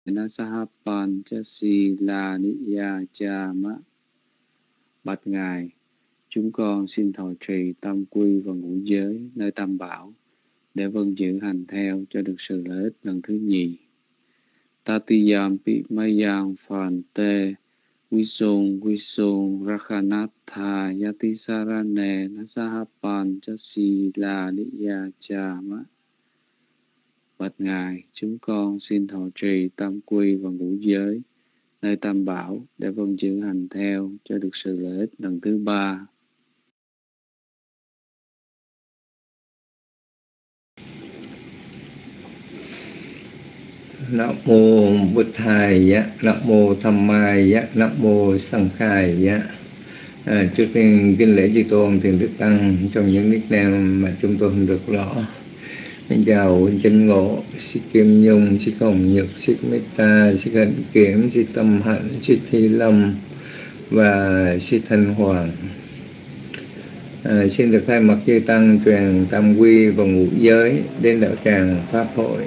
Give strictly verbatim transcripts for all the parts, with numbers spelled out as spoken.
Nasahapan cha si la niya cha ma. Bạch Ngài, chúng con xin thọ trì tam quy và ngũ giới nơi tam bảo để vâng giữ hành theo cho được sự lợi ích lần thứ nhì. Tatiyam pi mayang phan te Wisung Wisung Rakhanatha Yatisarane Nasahapan Chasi La Niya Cha Ma. Bạch Ngài, chúng con xin thọ trì tam quy và ngũ giới nơi tam bảo để vâng giữ hành theo cho được sự lợi ích lần thứ ba. Nam mô Bụt Thầy, Nam mô Tham Mai, Nam mô Sanh Khai. À, trước tiên kính lễ chư tôn thiền đức tăng trong những nickname mà chúng tôi không được rõ. Xin chào Chánh Ngộ, Sư Kim Nhung, Sư Hồng Nhật, Sư Metta, Sư Hạnh Kiểm, Sư Tâm Hạnh, Sư Thi Lâm và Sư Thanh Hoàng. À, xin được thay mặt chư tăng truyền tam quy và ngũ giới đến đạo tràng pháp hội.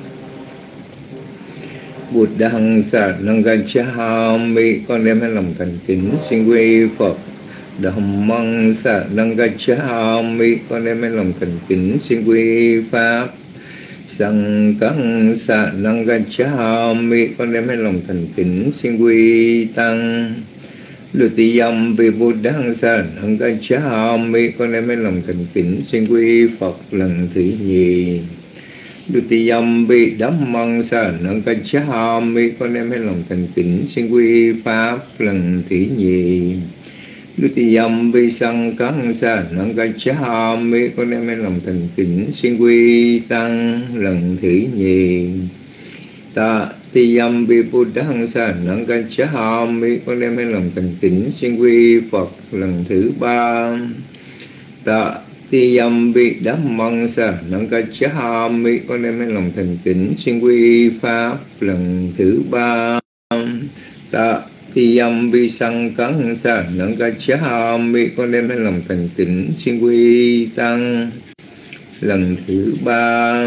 Bụt Đăng Sát Năng Gacchami, con đem hết lòng thành kính xin quy Phật. Dhammang Sát Năng Gacchami, con đem hết lòng thành kính xin quy Pháp. Sanghaṃ Sát Năng Gacchami, con đem hết lòng thành kính xin quy Tăng. Dutiyam pi Buddhaṃ Sát Năng Gacchami, con đem hết lòng thành kính xin quy Phật lần thứ nhì. Dutiyam pi Dhammang Sát Năng Gacchami, con đem hết lòng thành kính xin quy Pháp lần thứ nhì. Dutiyam pi Sanghaṃ Sát Năng Gacchami, con đem hết lòng thành kính xin quy Tăng lần thứ nhì. Tatiyam pi Buddhaṃ Sát Năng Gacchami, con đem hết lòng thành kính xin quy Phật lần thứ ba. Tatiyam pi Dhammang Sát Năng Gacchami, con đem hết lòng thành kính xin quy Pháp lần thứ ba. Tatiyam pi Sanghaṃ Sát Năng Gacchami, con đem hết lòng thành kính xin quy Tăng lần thứ ba.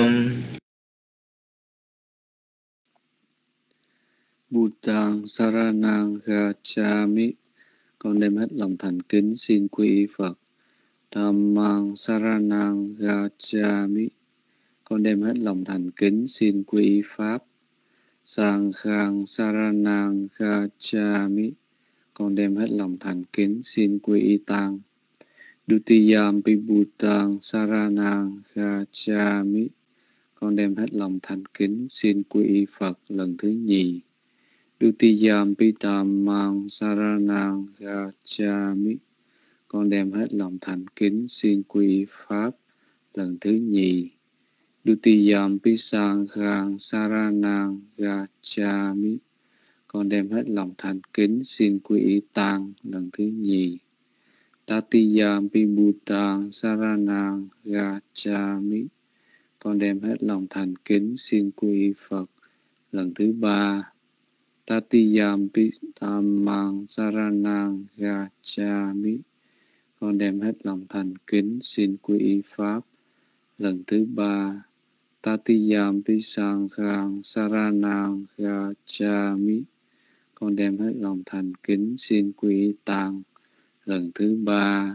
Buddhaṃ Saranang Gacchami, con đem hết lòng thành kính xin quy y Phật. Dhammang Saranang Gacchami, con đem hết lòng thành kính xin quy y Pháp. Sanghaṃ Saranang Gacchami, con đem hết lòng thành kính xin quy y Tăng. Dutiyam pi Buddhaṃ Saranang Gacchami, con đem hết lòng thành kính xin quy y Phật lần thứ nhì. Dutiyam pi Dhammang Saranang Gacchami, con đem hết lòng thành kính xin quy y Pháp lần thứ nhì. Dutiyam pi Sanghaṃ Saranang Gacchami, con đem hết lòng thành kính xin quy y Tăng lần thứ nhì. Tatiyam pi Buddhaṃ Saranang Gacchami, con đem hết lòng thành kính xin quy y Phật lần thứ ba. Tatiyam pi Dhammang Saranang Gacchami, con đem hết lòng thành kính xin quy y Pháp lần thứ ba. Tatiyam pi Sanghaṃ Saranang Gacchami, con đem hết lòng thành kính xin quy y Tăng lần thứ ba.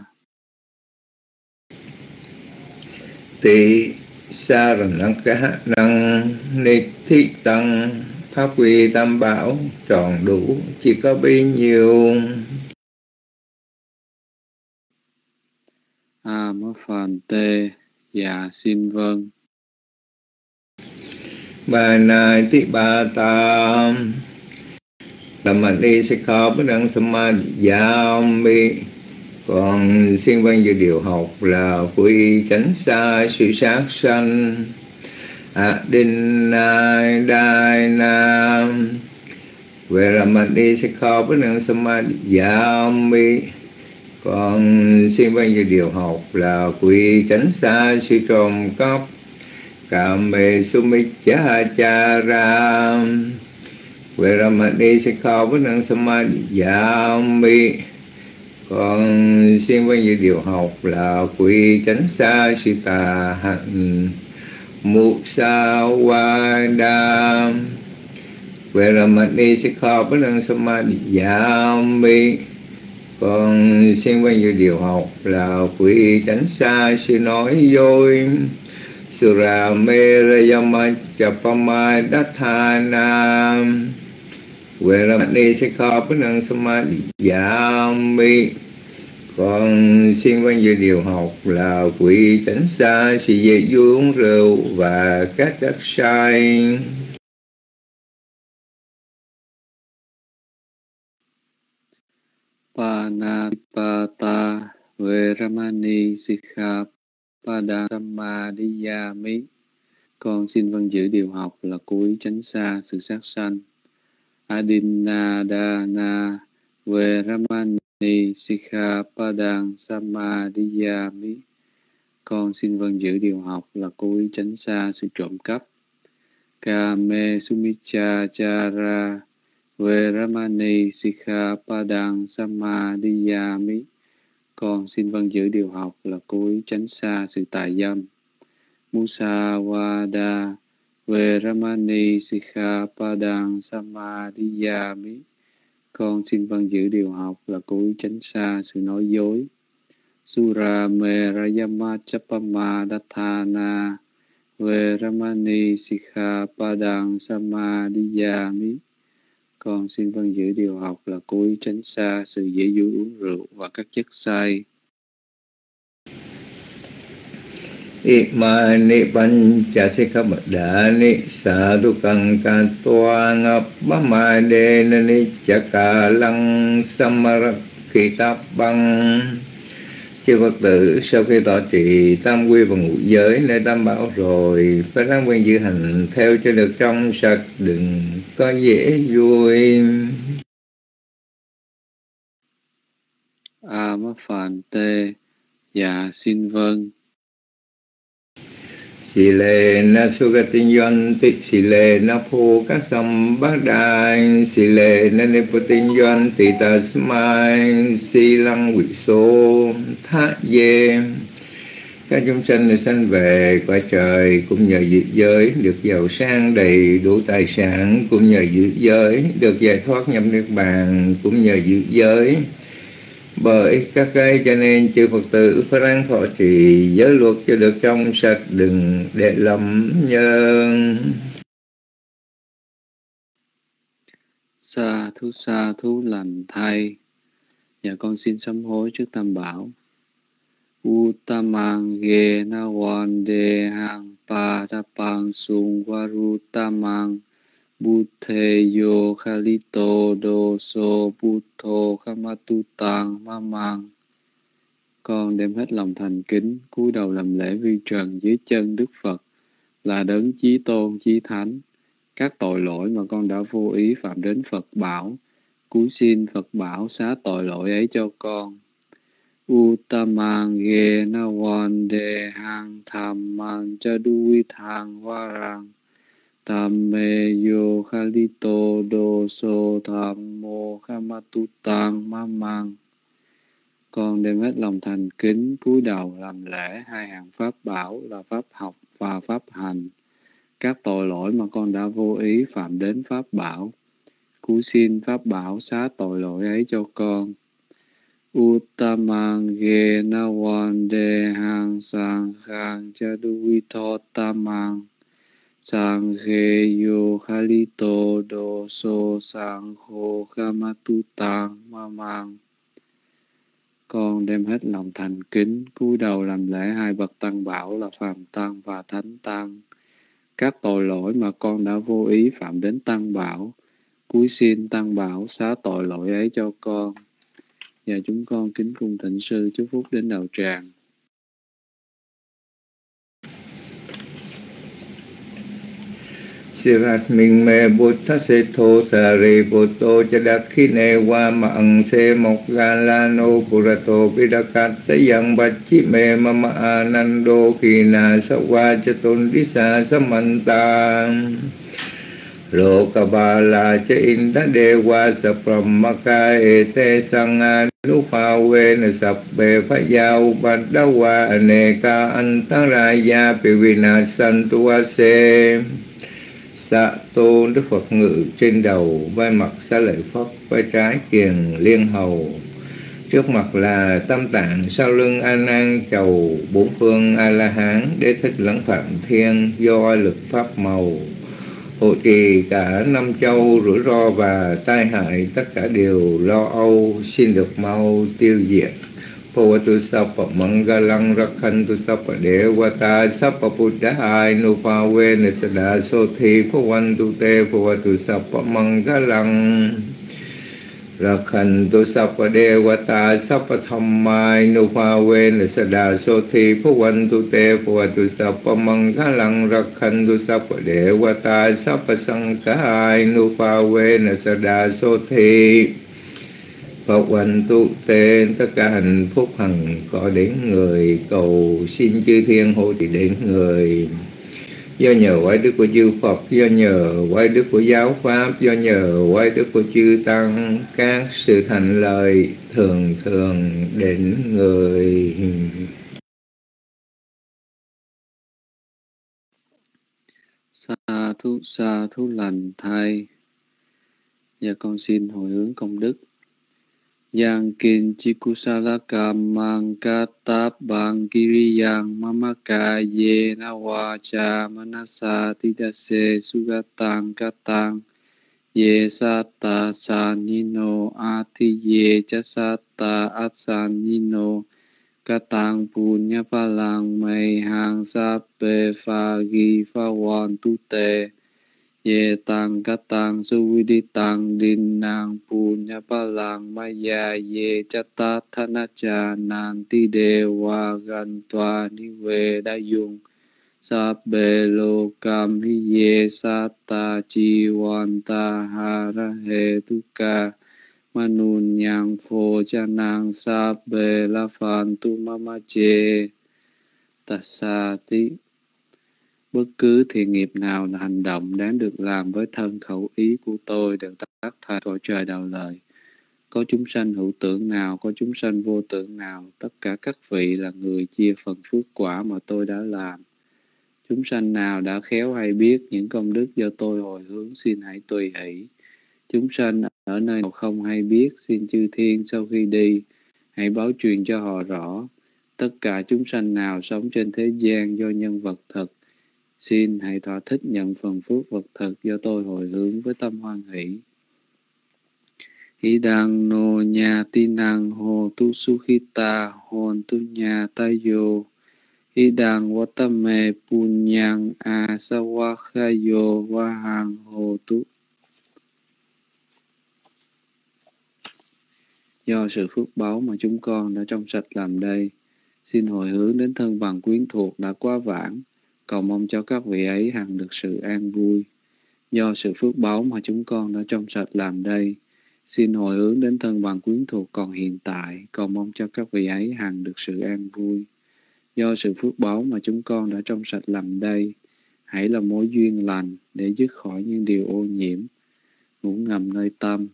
Tị Saranang năng Ni Thi Tăng, pháp quy tam bảo tròn đủ chỉ có bấy nhiêu. A Mô Phàn Tê, dạ xin vâng. Bà nài Thị Bà Tam Làm mạnh đi sẽ khó bất năng Samadhyami, còn xin vâng về điều học là quy tránh xa sự sát sanh. A Đinh Nai Đai Nam về làm mạnh đi sẽ khó bất năng Samadhyami, còn xin vâng về điều học là quy tránh xa sự trộm cắp. Kame Sumichachara về làm mạnh đi sẽ khó bất năng Samadhyami, còn xin vâng về điều học là quy tránh xa sự tà hạnh. Musawada Veramani Sikkhapadang Samadhiyami. Con xin quan dự điều học là quý tránh xa sự nói dối. Sura Merayama Chapama Dathana. Veramani Sikkhapadang Samadhiyami. Con xin quan dự điều học là quý tránh xa sự dễ dụ uống rượu và các chất sai. Panatipata Veramani Sikkhapadang Samadhiyami. Con xin vâng giữ điều học là cố ý tránh xa sự sát sanh. Adinadana Veramani Sikkhapadang Samadhiyami. Con xin vâng giữ điều học là cố ý tránh xa sự trộm cắp. Kame Sumichachara Veramani Sikkhapadang Samadhiyami. Con xin vâng giữ điều học là cố ý tránh xa sự tà dâm. Musawada Veramani Sikkhapadang Samadhiyami. Con xin vâng giữ điều học là cố ý tránh xa sự nói dối. Sura Merayama Chapama Dathana Veramani Sikkhapadang Samadhiyami. Con xin vâng giữ điều học là cố ý tránh xa sự dễ dụ uống rượu và các chất say. Imani pancha sikkhapadani sadukang katwang appamadena niccakalang samarakhitabang. Chư Phật tử, sau khi tọa trì tam quy và ngũ giới nơi tam bảo rồi, phải ráng quen giữ hành theo cho được trong sạch, đừng có dễ vui. A Mát Phạn Tê, dạ xin vâng. Sile na sugatinyanti, sile na phukasam bādāi, sile na niputinyanti tasmai, silang viso thá ye. Các chúng sanh này sanh về cõi trời cũng nhờ giữ giới được giàu sang đầy đủ tài sản, cũng nhờ giữ giới được giải thoát nhập niết bàn, cũng nhờ giữ giới. Bởi các cái cho nên chư Phật tử phải ráng thọ trì giới luật cho được trong sạch, đừng để lầm nhân. Sa thú sa thú lành thay. Dạ con xin sám hối trước Tam Bảo. Uttamang ge na wan de hang pa da pang sung warutamang Buddhe yo khalito do so buddho khamatutang mamang. Con đem hết lòng thành kính, cúi đầu làm lễ vi trần dưới chân Đức Phật là đấng chí tôn chí thánh. Các tội lỗi mà con đã vô ý phạm đến Phật bảo, cúi xin Phật bảo xá tội lỗi ấy cho con. Uttamang ge na wan de hang thammang chaduvi thang varang Tamme yo khalito do so thammo khamatutang mamang. Con đem hết lòng thành kính, cúi đầu làm lễ hai hạng pháp bảo là pháp học và pháp hành. Các tội lỗi mà con đã vô ý phạm đến pháp bảo, cúi xin pháp bảo xá tội lỗi ấy cho con. Uttamang ge na wan de hang sang khang chaduvi tamang Sanghe yo khalito do so sangho khamatutang mamang. Con đem hết lòng thành kính, cúi đầu làm lễ hai bậc tăng bảo là phàm tăng và thánh tăng. Các tội lỗi mà con đã vô ý phạm đến tăng bảo, cúi xin tăng bảo xá tội lỗi ấy cho con. Và chúng con kính cung thỉnh sư chúc phúc đến đạo tràng. Sirat minh mê Buddha se thô Sariputto Chadakhine wa mạng se mok galano purato vidakata yang bachi me mama anando khina sawa chaton disa samanta Lokabala cha inda dewa sapramaka ete sanganupawe na sabbe phayau badawa aneka antaraya pivinasantuase Xạ Tôn Đức Phật ngự trên đầu, vai mặt Xá Lợi Phất, vai trái kiềng liên hầu. Trước mặt là Tam Tạng, sau lưng A Nan chầu, bốn phương A La Hán, Đế Thích lẫn Phạm Thiên, do oai lực pháp màu. Hộ trì cả năm châu, rủi ro và tai hại tất cả đều lo âu, xin được mau tiêu diệt. Phawatu Sappa Mangalang Rakhantu Sappa Devata Sappa Buddhaya Nupawe Nisada Sothi Phavantu Te Phawatu Sappa Mangalang Rakhantu Sappa Devata Sappa Dhammaya Nupawe Nisada Sothi Phavantu Te Phawatu Sappa Mangalang Rakhantu Sappa Devata Sappa Sankaya Nupawe Nisada Sothi Phật hoành tu tên, tất cả hạnh phúc hằng có đến người, cầu xin chư thiên hộ trì đến người. Do nhờ quái đức của chư Phật, do nhờ quái đức của giáo pháp, do nhờ quái đức của chư tăng, các sự thành lời thường thường đến người. Sa thú sa thú lành thay. Và con xin hồi hướng công đức. Yang kin chikusala kamang katabang kiriyang mamaka ye na wacha manasa tidase sugatang katang ye sata sanino ati ye chasata asanino katang punya palang may hang sape phagi phawan tu te ye tăng cát tăng su vi đi tăng đinh nàng punya palang maya ye chata thana cha nan ti de wa gan toa ni ve da yung sa bê lô cam hi ye sa ta chi wan ta ha ra he tu ca manun yang phô cha nang sa bê la phan tu mama che tassa ti. Bất cứ thiện nghiệp nào là hành động đáng được làm với thân khẩu ý của tôi đều tác thành cõi trời đạo lời. Có chúng sanh hữu tưởng nào, có chúng sanh vô tưởng nào, tất cả các vị là người chia phần phước quả mà tôi đã làm. Chúng sanh nào đã khéo hay biết những công đức do tôi hồi hướng, xin hãy tùy hỷ. Chúng sanh ở nơi nào không hay biết, xin chư thiên sau khi đi, hãy báo truyền cho họ rõ. Tất cả chúng sanh nào sống trên thế gian do nhân vật thực, xin hãy thỏa thích nhận phần phước vật thực do tôi hồi hướng với tâm hoan hỷ. Hỷ đăng nô nha ti năng hồ tu sukhita hồn tu nha tayo. Hỷ đăng watame punyang asawakhayo vahang hồ tu. Do sự phước báu mà chúng con đã trong sạch làm đây, xin hồi hướng đến thân bằng quyến thuộc đã quá vãng, cầu mong cho các vị ấy hằng được sự an vui. Do sự phước báu mà chúng con đã trong sạch làm đây, xin hồi hướng đến thân bằng quyến thuộc còn hiện tại, cầu mong cho các vị ấy hằng được sự an vui. Do sự phước báu mà chúng con đã trong sạch làm đây, hãy là mối duyên lành để dứt khỏi những điều ô nhiễm, ngủ ngầm nơi tâm.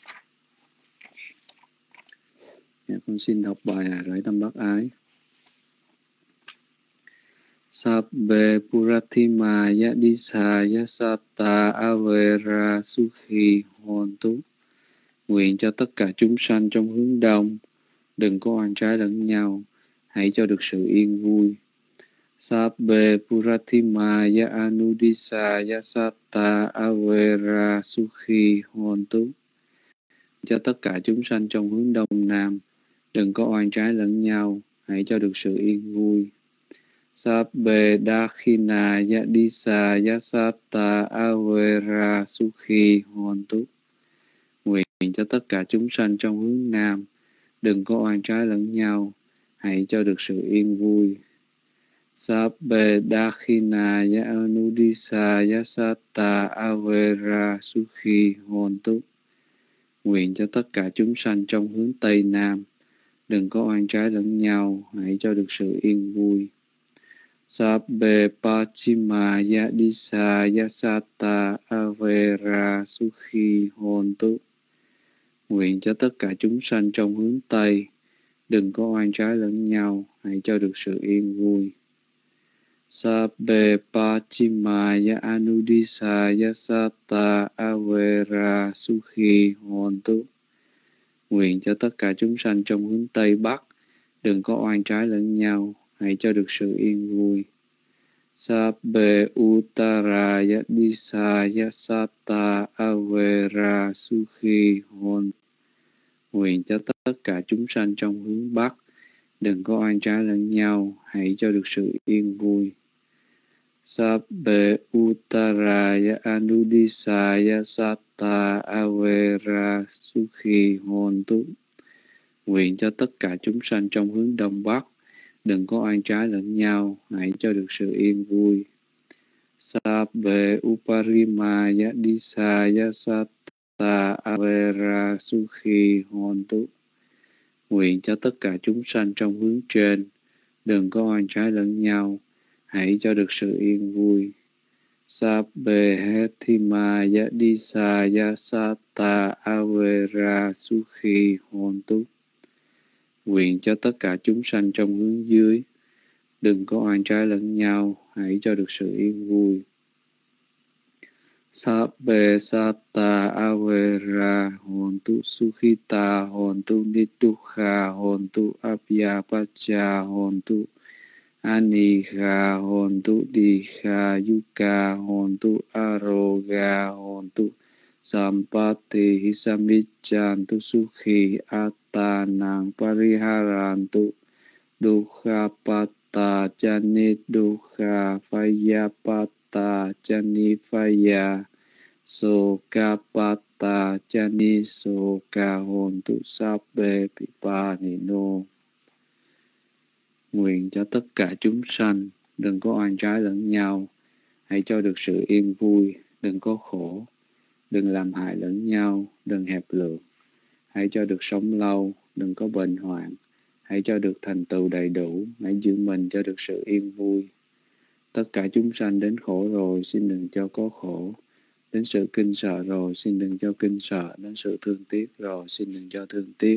Dạ, con xin đọc bài Rải Tâm Bác Ái. Sabbe Puratima Yadisa Yasata Avera Sukhi Hontu. Nguyện cho tất cả chúng sanh trong hướng đông đừng có oan trái lẫn nhau, hãy cho được sự yên vui. Sabbe Puratima Yanudisa Yasata Avera Sukhi Hontu. Cho tất cả chúng sanh trong hướng đông nam đừng có oan trái lẫn nhau, hãy cho được sự yên vui. Sabbe Dakhina Yadisa Yasata Avera Sukhi Hontu. Nguyện cho tất cả chúng sanh trong hướng nam đừng có oan trái lẫn nhau, hãy cho được sự yên vui. Sabbe Dakhina Yanudisa Yasata Avera Sukhi Hontu. Nguyện cho tất cả chúng sanh trong hướng tây nam đừng có oan trái lẫn nhau, hãy cho được sự yên vui. Sabbe Pachima Yadisa Yasata Avera Sukhi Hontu. Nguyện cho tất cả chúng sanh trong hướng tây đừng có oan trái lẫn nhau, hãy cho được sự yên vui. Sabbe Pachimaya Anudisaya Satta Avera Sukhi Hontu. Nguyện cho tất cả chúng sanh trong hướng Tây Bắc đừng có oan trái lẫn nhau, hãy cho được sự yên vui. Sabbe Uttaraya Disaya Satta Avera Sukhi Hontu. Nguyện cho tất cả chúng sanh trong hướng Bắc đừng có oan trái lẫn nhau, hãy cho được sự yên vui. Sabbe Uttaraya Anudisaya Satta Avera Sukhi Hontu. Nguyện cho tất cả chúng sanh trong hướng Đông Bắc đừng có oan trái lẫn nhau, hãy cho được sự yên vui. Sabbe Uparimaya Disaya Satta Avera Sukhi Hontu. Nguyện cho tất cả chúng sanh trong hướng trên đừng có oan trái lẫn nhau, hãy cho được sự yên vui. Sabbe Hethimaya Disaya Satta Avera Sukhi Hontu. Nguyện cho tất cả chúng sanh trong hướng dưới đừng có oan trái lẫn nhau, hãy cho được sự yên vui. Sabbe Satta Avera Hontu Sukhita Hontu Nidukha Hontu Abhyapacha Hontu Anikha Hontu Dikha Yuka Hontu Aroga Hontu Sampati Hisamichantu Sukhi Attanang Pariharantu Dukkhapatta Chani Dukkha Phayapata Chani Phaya Sokapatta Chani Soka Hontu Sabbe Pipanino. Nguyện cho tất cả chúng sanh đừng có oan trái lẫn nhau, hãy cho được sự yên vui, đừng có khổ, đừng làm hại lẫn nhau, đừng hẹp lượng, hãy cho được sống lâu, đừng có bệnh hoạn, hãy cho được thành tựu đầy đủ, hãy giữ mình cho được sự yên vui. Tất cả chúng sanh đến khổ rồi, xin đừng cho có khổ. Đến sự kinh sợ rồi, xin đừng cho kinh sợ. Đến sự thương tiếc rồi, xin đừng cho thương tiếc.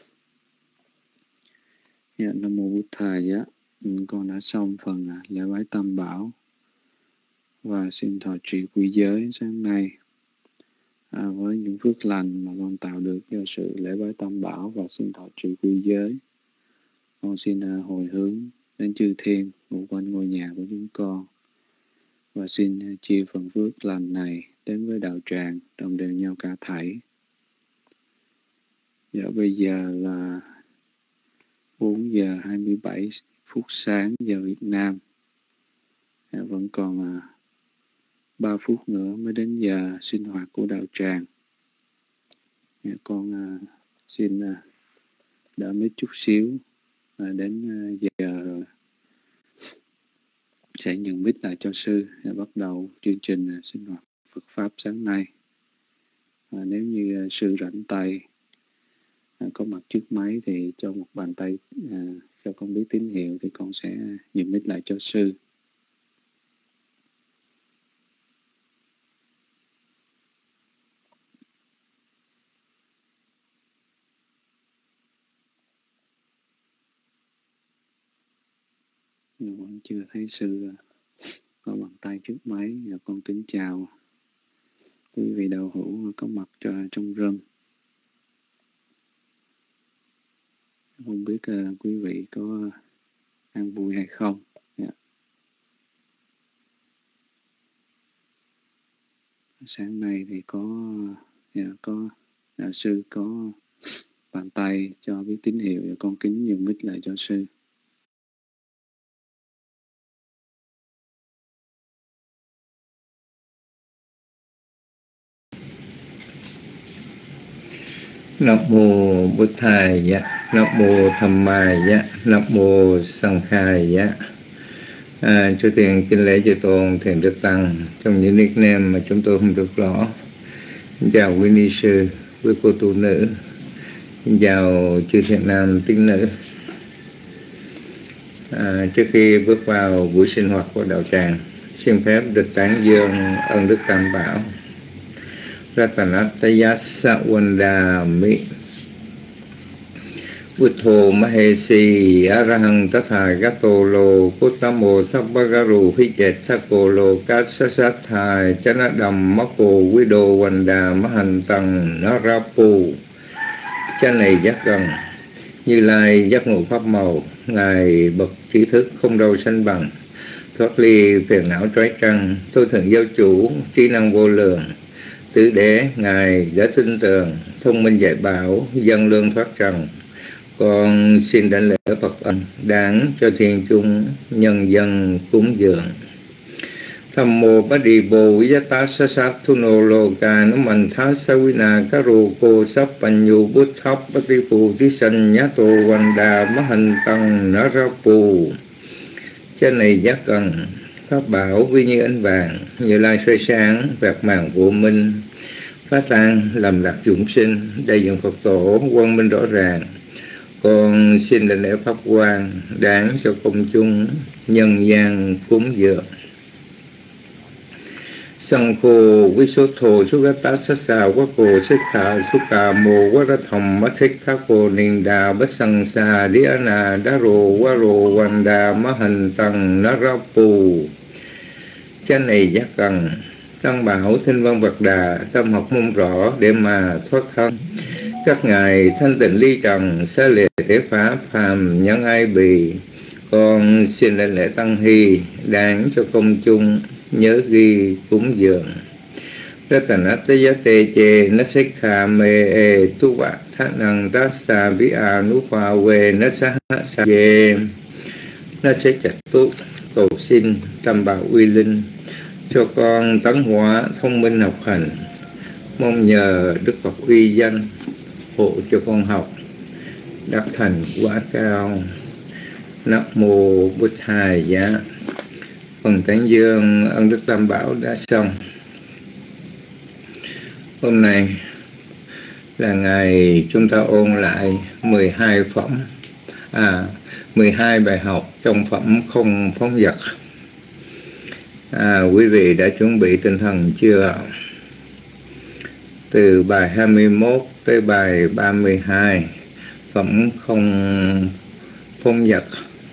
Dạ, Nam Mô Bụt Thầy á, con đã xong phần lễ bái Tam Bảo và xin thọ trì quy giới sáng nay. À, với những phước lành mà con tạo được do sự lễ bái Tam Bảo và xin thọ trì quy giới, con xin uh, hồi hướng đến chư thiên ngụ quanh ngôi nhà của chúng con và xin uh, chia phần phước lành này đến với đạo tràng đồng đều nhau cả thảy. Dạ, bây giờ là bốn giờ hai mươi bảy phút sáng giờ Việt Nam. Dạ, vẫn còn uh, ba phút nữa mới đến giờ sinh hoạt của đạo tràng. Dạ, con uh, xin uh, đợi mấy chút xíu. À, đến uh, giờ rồi sẽ nhận mic lại cho sư để bắt đầu chương trình uh, sinh hoạt Phật Pháp sáng nay. À, nếu như uh, sư rảnh tay uh, có mặt trước máy thì cho một bàn tay uh, cho con biết tín hiệu thì con sẽ uh, nhận mic lại cho sư. Nhưng vẫn chưa thấy sư có bàn tay trước máy. Và con kính chào quý vị đạo hữu có mặt cho trong room. Không biết uh, quý vị có an vui hay không. Yeah. Sáng nay thì có yeah, có đạo sư có bàn tay cho biết tín hiệu và con kính nhường mic lại cho sư. Nam mô Bụt Thầy, Nam mô Tham Mai, Nam mô Sang Khai. À, trước tiên kính lễ chư tôn thiền đức tăng trong những nickname mà chúng tôi không được rõ. Xin chào quý ni sư, quý cô tu nữ, xin chào chư thiện nam tín nữ. À, trước khi bước vào buổi sinh hoạt của đạo tràng, xin phép được tán dương ơn đức Tam Bảo. Ratanataya Sawandami Buddho Mahesi Arahang Tathagato Lo Kuttamo Sabbagaru Hichet Thako Lo Kassasatthai Chanadam Mako Wido Wanda Mahan Tăng Narapu. Cha này giác gần, Như Lai giác ngộ pháp màu, Ngài bậc trí thức không đâu sanh bằng, thoát ly phiền não trói trăng, tôi thượng giáo chủ, trí năng vô lượng, tứ đế Ngài đã tin tưởng, thông minh dạy bảo, dân lương thoát trần. Con xin đảnh lễ Phật ân đáng cho thiên chúng nhân dân cúng dường. Tham mô bát đi bồ vijata sa sát thu nô lô ca nó mạnh thá sa vi na ca rô cô sắp bành nhu bút thắp bát đi phù tí sanh nhá tô văn đà má hành tăng nó ra phù. Trên này giác cần pháp bảo vi như ánh vàng, Như Lai soi sáng vẹt màng vô minh, phát tan làm lạc chúng sinh, đại diện Phật tổ quang minh rõ ràng. Con xin đảnh lễ pháp quang đáng cho công chúng nhân gian cúng dường. Sang khô vi số thô chú gá tá sát xà quá cổ xích khả xúc cà mô quá ra thầm má thích khá cổ ninh đà bát sang xà đi á nà đá rồ quá rồ hoàn đà má hành tăng ná ra phù. Cha này giác cần tăng bảo thiên văn vật đà tâm học môn rõ để mà thoát thân. Các ngài thanh tịnh ly trần xa lìa thế pháp phàm nhân ai bì. Con xin đảnh lễ tăng hy đáng cho công chung nhớ ghi cúng dường. Ratanatayate che nasikha me e tu va thanang tassa vi anu pha ve nasaha sa ye. Nasikatu cầu xin tam bảo uy linh cho con tấn hóa thông minh học hành, mong nhờ Đức Phật uy danh hộ cho con học đắc thành quả cao. Nam mô Bụt Thầy giá. Phần tán dương ân đức Tam Bảo đã xong. Hôm nay là ngày chúng ta ôn lại mười hai phẩm à mười hai bài học trong phẩm không phóng dật. À, quý vị đã chuẩn bị tinh thần chưa? Từ bài hai mươi mốt tới bài ba mươi hai, phẩm không phóng dật.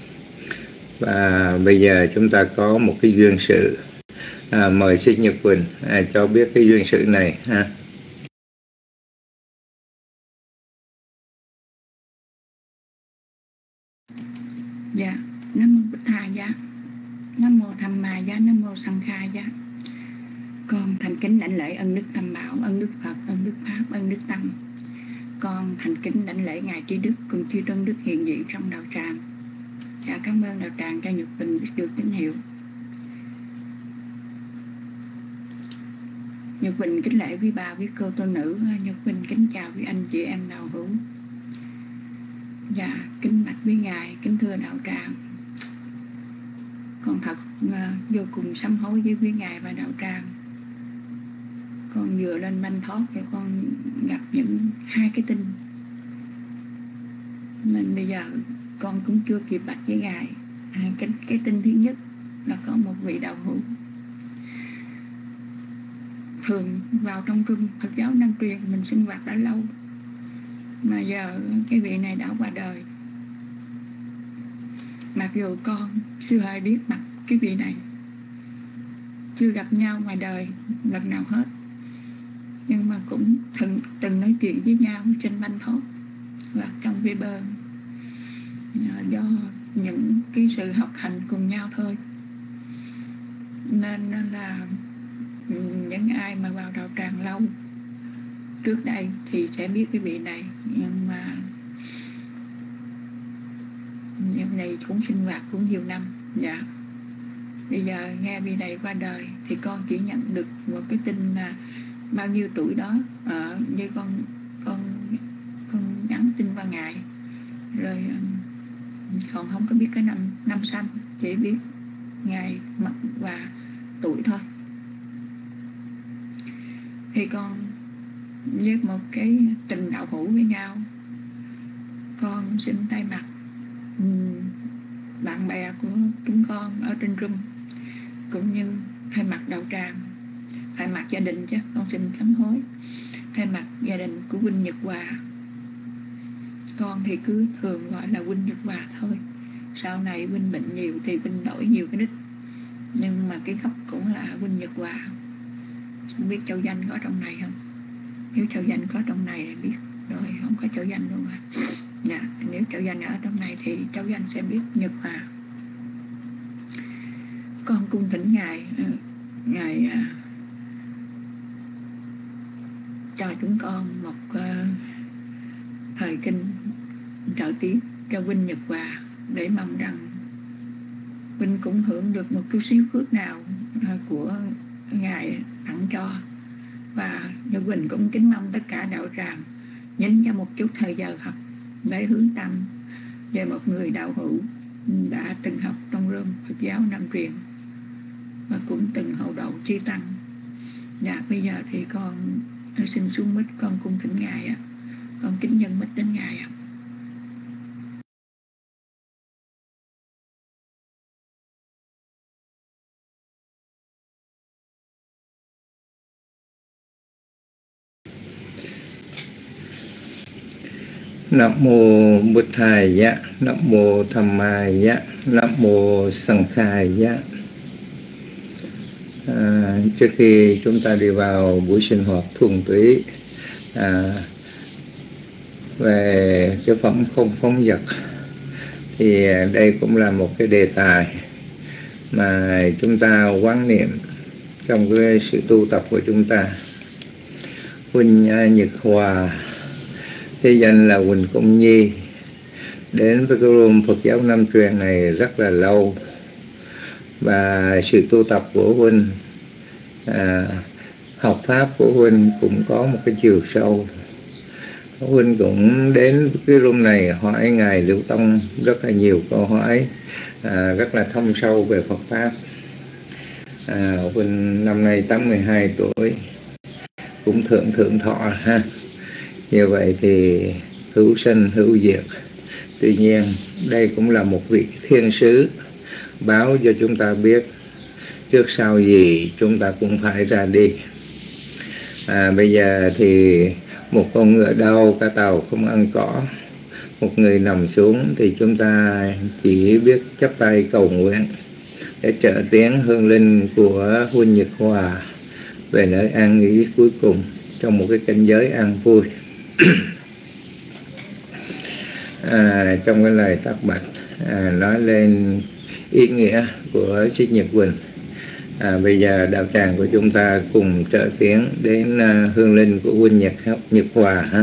Và bây giờ chúng ta có một cái duyên sự. À, mời Sư Nhật Quỳnh à, cho biết cái duyên sự này ha. Dạ, Nam mô Bụt Thầy giá, Nam mô Tham Ma giá, Nam mô Sanh Kha giá. Con thành kính đảnh lễ ân đức Tam Bảo, ân đức Phật, ân đức Pháp, ân đức Tăng. Con thành kính đảnh lễ ngài Trí Đức cùng chư tôn đức hiện diện trong đạo tràng. Dạ, cảm ơn đạo tràng cho Nhật Bình biết được tín hiệu. Nhật Bình kính lễ quý bà, quý cô tôn nữ. Nhật Bình kính chào quý anh chị em đạo hữu. Dạ, kính bạch quý ngài, kính thưa đạo tràng. Con thật uh, vô cùng sám hối với quý ngài và đạo tràng. Con vừa lên Banh Thoát thì con gặp những hai cái tin, nên bây giờ con cũng chưa kịp bạch với ngài. À, cái, cái tin thứ nhất là có một vị đạo hữu thường vào trong trung Phật giáo Nam truyền mình sinh hoạt đã lâu, mà giờ cái vị này đã qua đời. Mặc dù con chưa hề biết mặt cái vị này, chưa gặp nhau ngoài đời lần nào hết, nhưng mà cũng từng, từng nói chuyện với nhau trên Banh Thoát và trong Viber, do những cái sự học hành cùng nhau thôi. Nên là những ai mà vào đạo tràng lâu trước đây thì sẽ biết cái vị này, nhưng mà vị này cũng sinh hoạt cũng nhiều năm. Dạ, bây giờ nghe vị này qua đời thì con chỉ nhận được một cái tin là bao nhiêu tuổi đó, ở như con con con nhắn tin qua ngài, rồi còn không có biết cái năm năm sanh, chỉ biết ngày mặt và tuổi thôi. Thì con với một cái tình đạo hữu với nhau, con xin thay mặt bạn bè của chúng con ở trên room, cũng như thay mặt đạo tràng, thay mặt gia đình chứ, con xin sám hối, thay mặt gia đình của huynh Nhật Hòa, con thì cứ thường gọi là huynh Nhật Hòa thôi. Sau này huynh bệnh nhiều thì huynh đổi nhiều cái nick, nhưng mà cái gốc cũng là huynh Nhật Hòa. Không biết Châu Danh có trong này không? Nếu Châu Danh có trong này thì biết rồi, không có Châu Danh luôn à. Dạ, nếu Châu Danh ở trong này thì Châu Danh sẽ biết Nhật Hòa. Con cung thỉnh ngài, ngài uh, cho chúng con một uh, thời kinh trợ tiếp cho huynh Nhật Hòa, để mong rằng huynh cũng hưởng được một chút xíu phước nào uh, của ngài tặng cho. Và Nhật Quỳnh cũng kính mong tất cả đạo tràng nhấn cho một chút thời giờ học để hướng tâm về một người đạo hữu đã từng học trong rơm Phật giáo Nam truyền và cũng từng hậu đậu chư tăng. Dạ, bây giờ thì con xin xuống mic, con cung thỉnh ngài ạ. Con kính nhân mic đến ngài ạ. Nam mô Bụt Thầy, Nam mô Tham Mai, Nam mô Sanh Khai. À, trước khi chúng ta đi vào buổi sinh hoạt thuần túy à, về cái phẩm không phóng dật, thì đây cũng là một cái đề tài mà chúng ta quán niệm trong cái sự tu tập của chúng ta. Huynh Nhật Hòa, thế danh là Huỳnh Công Nhi, đến với cái room Phật giáo Nam truyền này rất là lâu, và sự tu tập của Huynh, à, học pháp của Huynh cũng có một cái chiều sâu. Huynh cũng đến cái room này hỏi ngài Liễu Tông rất là nhiều câu hỏi, à, rất là thâm sâu về Phật pháp. à, Huynh năm nay tám mươi hai tuổi, cũng thượng thượng thọ ha. Như vậy thì hữu sinh hữu diệt. Tuy nhiên đây cũng là một vị thiên sứ báo cho chúng ta biết trước sau gì chúng ta cũng phải ra đi. à, Bây giờ thì một con ngựa đau cả tàu không ăn cỏ, một người nằm xuống, thì chúng ta chỉ biết chắp tay cầu nguyện để trợ tiến hương linh của huynh Nhật Hòa về nơi an nghỉ cuối cùng trong một cái cảnh giới an vui. à, Trong cái lời tác bạch à, nói lên ý nghĩa của Thích Nhật Quỳnh. à, Bây giờ đạo tràng của chúng ta cùng trợ tiến đến uh, hương linh của huynh Nhật, Nhật Hòa ha.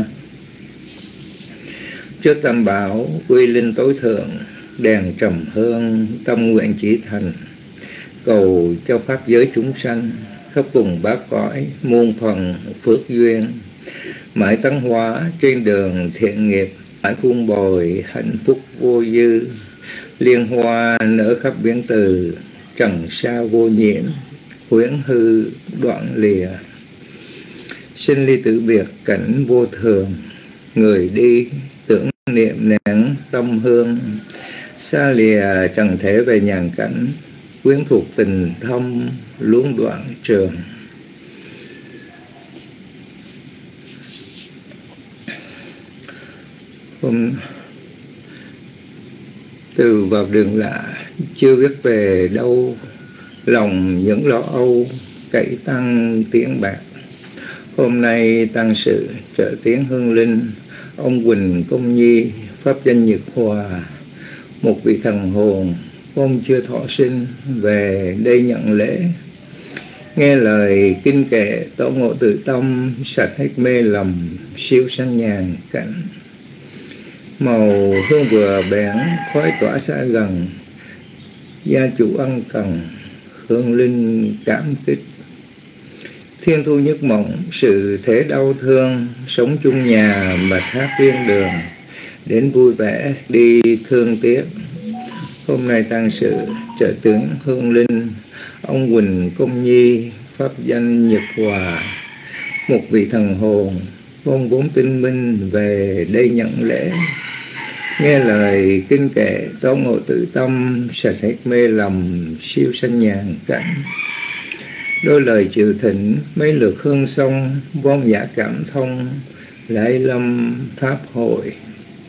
Trước tam bảo quy linh tối thượng, đèn trầm hương tâm nguyện chỉ thành, cầu cho pháp giới chúng sanh khắp cùng bát cõi muôn phần phước duyên, mãi tấn hóa trên đường thiện nghiệp, mãi phun bồi hạnh phúc vô dư, liên hoa nở khắp biển từ, trần sa vô nhiễm, huyễn hư đoạn lìa, sinh ly tử biệt cảnh vô thường, người đi tưởng niệm nén tâm hương, xa lìa trần thể về nhàn cảnh, quyến thuộc tình thâm luống đoạn trường. Hôm từ vào đường lạ, chưa biết về đâu, lòng những lo âu cậy tăng tiếng bạc. Hôm nay tăng sự trợ tiến hương linh ông Huỳnh Công Nhi, pháp danh Nhật Hòa, một vị thần hồn ông chưa thọ sinh, về đây nhận lễ, nghe lời kinh kệ tổ ngộ tự tâm, sạch hết mê lầm siêu sanh nhàn cảnh. Màu hương vừa bén khói tỏa xa gần, gia chủ ân cần hương linh cảm kích. Thiên thu nhất mộng sự thế đau thương, sống chung nhà mà thác riêng đường, đến vui vẻ đi thương tiếc. Hôm nay tăng sự trợ tướng hương linh ông Huỳnh Công Nhi, pháp danh Nhật Hòa, một vị thần hồn vốn vốn tinh minh, về đây nhận lễ, nghe lời kinh kệ tao ngộ tự tâm, sạch hết mê lầm siêu sanh nhàn cảnh. Đôi lời chịu thỉnh mấy lượt hương sông, vong giả cảm thông lại lâm pháp hội.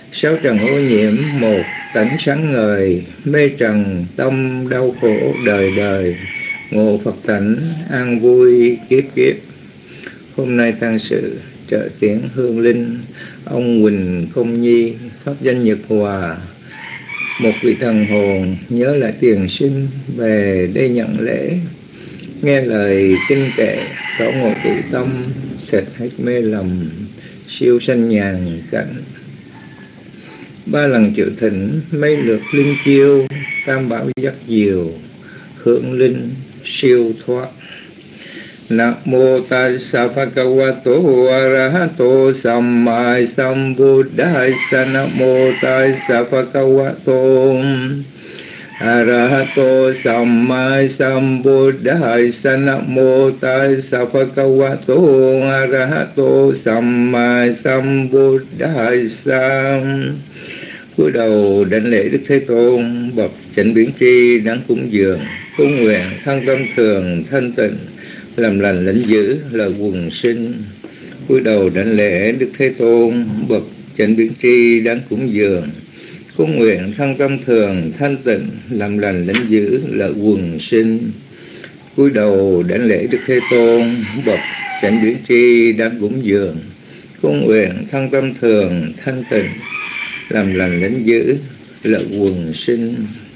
sáu trần ô nhiễm, một tánh sáng ngời, mê trần tâm đau khổ đời đời, ngộ Phật tánh an vui kiếp kiếp. Hôm nay tang sự trợ tiễn hương linh ông Huỳnh Công Nhi, pháp danh Nhật Hòa, một vị thần hồn nhớ lại tiền sinh, về đây nhận lễ, nghe lời kinh kệ, tỏ ngộ tự tâm, sệt hết mê lầm, siêu sanh nhàn cảnh. Ba lần triệu thỉnh, mấy lượt linh chiêu, tam bảo dắt diều, hưởng linh siêu thoát. Nam mô Tassa Bhagavato Arahato Samma Sambuddhassa. Nam mô Tassa Bhagavato Arahato Samma Sambuddhassa. Nam mô Tassa Bhagavato Arahato Samma Sambuddhassa. Cúi đầu đảnh lễ Đức Thế Tôn, bậc chánh biến tri đáng cúng dường, cung nguyện thân tâm thường thanh tịnh, làm lành lãnh giữ lời quần sinh. Cúi đầu đảnh lễ Đức Thế Tôn, bậc chánh biến tri đáng cúng dường, cung nguyện thân tâm thường thanh tịnh, làm lành lãnh giữ lợi quần sinh. Cúi đầu đảnh lễ Đức Thế Tôn, bậc chánh biến tri đáng cúng dường, cung nguyện thân tâm thường thanh tịnh, làm lành lãnh giữ lợi quần sinh.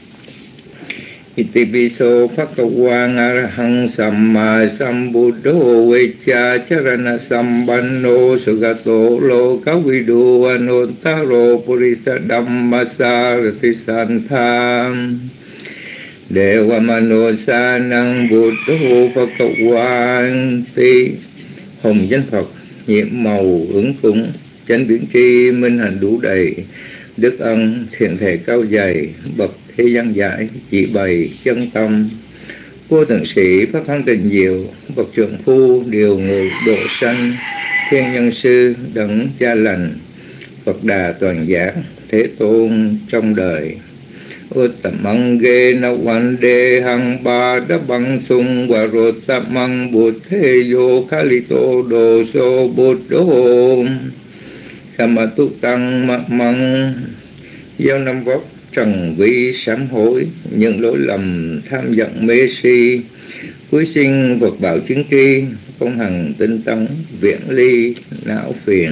Itipiso Bhagavang Arahang Samma Sambuddho Vecha Charana Sambanno Sugato Lokavidu Anuttaro Purisa Dhammasarati Santham Dewa Manosanang Buddho Bhagavanti. Hồng danh Phật nhiệm màu ứng cúng, chánh biến tri minh hành đủ đầy, đức ân thiện thể cao dày, bậc thế gian giải chỉ bày chân tâm, vô thượng sĩ phát thắng tình diệu, bậc trượng phu điều ngự độ sanh, thiên nhân sư đấng cha lành, Phật đà toàn giác Thế Tôn trong đời. Uttamang-ge na vande hang ba đa băng sung và rột tamang bụt thế yo khalito đồ so bụt đô khama tu tăng mạ măng. Gieo năm vóc trần vi sám hối, những lỗi lầm tham giận mê si, cuối sinh vật bảo chứng tri, công hằng tinh tấn viễn ly não phiền.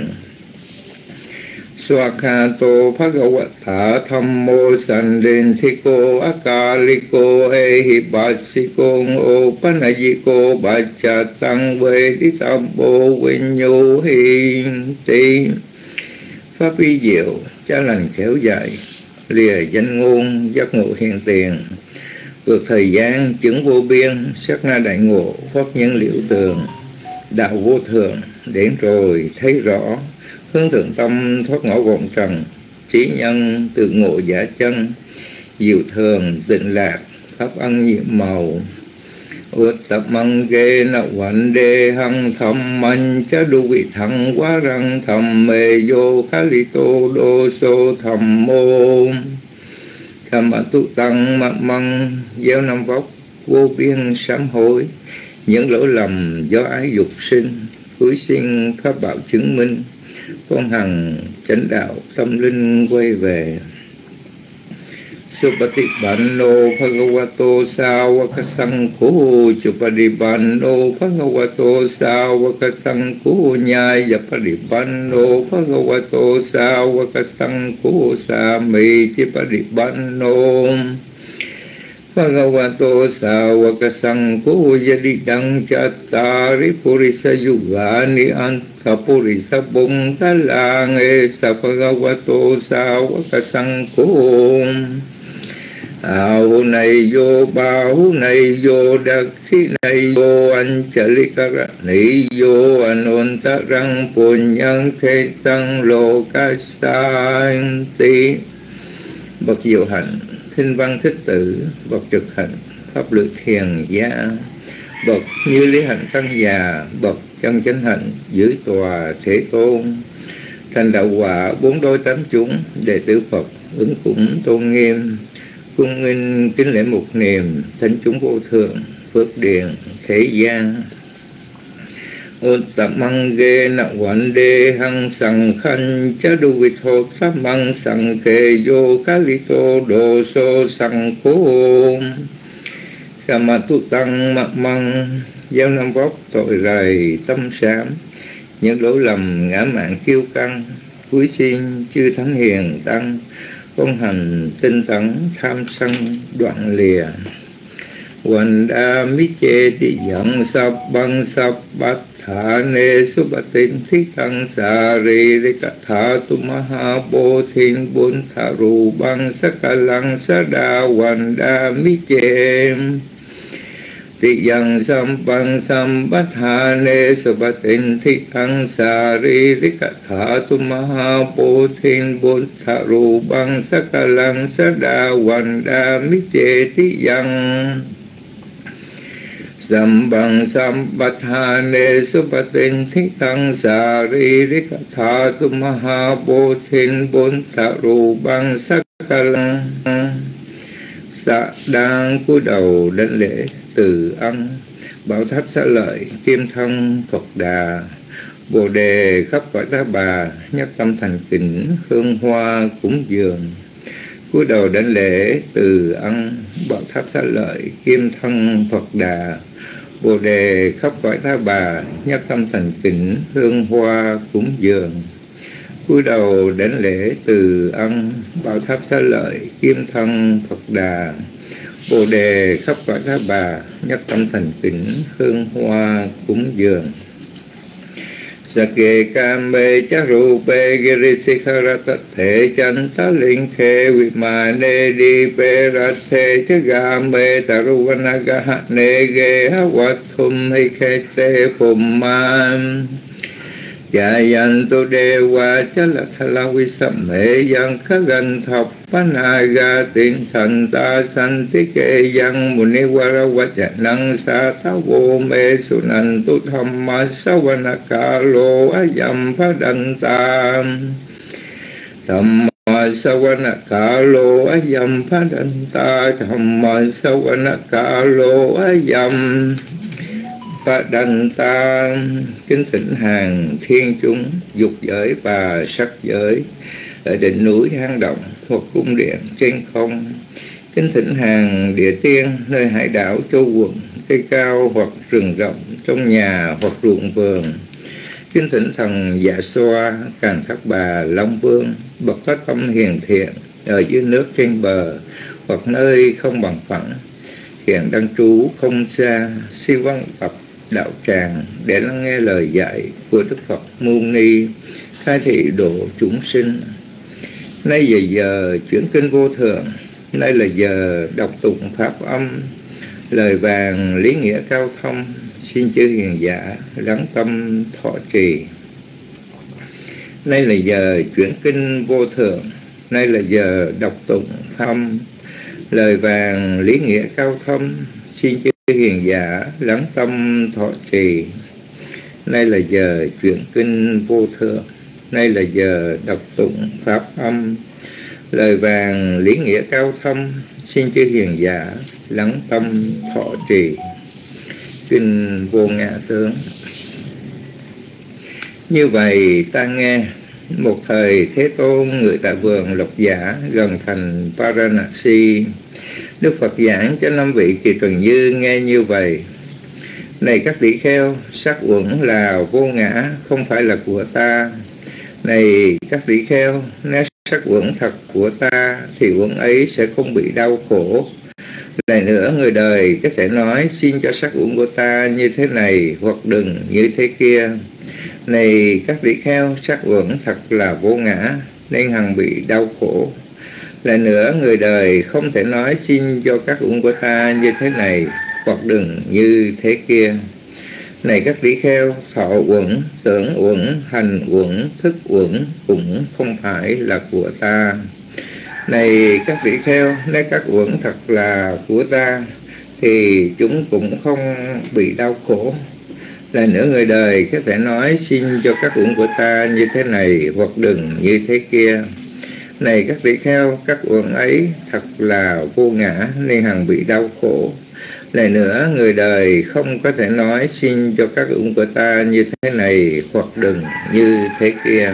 Swakato Bhagavata Thammo Sandinthiko Akaliko Ehipasiko Opanajiko Bachatang Veditambo Vinyu Hinti. Pháp vi diệu, cha lành khéo dạy, lìa danh ngôn giác ngộ hiện tiền, vượt thời gian chứng vô biên, sát na đại ngộ pháp nhân liễu tường, đạo vô thường đến rồi thấy rõ, hướng thượng tâm thoát ngõ vọng trần, trí nhân tự ngộ giả chân, diệu thường tịnh lạc pháp ân nhiệm màu. Uttamang-ge na vande hang tham man cha đu vị thăng quá răng tham mê yo khalito đô so tham mô. Tham tu tăng mạ măng, gieo năm vóc vô biên sám hối, những lỗi lầm do ái dục sinh, cuối sinh pháp bảo chứng minh, con hằng chánh đạo tâm linh quay về. Supatipanno Bhagavato Sāvaka Saṅghō Chupadipanno Bhagavato Sāvaka Saṅghō Nyāya Padipanno Bhagavato Sāvaka Saṅghō Sāmiti Padipanno Bhagavato Sāvaka Saṅghō Yadidang Cattari Purisa Yugani Antha Purisa Bhuntalang Esa Bhagavato Sāvaka Saṅghō. Áo này vô báo này vô đặc khí này vô anh chả lý ca ni vô anh ôn ta răng bồn nhân thế tăng lô ca sang tí. Bậc diệu hạnh thinh văn thích tử, bậc trực hạnh pháp lực thiền gia, bậc như lý hạnh tăng già, bậc chân chánh hạnh giữ tòa Thế Tôn, thành đạo quả bốn đôi tám chúng đệ tử Phật ứng cúng tôn nghiêm, cung nghinh kính lễ một niềm thánh chúng vô thượng phước điền thế gian. Uttamang ge na vande hang sang khanh cha du vi thô samang sang khe yo kalito đồ so sang khô Kama tu tăng mặt măng gieo năm vóc tội rầy tâm sám những lỗi lầm ngã mạn kiêu căng cúi xin chư thánh hiền tăng công hành tinh tấn tham sân đoạn lìa Quần đa mít chê tị dẫn sắp băng sắp bát thả nê su bát tinh thích tăng xà rì rì cà thả tu ma ha bồ thiên bốn thả rù băng sắc ca lăng sa đa quần đa mít chê tị dẫn sắp băng sắp bát thả nê su bát tinh thích tăng xà rì rì cà thả tu ma ha bồ thiên bốn thả rù băng sắc ca lăng sa đa quần đa mít chê tị dẫn Sambang sambathane supatin thitang saririkatha tumaha bodhin bốn thạ rù băng sắc lăng Xạ đang cúi đầu đến lễ từ ân bảo tháp xá lợi kim thân Phật Đà Bồ đề khắp cõi Ta Bà nhất tâm thành kính hương hoa cúng dường cúi đầu đến lễ từ ân bảo tháp xá lợi kim thân Phật Đà Bồ đề khắp cõi Ta Bà nhất tâm thành kính hương hoa cúng dường cúi đầu đến lễ từ ân bảo tháp xá lợi kim thân Phật Đà Bồ đề khắp cõi Ta Bà nhất tâm thành kính hương hoa cúng dường Sake kame charupe girisikarata thể chánh tá linh khe vimane đi pe rathe chagame taruvanagaha nege havathum hi khe te phumman Chayantu dewa chalathala visamme yang khagan thapanaga tin thành ta santi kê yang muniwara vachanang sa thavu me sunantu thamma savanakalo ayam phadanta Thamma savanakalo ayam phadanta Thamma savanakalo ayam Phadanta. Kính thỉnh hàng thiên chúng dục giới và sắc giới ở đỉnh núi hang động hoặc cung điện trên không. Kính thỉnh hàng địa tiên nơi hải đảo châu quần, cây cao hoặc rừng rộng, trong nhà hoặc ruộng vườn. Kính thỉnh thần Dạ Xoa, Càn Thác Bà, Long Vương, bậc có tâm hiền thiện ở dưới nước trên bờ hoặc nơi không bằng phẳng, hiện đang trú không xa, si văn tập đạo tràng để lắng nghe lời dạy của Đức Phật Mâu Ni, khai thị độ chúng sinh. Nay giờ giờ chuyển kinh vô thượng, nay là giờ đọc tụng pháp âm, lời vàng lý nghĩa cao thâm, xin chư hiền giả lắng tâm thọ trì. Nay là giờ chuyển kinh vô thượng, nay là giờ đọc tụng pháp âm, lời vàng lý nghĩa cao thâm, xin chư hiền giả lắng tâm thọ trì. Nay là giờ chuyển kinh vô thượng, nay là giờ đọc tụng pháp âm, lời vàng lý nghĩa cao thâm, xin chư hiền giả lắng tâm thọ trì. Kinh Vô Ngã Tướng. Như vậy ta nghe, một thời Thế Tôn ngự tại vườn Lộc Giả gần thành Varanasi. Đức Phật giảng cho năm vị Kỳ Tuần Như nghe như vậy: Này các tỷ kheo, sắc uẩn là vô ngã, không phải là của ta. Này các tỷ kheo, nếu sắc uẩn thật của ta thì uẩn ấy sẽ không bị đau khổ. Lại nữa, người đời có thể nói xin cho sắc uẩn của ta như thế này hoặc đừng như thế kia. Này các tỷ kheo, sắc uẩn thật là vô ngã nên hằng bị đau khổ. Lại nữa, người đời không thể nói xin cho các uẩn của ta như thế này hoặc đừng như thế kia. Này các tỷ kheo, thọ uẩn, tưởng uẩn, hành uẩn, thức uẩn cũng không phải là của ta. Này các tỷ kheo, nếu các uẩn thật là của ta thì chúng cũng không bị đau khổ. Lại nữa, người đời có thể nói xin cho các uẩn của ta như thế này hoặc đừng như thế kia. Này các tỷ kheo, các uẩn ấy thật là vô ngã nên hằng bị đau khổ. Lại nữa, người đời không có thể nói xin cho các uẩn của ta như thế này hoặc đừng như thế kia.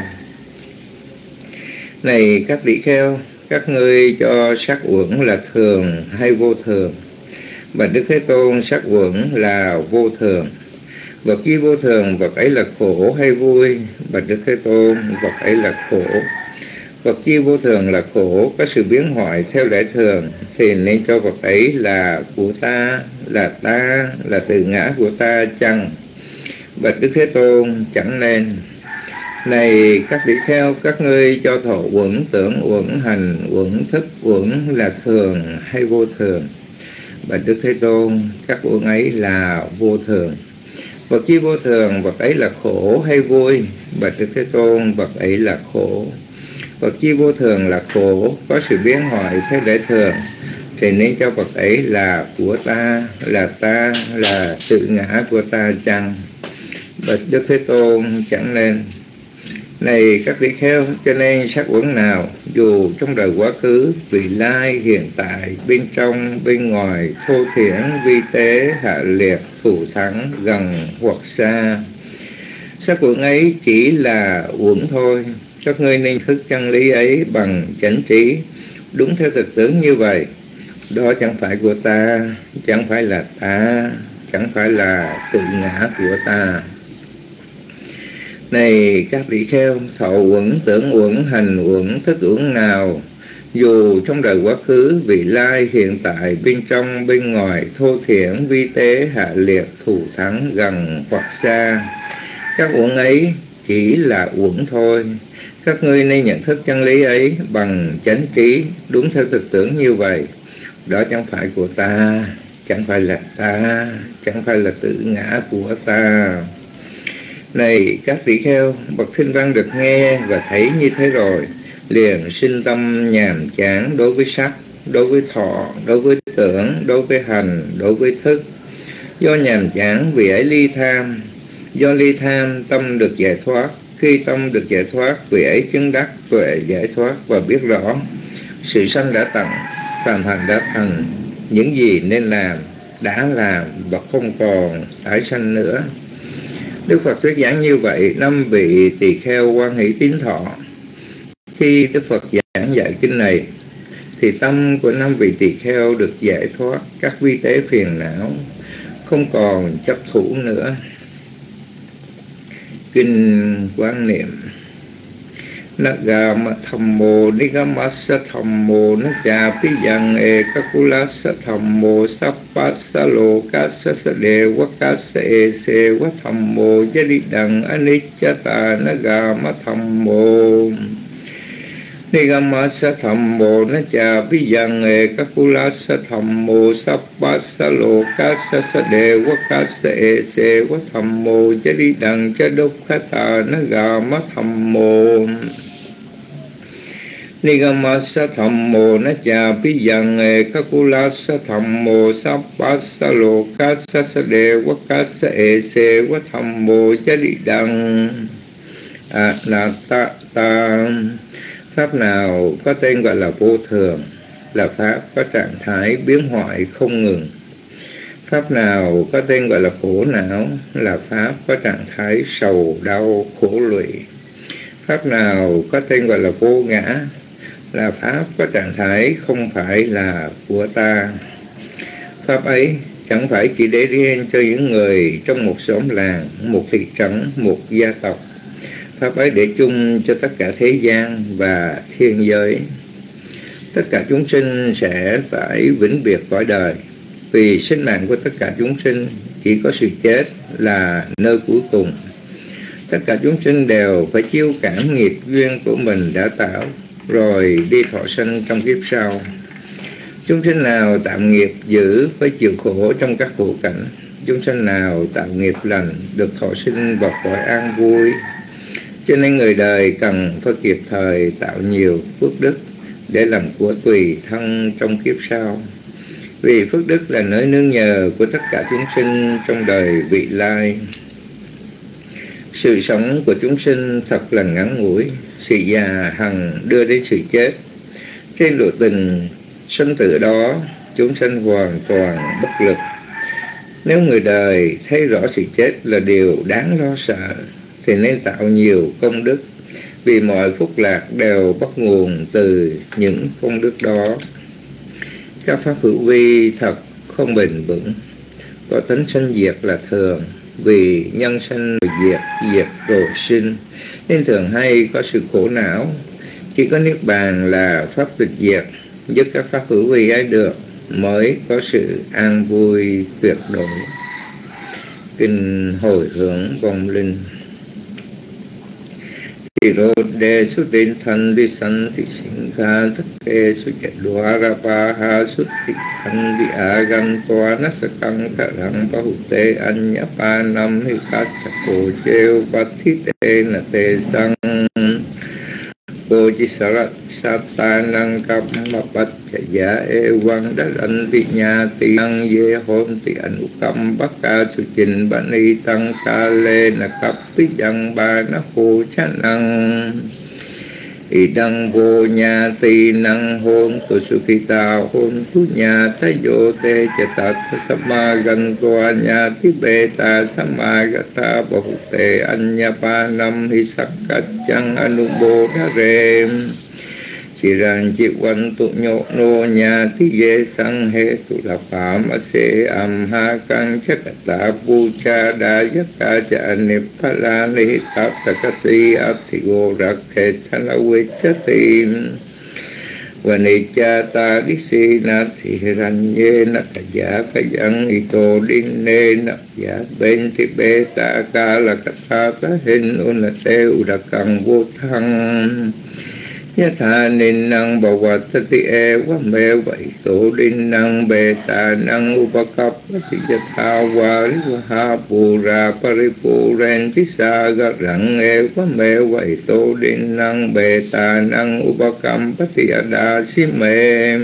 Này các tỷ kheo, các ngươi cho sắc uẩn là thường hay vô thường? Bạch Đức Thế Tôn, sắc uẩn là vô thường. Vật chi vô thường, vật ấy là khổ hay vui? Bạch Đức Thế Tôn, vật ấy là khổ. Vật chi vô thường là khổ, có sự biến hoại theo lẽ thường, thì nên cho vật ấy là của ta, là ta, là tự ngã của ta chăng? Bạch Đức Thế Tôn, chẳng nên. Này các tỷ kheo, các ngươi cho thọ uẩn, tưởng uẩn, hành uẩn, thức uẩn là thường hay vô thường? Bạch Đức Thế Tôn, các uẩn ấy là vô thường. Vật chi vô thường, vật ấy là khổ hay vui? Bạch Đức Thế Tôn, vật ấy là khổ. Vật chi vô thường là khổ, có sự biến hoại theo lẽ thường, thì nên cho vật ấy là của ta, là ta, là tự ngã của ta chăng? Bạch Đức Thế Tôn, chẳng nên. Này các tỷ kheo, cho nên sắc uẩn nào, dù trong đời quá khứ, vị lai, hiện tại, bên trong, bên ngoài, thô thiển, vi tế, hạ liệt, thù thắng, gần hoặc xa, sắc uẩn ấy chỉ là uẩn thôi. Các ngươi nên thức chân lý ấy bằng chánh trí, đúng theo thực tướng như vậy. Đó chẳng phải của ta, chẳng phải là ta, chẳng phải là tự ngã của ta. Này các tỷ kheo, thọ uẩn, tưởng uẩn, hành uẩn, thức uẩn nào, dù trong đời quá khứ, vị lai, hiện tại, bên trong, bên ngoài, thô thiển, vi tế, hạ liệt, thù thắng, gần hoặc xa, các uẩn ấy chỉ là uẩn thôi. Các ngươi nên nhận thức chân lý ấy bằng chánh trí, đúng theo thực tưởng như vậy. Đó chẳng phải của ta, chẳng phải là ta, chẳng phải là tự ngã của ta. Này các tỷ kheo, bậc Thinh Văn được nghe và thấy như thế rồi, liền sinh tâm nhàm chán đối với sắc, đối với thọ, đối với tưởng, đối với hành, đối với thức. Do nhàm chán vì ấy ly tham, do ly tham tâm được giải thoát. Khi tâm được giải thoát, vì ấy chứng đắc tuệ giải thoát và biết rõ sự sanh đã tận, phàm hành đã thành, những gì nên làm đã làm và không còn tái sanh nữa. Đức Phật thuyết giảng như vậy, năm vị tỳ kheo hoan hỷ tín thọ. Khi Đức Phật giảng dạy kinh này, thì tâm của năm vị tỳ kheo được giải thoát các vi tế phiền não, không còn chấp thủ nữa. Kinh quán niệm: Nagama Thammo Nigamasa Thammo Nachapiyan Ekakulasa Thammo Sappasa Lokasa Sadevakasa Esewa Thammo Yadidang Anichata Nagama Thammo Nigamasa Thammo Nachapiyan Ekakulasa Thammo Sappasa Lokasa Sadevakasa Esewa Thammo Yadidang Chadukkata Nagama Thammo Nigamasa Thammo Nachapiyan Ekakulasa Thammo Sappasa Lokasa Sadevakasa Esewa Thammo Yadidang Anattata. Pháp nào có tên gọi là vô thường, là pháp có trạng thái biến hoại không ngừng. Pháp nào có tên gọi là khổ não, là pháp có trạng thái sầu đau khổ lụy. Pháp nào có tên gọi là vô ngã, là pháp có trạng thái không phải là của ta. Pháp ấy chẳng phải chỉ để riêng cho những người trong một xóm làng, một thị trấn, một gia tộc. Pháp ấy để chung cho tất cả thế gian và thiên giới. Tất cả chúng sinh sẽ phải vĩnh biệt cõi đời, vì sinh mạng của tất cả chúng sinh chỉ có sự chết là nơi cuối cùng. Tất cả chúng sinh đều phải chiêu cảm nghiệp duyên của mình đã tạo, rồi đi thọ sanh trong kiếp sau. Chúng sinh nào tạo nghiệp dữ phải chịu khổ trong các khổ cảnh. Chúng sinh nào tạo nghiệp lành được thọ sinh vào cõi an vui. Cho nên người đời cần phải kịp thời tạo nhiều phước đức để làm của tùy thân trong kiếp sau. Vì phước đức là nơi nương nhờ của tất cả chúng sinh trong đời vị lai. Sự sống của chúng sinh thật là ngắn ngủi, sự già hằng đưa đến sự chết. Trên lộ trình sinh tử đó, chúng sinh hoàn toàn bất lực, Nếu người đời thấy rõ sự chết là điều đáng lo sợ thì nên tạo nhiều công đức, vì mọi phúc lạc đều bắt nguồn từ những công đức đó. Các pháp hữu vi thật không bền vững, có tính sinh diệt là thường, vì nhân sinh rồi diệt, diệt rồi sinh, nên thường hay có sự khổ não. Chỉ có niết bàn là pháp tịch diệt, giúp các pháp hữu vi ấy được, mới có sự an vui tuyệt đối. Kinh hồi hướng vong linh. Tiro de su tin thân đi sanh thị sinh kha tất kê su chạy đoá ra pa ha su thị thân đi á gan toa nát sa căng khả răng pa hụ tê anh nhá pa năm hi khát chạc cổ chêu pa thi tê na tê sang cô chỉ sợ ra sa ta năng cấp mà bắt chạy giá e quang đã anh thị nhà thị năng dê hôn thị ảnh cầm bắc ca su trình bản y tăng ca lê na cấp tí dân ba na khô chá năng y đăng vô nhà thị năng hôn tu su khi ta hôn tu nhà thái vô tê chả ta sa ma gần toa nhà thị bê ta sa ma gata bồ tê anh nhà pa năm hi sắc cách chăng anu bồ đa rê chỉ rằng chỉ quan tụ nhộ nô nhà thi dê sang hệ tụ là phạm a se am ha căng chắc ta bu cha đa giác ca cha nếp pha la ni tát ta ca si áp thị gô rạc hệ cha la quê cha tim và ni cha ta đi si na thị ranh nhê na cả giả cả dân y tô đinh nê na giả bên thị bê ta ca là cả ta ta hình ôn là têu đã càng vô thăng nhất tha nên năng bảo vật ti e quá mê vậy tổ đinh năng bê ta năng upakap ti tha wa ha pura paripuren ti sa ga rang e quá mê vậy tổ đinh năng bê ta năng upakam ti ada si mê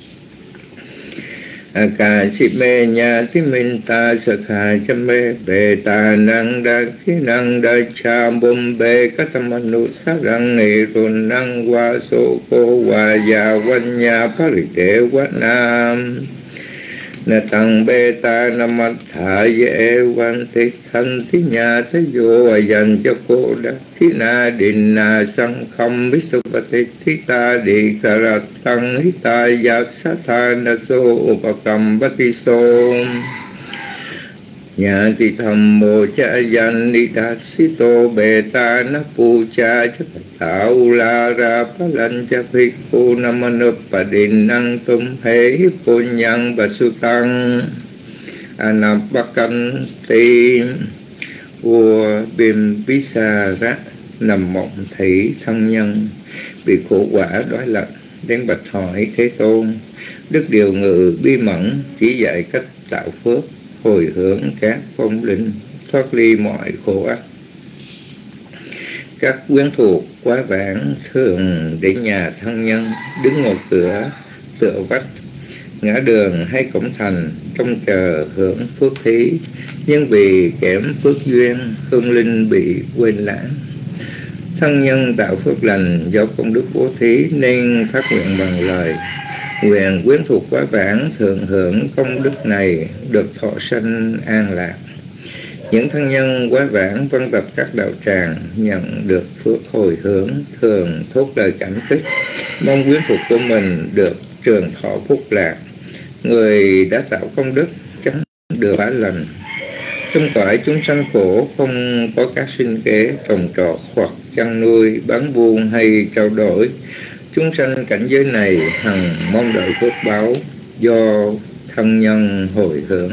ca si mê nhà ti minh ta sa kha cha mê bê ta năng đa khi năng đa cha bom bê các tâm anu sa răng ni run năng qua số cô qua già quan nhà pari đệ quá nam na tăng bê ta nam thả dễ quan thị thân tí nhà thế vô dành cho cô đã khi na đình na sang không biết số bát thi ta đi cả ra tăng hít ta gia sát tha na so upakam bati so nhà ti tham mô cha yan ni đa si tô bê ta na pu cha cha tạo la ra pa lan cha phi cô nam anu pa đình năng tum he pu nhang ba su tăng anapakan ti vua bim visa ra nằm mộng thị thân nhân bị khổ quả đói lạnh đến bạch hỏi Thế Tôn. Đức Điều Ngự bi mẫn chỉ dạy cách tạo phước, hồi hướng các phong linh, thoát ly mọi khổ ách. Các quyến thuộc quá vãng thường đến nhà thân nhân, đứng ngồi cửa, tựa vách, ngã đường hay cổng thành, trông chờ hưởng phước thí, nhưng vì kém phước duyên, hương linh bị quên lãng. Thân nhân tạo phước lành do công đức bố thí nên phát nguyện bằng lời, nguyện quyến thuộc quá vãng thường hưởng công đức này, được thọ sanh an lạc. Những thân nhân quá vãng vân tập các đạo tràng nhận được phước hồi hướng, thường thốt lời cảm kích, mong quyến thuộc của mình được trường thọ phúc lạc. Người đã tạo công đức chắc được quả lành. Trong cõi chúng sanh khổ không có các sinh kế trồng trọt hoặc chăn nuôi, bán buôn hay trao đổi. Chúng sanh cảnh giới này hằng mong đợi phước báo do thân nhân hồi hướng.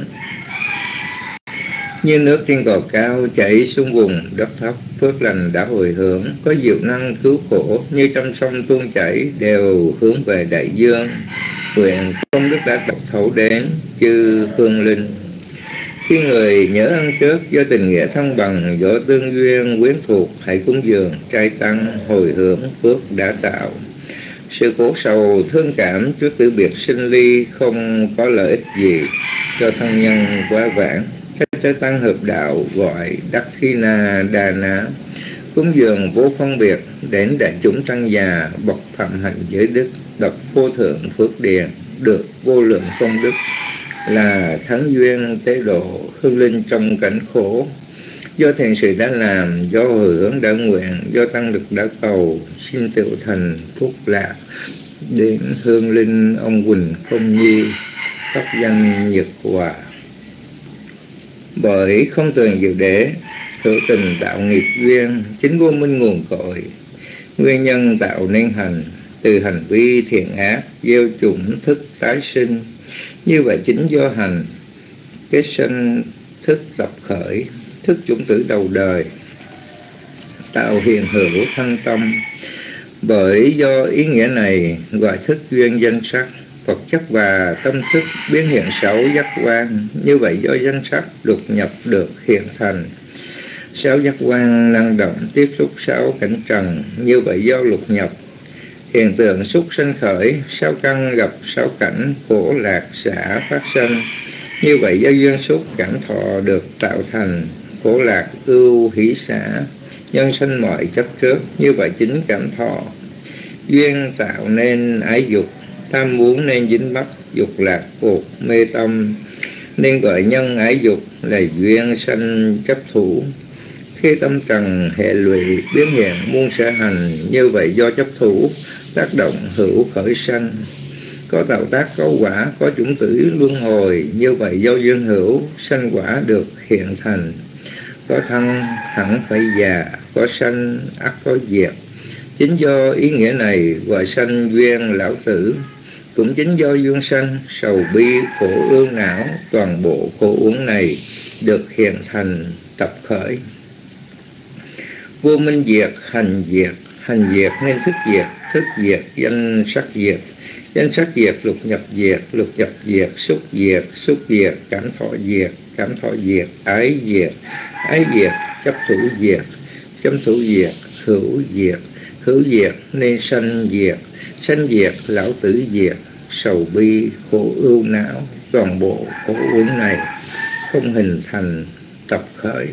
Như nước trên cò cao chảy xuống vùng đất thấp, phước lành đã hồi hướng, có diệu năng cứu khổ, như trong sông tuôn chảy đều hướng về đại dương. Nguyện công đức đã độc thấu đến chư hương linh. Khi người nhớ ân trước do tình nghĩa thân bằng, do tương duyên quyến thuộc, hãy cúng dường trai tăng hồi hướng phước đã tạo. Sự khổ sầu thương cảm trước tử biệt sinh ly không có lợi ích gì cho thân nhân quá vãng. Các trai tăng hợp đạo gọi đắc khi na đà na, cúng dường vô phân biệt đến đại chúng tăng già, bậc phạm hạnh giới đức, độc vô thượng phước điền, được vô lượng công đức. là thắng duyên tế độ, hương linh trong cảnh khổ. Do thiện sự đã làm, do hồi hướng đã nguyện, do tăng lực đã cầu, xin tựu thành phúc lạc. Đến hương linh ông Quỳnh Công Nhi, pháp danh Nhật Hòa. Bởi không tường diệu đế, hữu tình tạo nghiệp duyên, chính vô minh nguồn cội. Nguyên nhân tạo nên hành, từ hành vi thiện ác, gieo chủng thức tái sinh. Như vậy chính do hành, kết sanh thức tập khởi, thức chủng tử đầu đời, tạo hiện hữu thân tâm. Bởi do ý nghĩa này gọi thức duyên danh sắc, vật chất và tâm thức biến hiện sáu giác quan. Như vậy do danh sắc lục nhập được hiện thành. Sáu giác quan năng động tiếp xúc sáu cảnh trần. Như vậy do lục nhập hiện tượng xúc sanh khởi, sáu căn gặp sáu cảnh khổ lạc xả phát sanh. Như vậy do duyên xúc cảm thọ được tạo thành, khổ lạc ưu hỷ xả, nhân sanh mọi chấp trước. Như vậy chính cảm thọ. Duyên tạo nên ái dục, tham muốn nên dính mắc, dục lạc cuộc mê tâm. Nên gọi nhân ái dục là duyên sanh chấp thủ. Khi tâm trần hệ lụy biến hiện muôn sở hành, như vậy do chấp thủ tác động hữu khởi sanh. Có tạo tác có quả, có chủng tử luân hồi. Như vậy do duyên hữu sanh quả được hiện thành. Có thân hẳn phải già, có sanh ắt có diệt. Chính do ý nghĩa này gọi sanh duyên lão tử. Cũng chính do duyên sanh sầu bi khổ ương não, toàn bộ khổ uẩn này được hiện thành tập khởi. Vô minh diệt, hành diệt, hành diệt nên thức diệt, thức diệt danh sắc diệt, danh sắc diệt lục nhập diệt, lục nhập diệt xúc diệt, xúc diệt cảm thọ diệt, cảm thọ diệt ái diệt, ái diệt chấp thủ diệt, chấp thủ diệt hữu diệt, hữu diệt nên sanh diệt, sanh diệt lão tử diệt, sầu bi khổ ưu não, toàn bộ khổ uẩn này không hình thành tập khởi.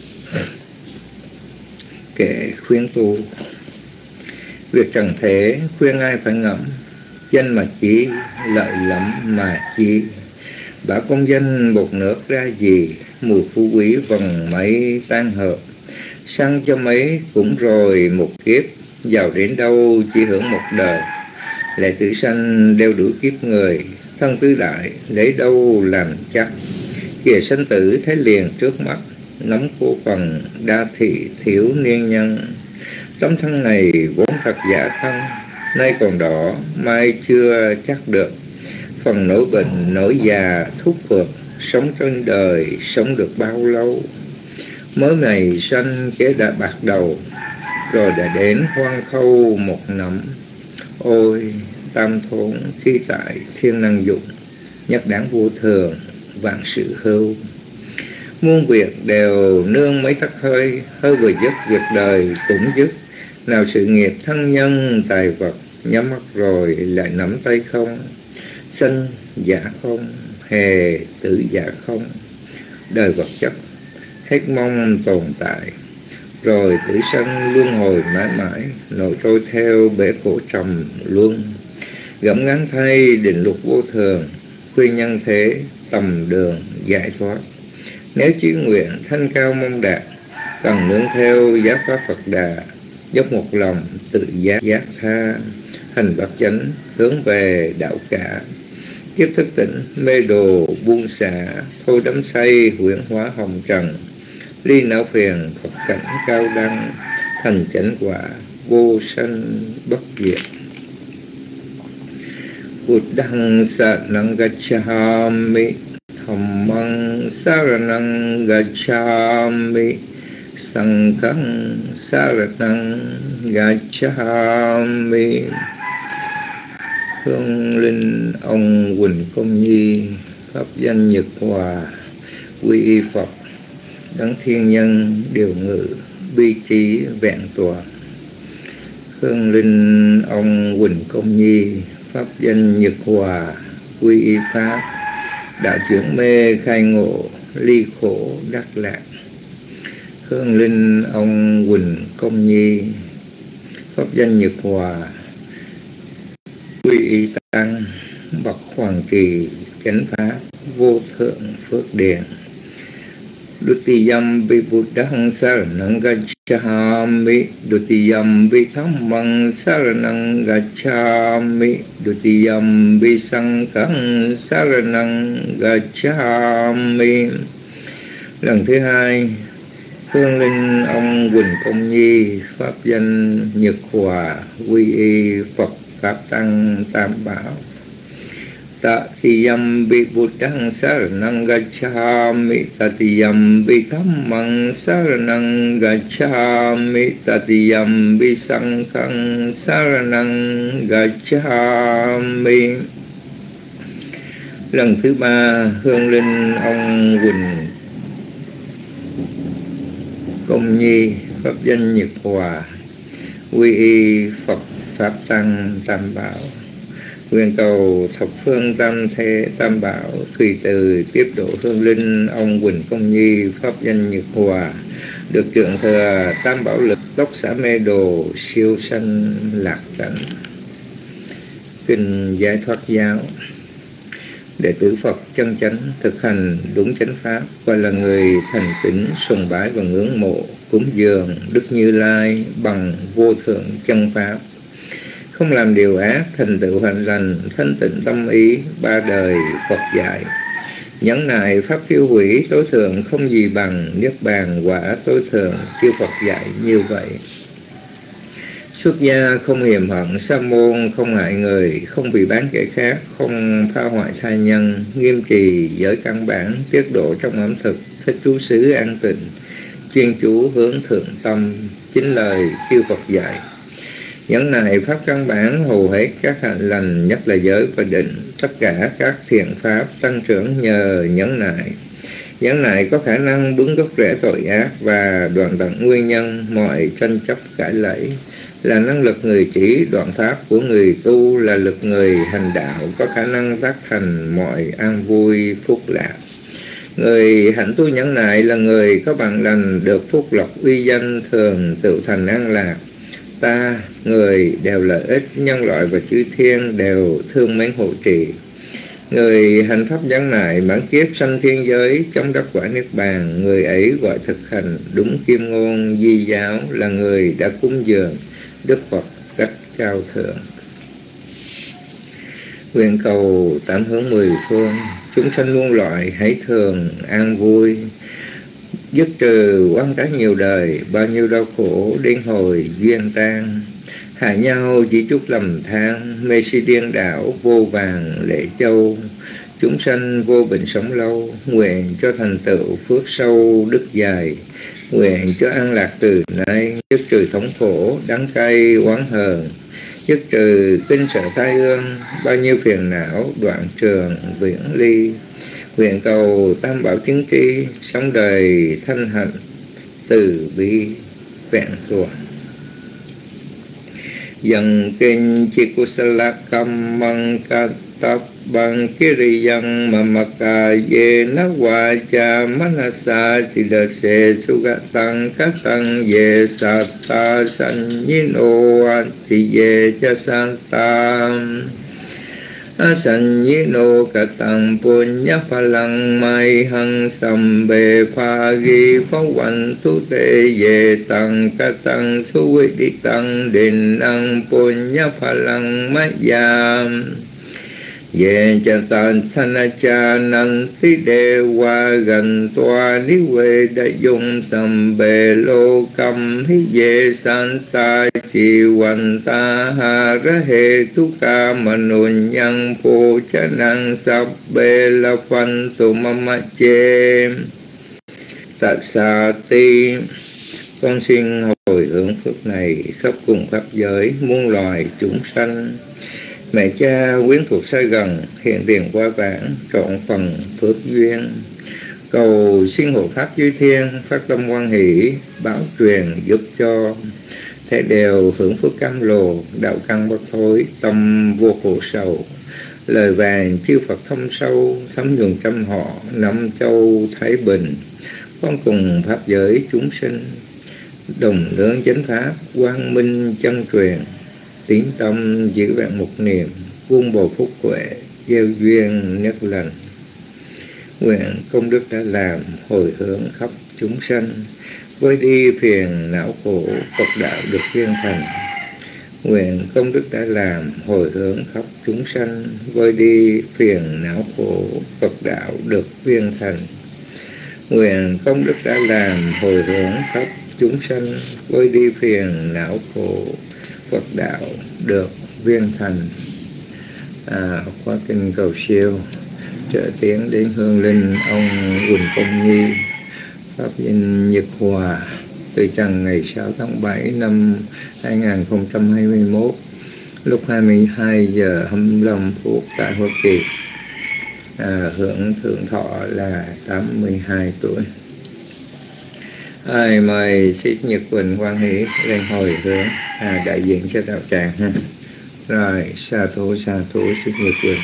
Kệ khuyên tu. Việc trần thế khuyên ai phải ngẫm, danh mà chỉ, lợi lắm mà chi. Bả công danh một nước ra gì, mùi phú quý vần mấy tan hợp. Săn cho mấy cũng rồi một kiếp, giàu đến đâu chỉ hưởng một đời. Lại tử sanh đeo đuổi kiếp người, thân tứ đại lấy đâu làm chắc. Kìa sanh tử thấy liền trước mắt, nóng cố phần đa thị thiếu niên nhân. Tấm thân này vốn thật giả thân, nay còn đỏ mai chưa chắc được. Phần nỗi bệnh nỗi già thuốc phược, sống trên đời sống được bao lâu. Mới này sanh kế đã bạc đầu, rồi đã đến hoang khâu một nắm. Ôi tam thốn thi tại thiên năng dụng, nhất đáng vô thường vạn sự hưu. Muôn việc đều nương mấy tắc hơi, hơi vừa dứt việc đời cũng dứt. Nào sự nghiệp thân nhân tài vật, nhắm mắt rồi lại nắm tay không. Sanh giả không, hề tử giả không. Đời vật chất hết mong tồn tại, rồi tử sanh luân hồi mãi mãi, nổi trôi theo bể khổ trầm luân. Gẫm ngắn thay định luật vô thường, khuyên nhân thế tầm đường giải thoát. Nếu chí nguyện thanh cao mong đạt, cần nương theo giáo pháp Phật Đà. Dốc một lòng tự giác giác tha, hành bát chánh hướng về đạo cả. Kiếp thức tỉnh mê đồ buông xả, thôi đắm say huyễn hóa hồng trần. Ly não phiền Phật cảnh cao đăng, thành chánh quả vô sanh bất diệt. Buddhang saranang gacchami, Dhammang saranang gacchami, Sanghang saranang gacchami. Hương linh ông Quỳnh Công Nhi, pháp danh Nhật Hòa, quy y Phật, đấng thiên nhân điều ngự, bi trí vẹn toàn. Hương linh ông Quỳnh Công Nhi, pháp danh Nhật Hòa, quy y Pháp, đạo chuyển mê khai ngộ, ly khổ đắc lạc. Hương linh ông Quỳnh Công Nhi, pháp danh Nhật Hòa, quy y Tăng, bậc hoàng kỳ chánh pháp. vô thượng phước điền. Dutiyam vi Buddhang saranang gacchami, Dutiyam vi Dhammang saranang gacchami, Dutiyam vi Sanghang saranang gacchami. Lần thứ hai, hương linh ông Huỳnh Công Nhi, pháp danh Nhật Hòa, quy y Phật Pháp Tăng Tam Bảo. Tatiyam vi Buddhang saranang gacchami, Tatiyam vi Dhammang saranang gacchami, Tatiyam vi Sanghang saranang gacchami. Lần thứ ba, hương linh ông Huỳnh Công Nhi, pháp danh Nhật Hòa, quy y Phật Pháp Tăng Tam Bảo. Nguyện cầu thập phương tam thế tam bảo tùy từ tiếp độ hương linh ông Huỳnh Công Nhi, pháp danh Nhật Hòa, được trượng thừa tam bảo lực, tốc xả mê đồ, siêu sanh lạc tánh. Kinh Giải Thoát Giáo. Đệ tử Phật chân chánh thực hành đúng chánh pháp, gọi là người thành kính sùng bái và ngưỡng mộ cúng dường Đức Như Lai bằng vô thượng chân pháp, không làm điều ác, thành tựu hạnh lành, thanh tịnh tâm ý, ba đời Phật dạy. Nhẫn nại pháp tiêu hủy tối thượng, không gì bằng niết bàn quả tối thượng, chư Phật dạy như vậy. Xuất gia không hiềm hận, sa môn không hại người, không bị bán kẻ khác, không phá hoại tha nhân, nghiêm trì giới căn bản, tiết độ trong ẩm thực, thích trú xứ an tịnh, chuyên chú hướng thượng tâm, chính lời chư Phật dạy. Nhẫn nại pháp căn bản, hầu hết các hạnh lành, nhất là giới và định, tất cả các thiện pháp tăng trưởng nhờ nhẫn nại. Nhẫn nại có khả năng bứng gốc rễ tội ác và đoạn tận nguyên nhân mọi tranh chấp cãi lẫy, là năng lực người chỉ. Đoạn pháp của người tu là lực người hành đạo, có khả năng tác thành mọi an vui phúc lạc. Người hạnh tu nhẫn nại là người có bằng lành, được phúc lộc uy danh, thường tự thành an lạc. Ta, người đều lợi ích, nhân loại và chư thiên đều thương mến hộ trì. Người hành pháp nhẫn nại mãn kiếp sanh thiên giới, trong đắc quả niết bàn. Người ấy gọi thực hành đúng kim ngôn di giáo, là người đã cúng dường Đức Phật cách cao thượng. Nguyện cầu tám hướng mười phương, chúng sanh muôn loại hãy thường an vui, dứt trừ oán trách nhiều đời, bao nhiêu đau khổ điên hồi duyên tan. Hại nhau chỉ chút lầm than, mê si điên đảo vô vàng lễ châu. Chúng sanh vô bệnh sống lâu, nguyện cho thành tựu phước sâu đức dài. Nguyện cho an lạc từ nay, dứt trừ thống khổ đắng cay oán hờn, dứt trừ kinh sợ tai ương, bao nhiêu phiền não đoạn trường viễn ly. Nguyện cầu tam bảo chứng tri, sống đời thanh hạnh từ bi vẹn toàn. Dần kinh chi kusala kammang katabang kiriyang mamaka ye na vacha manasa tidase sugatang katang ye satta sanyino anti ye jasantam Asanyino katang punya phalang mai hằng sambe phagi phawantu te ye tang katang suvi tang định năng punya phalang mayam ye chatan thanacha nanti dewa gan toa niwe dayung sambe lokam hi ye santa chi vanta harahe tuka manunyang po chanang sabbe la phantu mamache tatsati. Con xin hồi hướng phước này khắp cùng khắp giới muôn loài chúng sanh. Mẹ cha quyến thuộc xa gần, hiện tiền qua vãng, trọn phần phước duyên. Cầu xin hộ pháp dưới thiên, phát tâm hoan hỷ, báo truyền giúp cho. Thế đều hưởng phước cam lồ, đạo căn bất thối, tâm vô khổ sầu. Lời vàng chư Phật thâm sâu, thấm nhuần trăm họ, năm châu thái bình. Con cùng pháp giới chúng sinh, đồng lớn chánh pháp, quang minh chân truyền. Tín tâm giữ vẹn một niệm, vuông bồi phúc huệ, gieo duyên nhất lành. Nguyện công đức đã làm hồi hướng khắp chúng sanh, vơi đi phiền não khổ, Phật đạo được viên thành. Nguyện công đức đã làm hồi hướng khắp chúng sanh, vơi đi phiền não khổ, Phật đạo được viên thành. Nguyện công đức đã làm hồi hướng khắp chúng sanh, vơi đi phiền não khổ, Phật đạo được viên thành. À, khóa kinh cầu siêu trợ tiến đến hương linh ông Quỳnh Công Nhi, pháp danh Nhật Hòa, từ trần ngày sáu tháng bảy năm hai nghìn không trăm hai mươi mốt, lúc hai mươi hai giờ hai mươi lăm phút tại Hoa Kỳ. À, hưởng thượng thọ là tám mươi hai tuổi. Ai mời Sít Nhật Quỳnh Quang Hỷ lên hồi hướng à, đại diện cho đạo tràng ha. Rồi, sa thú sa thú Sít Nhật Quỳnh.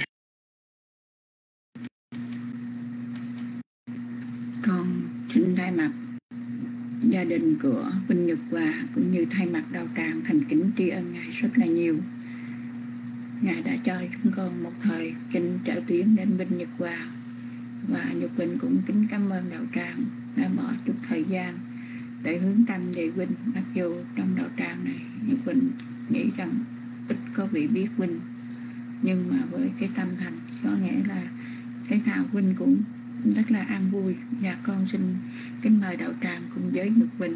Con xin thay mặt gia đình của Vinh Nhật Hòa cũng như thay mặt đạo tràng thành kính tri ân Ngài rất là nhiều. Ngài đã cho chúng con một thời kinh trợ tiến đến Vinh Nhật Hòa, và Nhật Quỳnh cũng kính cảm ơn đạo tràng đã bỏ chút thời gian để hướng tâm về Vinh. Mặc dù trong đạo tràng này Nhật Quỳnh nghĩ rằng ít có vị biết Vinh, nhưng mà với cái tâm thành có nghĩa là thế nào Vinh cũng rất là an vui. Và con xin kính mời đạo tràng cùng với Nhật Quỳnh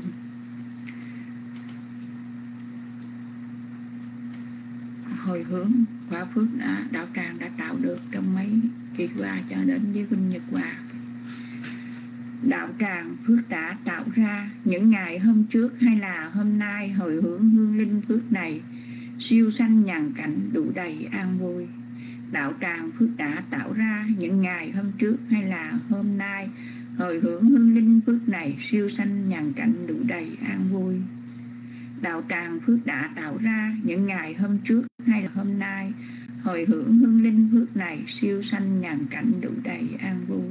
hồi hướng quả phước đã đạo tràng đã tạo được trong mấy kỳ qua cho đến với Vinh Nhật Hòa. Đạo tràng phước đã tạo ra những ngày hôm trước hay là hôm nay, hồi hướng hương linh phước này siêu sanh nhàn cảnh đủ đầy an vui. Đạo tràng phước đã tạo ra những ngày hôm trước hay là hôm nay, hồi hướng hương linh phước này siêu sanh nhàn cảnh đủ đầy an vui. Đạo tràng phước đã tạo ra những ngày hôm trước hay là hôm nay, hồi hướng hương linh phước này siêu sanh nhàn cảnh đủ đầy an vui.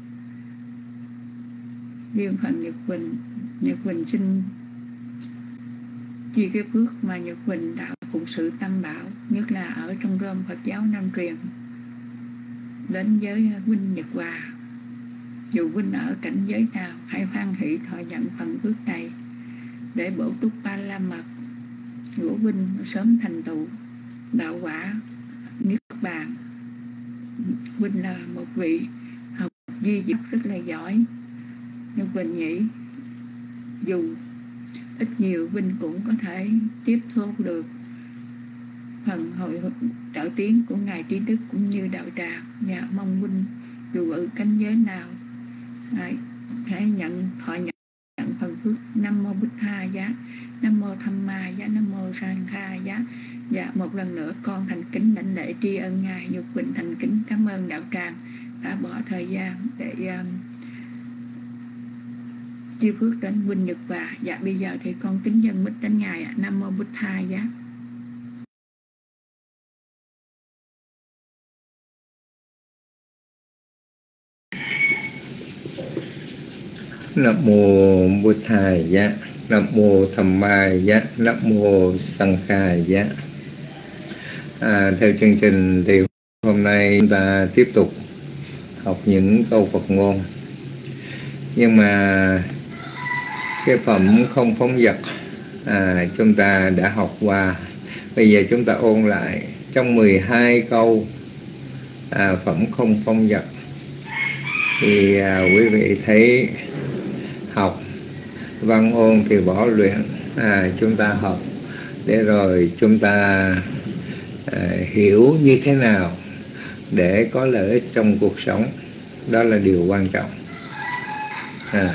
Riêng phần Nhật Quỳnh, Nhật Quỳnh xin chia cái phước mà Nhật Quỳnh đã phụng sự Tam Bảo, nhất là ở trong rơm Phật giáo Nam truyền, đến với Vinh Nhật Hòa. Dù Vinh ở cảnh giới nào, hãy hoan hỷ thọ nhận phần phước này để bổ túc ba la mật của Vinh sớm thành tựu đạo quả niết bàn. Vinh là một vị học duy giác rất là giỏi, nhưng Vinh nghĩ dù ít nhiều Vinh cũng có thể tiếp thu được phần hội trợ tiến của Ngài Trí Đức cũng như đạo tràng, và mong Vinh dù ở cảnh giới nào hãy nhận thọ nhận nhận phần phước. Nam mô Bích Tha giá, Nam mô Tham Ma giá, Nam mô Sang Kha giá. Và một lần nữa con thành kính đảnh lễ tri ân Ngài Nhật Quỳnh, thành kính cảm ơn đạo tràng đã bỏ thời gian để um, chia phước đến Vinh Nhật Hòa. Dạ bây giờ thì con kính dân mít đến Ngài. Nam mô Bích Tha giá. Nam mô Bụt Thầy giá, Nam mô Tham Ma giá, Nam mô Sang Kha giá. À, theo chương trình thì hôm nay chúng ta tiếp tục học những câu Phật ngôn, nhưng mà cái phẩm không phóng dật à, chúng ta đã học qua. Bây giờ chúng ta ôn lại trong mười hai câu à, phẩm không phóng dật. Thì à, quý vị thấy học văn ôn thì bỏ luyện, à, chúng ta học để rồi chúng ta à, hiểu như thế nào để có lợi ích trong cuộc sống. Đó là điều quan trọng. à,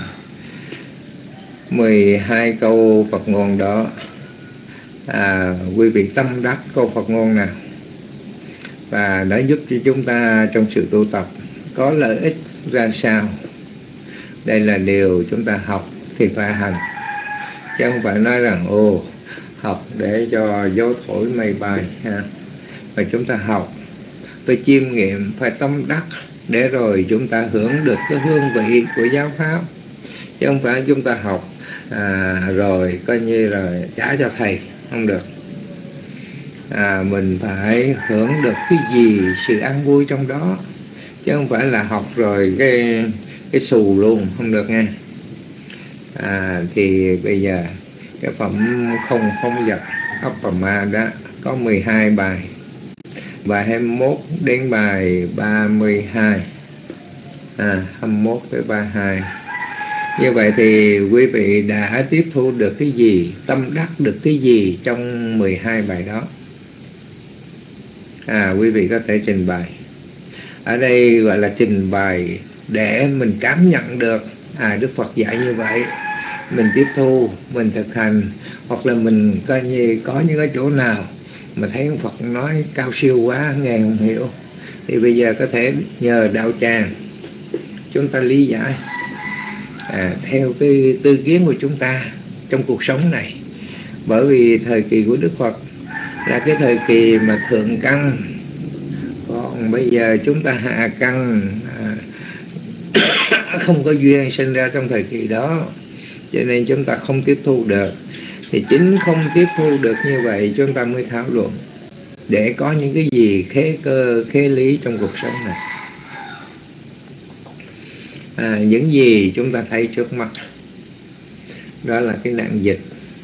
mười hai câu Phật ngôn đó, à, quý vị tâm đắc câu Phật ngôn nào và đã giúp cho chúng ta trong sự tu tập có lợi ích ra sao. Đây là điều chúng ta học thì phải hành, chứ không phải nói rằng ồ học để cho gió thổi mây bay ha. Và chúng ta học phải chiêm nghiệm, phải tâm đắc để rồi chúng ta hưởng được cái hương vị của giáo pháp, chứ không phải chúng ta học à, rồi coi như là trả cho thầy, không được. À, mình phải hưởng được cái gì, sự an vui trong đó, chứ không phải là học rồi cái cái xù luôn, không được nghe. À, thì bây giờ cái phẩm không phóng dật Appama đó có mười hai bài, bài hai mươi mốt đến bài ba mươi hai, à, hai mươi mốt tới ba mươi hai. Như vậy thì quý vị đã tiếp thu được cái gì, tâm đắc được cái gì trong mười hai bài đó? À, quý vị có thể trình bày. Ở đây gọi là trình bày để mình cảm nhận được, à, Đức Phật dạy như vậy, mình tiếp thu, mình thực hành, hoặc là mình coi như có những cái chỗ nào mà thấy ông Phật nói cao siêu quá, nghe không hiểu, thì bây giờ có thể nhờ đạo tràng chúng ta lý giải, à, theo cái tư kiến của chúng ta trong cuộc sống này. Bởi vì thời kỳ của Đức Phật là cái thời kỳ mà thượng căn, còn bây giờ chúng ta hạ căn, à, không có duyên sinh ra trong thời kỳ đó, cho nên chúng ta không tiếp thu được. Thì chính không tiếp thu được như vậy chúng ta mới thảo luận để có những cái gì khế cơ, khế lý trong cuộc sống này. À, những gì chúng ta thấy trước mắt đó là cái nạn dịch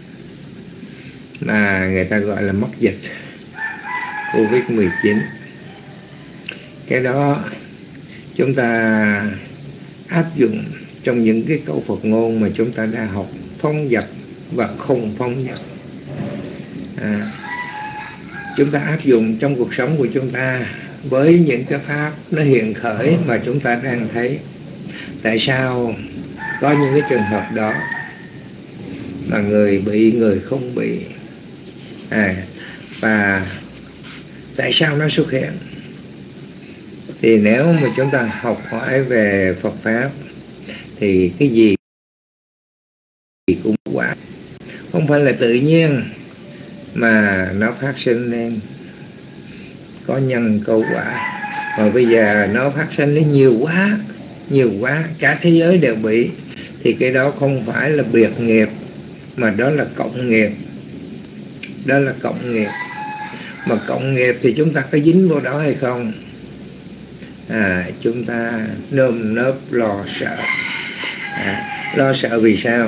mà người ta gọi là mắc dịch Covid mười chín. Cái đó chúng ta áp dụng trong những cái câu Phật ngôn mà chúng ta đã học, phong dật và không phong dật. À, chúng ta áp dụng trong cuộc sống của chúng ta với những cái pháp nó hiện khởi mà chúng ta đang thấy. Tại sao có những cái trường hợp đó mà người bị, người không bị, à, và tại sao nó xuất hiện? Thì nếu mà chúng ta học hỏi về Phật Pháp thì cái gì cũng quả, không phải là tự nhiên mà nó phát sinh lên, có nhân câu quả. Mà bây giờ nó phát sinh lên nhiều quá, nhiều quá, cả thế giới đều bị, thì cái đó không phải là biệt nghiệp, mà đó là cộng nghiệp. Đó là cộng nghiệp. Mà cộng nghiệp thì chúng ta có dính vô đó hay không? À, chúng ta nơm nớp lo sợ. À, lo sợ vì sao?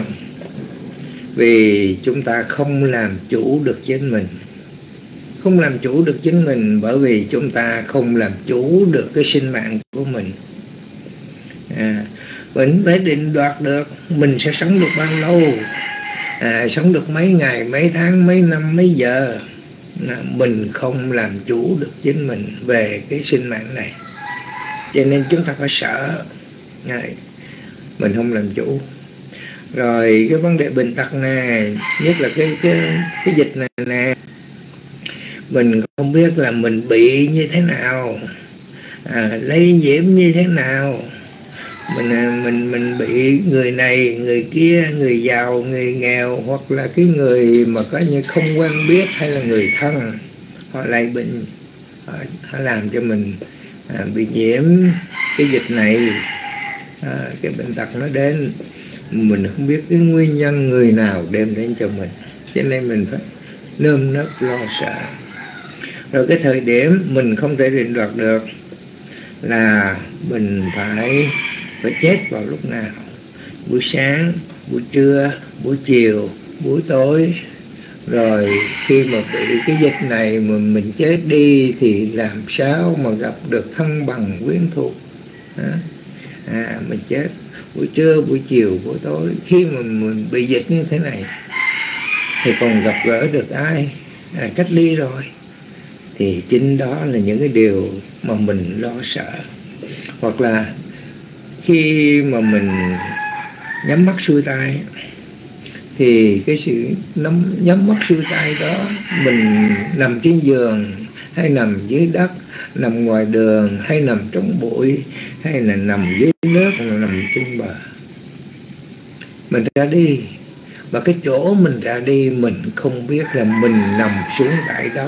Vì chúng ta không làm chủ được chính mình. Không làm chủ được chính mình bởi vì chúng ta không làm chủ được cái sinh mạng của mình. À, mình phải định đoạt được mình sẽ sống được bao lâu, à, sống được mấy ngày, mấy tháng, mấy năm, mấy giờ. À, mình không làm chủ được chính mình về cái sinh mạng này, cho nên chúng ta phải sợ. À, mình không làm chủ. Rồi cái vấn đề bệnh tật này, nhất là cái cái cái dịch này nè, mình không biết là mình bị như thế nào, à, lây nhiễm như thế nào. Mình mình mình bị người này, người kia, người giàu, người nghèo, hoặc là cái người mà có như không quen biết hay là người thân, họ lại bệnh, họ, họ làm cho mình à, bị nhiễm cái dịch này, à, cái bệnh tật nó đến, mình không biết cái nguyên nhân người nào đem đến cho mình, cho nên mình phải nơm nớp lo sợ. Rồi cái thời điểm mình không thể định đoạt được là mình phải phải chết vào lúc nào, buổi sáng, buổi trưa, buổi chiều, buổi tối. Rồi khi mà bị cái dịch này mà mình chết đi thì làm sao mà gặp được thân bằng quyến thuộc? À, mình chết buổi trưa, buổi chiều, buổi tối. Khi mà mình bị dịch như thế này thì còn gặp gỡ được ai? À, cách ly rồi. Thì chính đó là những cái điều mà mình lo sợ. Hoặc là khi mà mình nhắm mắt xuôi tay thì cái sự nhắm, nhắm mắt xuôi tay đó, mình nằm trên giường hay nằm dưới đất, nằm ngoài đường hay nằm trong bụi, hay là nằm dưới nước, hay là nằm trên bờ, mình ra đi. Và cái chỗ mình ra đi mình không biết là mình nằm xuống tại đâu.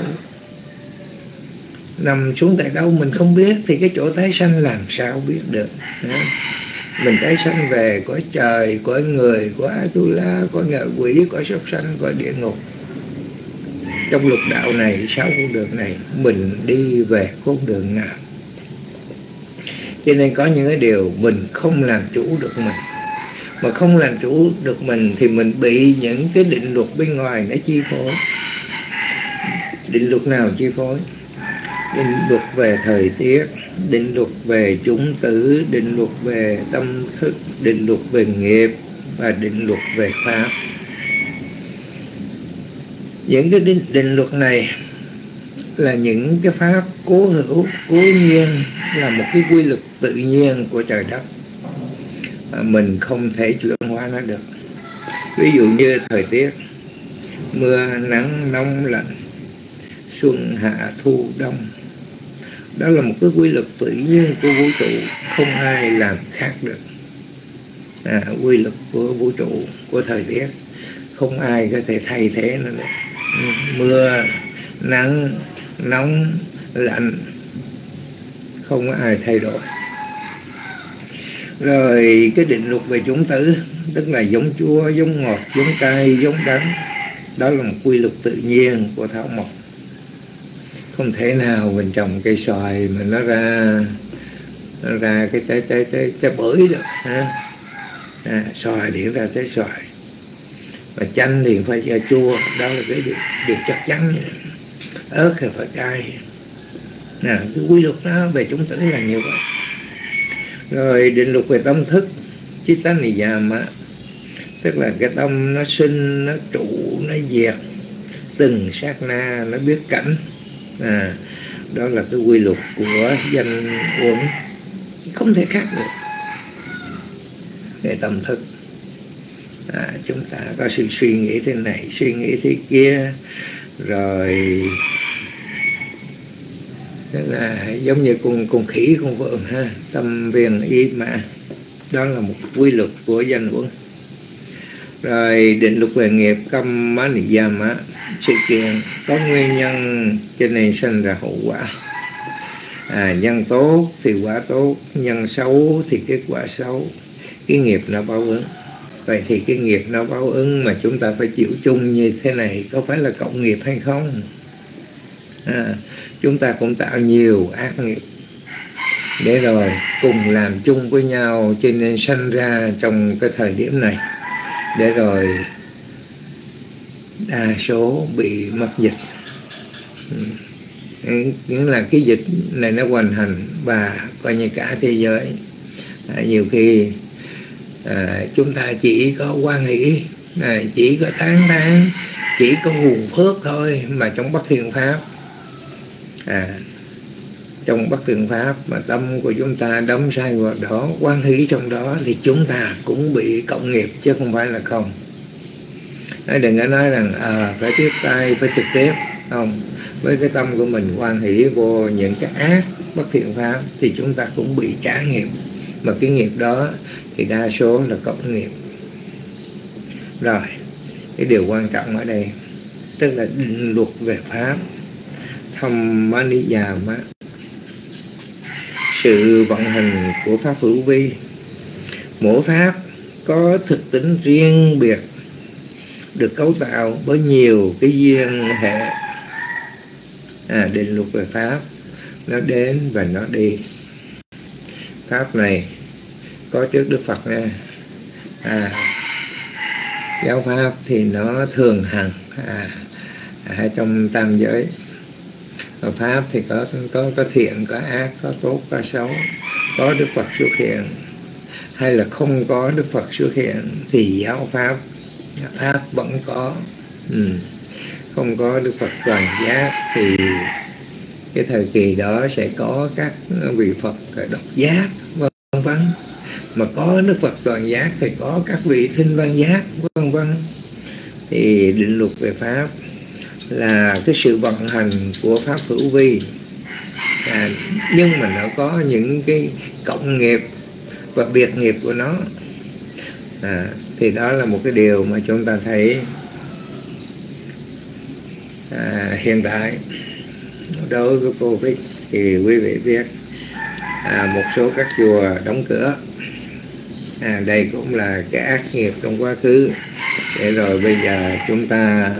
Nằm xuống tại đâu mình không biết thì cái chỗ tái sanh làm sao biết được? Mình tái sanh về cõi trời, cõi người, cõi Atula, cõi ngạ quỷ, cõi súc sanh, cõi địa ngục. Trong lục đạo này, sáu con đường này, mình đi về con đường nào? Cho nên có những cái điều mình không làm chủ được mình. Mà không làm chủ được mình thì mình bị những cái định luật bên ngoài nó chi phối. Định luật nào chi phối? Định luật về thời tiết, định luật về chủng tử, định luật về tâm thức, định luật về nghiệp và định luật về pháp. Những cái định, định luật này là những cái pháp cố hữu, cố nhiên, là một cái quy luật tự nhiên của trời đất mà mình không thể chuyển hóa nó được. Ví dụ như thời tiết, mưa, nắng, nóng, lạnh, xuân, hạ, thu, đông, đó là một cái quy luật tự nhiên của vũ trụ, không ai làm khác được. À, quy luật của vũ trụ, của thời tiết, không ai có thể thay thế nó được. Mưa, nắng, nóng, lạnh, không có ai thay đổi. Rồi cái định luật về chủng tử, tức là giống chua, giống ngọt, giống cay, giống đắng, đó là một quy luật tự nhiên của thảo mộc. Không thể nào mình trồng cây xoài mà nó ra nó ra cái trái trái trái trái bưởi được ha. À, xoài thì ra trái xoài, và chanh thì phải ra chua, đó là cái điều, điều chắc chắn. Ớt thì phải cay. À, cái quy luật đó về chủng tử là như vậy. Rồi định luật về tâm thức, Chittaniyama, tức là cái tâm nó sinh, nó trụ, nó diệt, từng sát na nó biết cảnh. À, đó là cái quy luật của danh uẩn, không thể khác được. Về tâm thức, à, chúng ta có sự suy nghĩ thế này, suy nghĩ thế kia, rồi tức là giống như con con khỉ, con vượn ha, tâm viền ý mã, đó là một quy luật của danh uẩn. Rồi định luật về nghiệp, Kamma Niyama, sự kiện có nguyên nhân cho nên sinh ra hậu quả. À, nhân tốt thì quả tốt, nhân xấu thì kết quả xấu. Cái nghiệp nó báo ứng. Vậy thì cái nghiệp nó báo ứng mà chúng ta phải chịu chung như thế này, có phải là cộng nghiệp hay không? À, chúng ta cũng tạo nhiều ác nghiệp để rồi cùng làm chung với nhau, cho nên sanh ra trong cái thời điểm này, để rồi đa số bị mắc dịch. Nghĩa là cái dịch này nó hoành hành và coi như cả thế giới. À, nhiều khi à, chúng ta chỉ có hoan hỷ, à, chỉ có tán thán, chỉ có nguồn phước thôi, mà trong Bất Thiện Pháp, à, trong Bất Thiện Pháp mà tâm của chúng ta đắm say vào đó, hoan hỷ trong đó, thì chúng ta cũng bị cộng nghiệp chứ không phải là không. Nói đừng có nói rằng à, phải tiếp tay, phải trực tiếp. Không, với cái tâm của mình hoan hỷ vô những cái ác bất thiện pháp thì chúng ta cũng bị trả nghiệp. Mà cái nghiệp đó thì đa số là cộng nghiệp. Rồi, cái điều quan trọng ở đây tức là định luật về pháp, Thamma Niyama, sự vận hành của pháp hữu vi. Mỗi pháp có thực tính riêng biệt, được cấu tạo bởi nhiều cái duyên hệ. À, định luật về pháp nó đến và nó đi. Pháp này có trước Đức Phật nha. À, giáo pháp thì nó thường hằng à, à, trong tam giới. Và pháp thì có có có thiện, có ác, có tốt, có xấu. Có Đức Phật xuất hiện hay là không có Đức Phật xuất hiện thì giáo pháp pháp vẫn có. Ừ. Không có Đức Phật toàn giác thì cái thời kỳ đó sẽ có các vị Phật độc giác, vân vân. Mà có Đức Phật toàn giác thì có các vị thinh văn giác, vân vân. Thì định luật về pháp là cái sự vận hành của pháp hữu vi, à, nhưng mà nó có những cái cộng nghiệp và biệt nghiệp của nó. À, thì đó là một cái điều mà chúng ta thấy à, hiện tại đối với Covid thì quý vị biết à, một số các chùa đóng cửa. À, đây cũng là cái ác nghiệp trong quá khứ, để rồi bây giờ chúng ta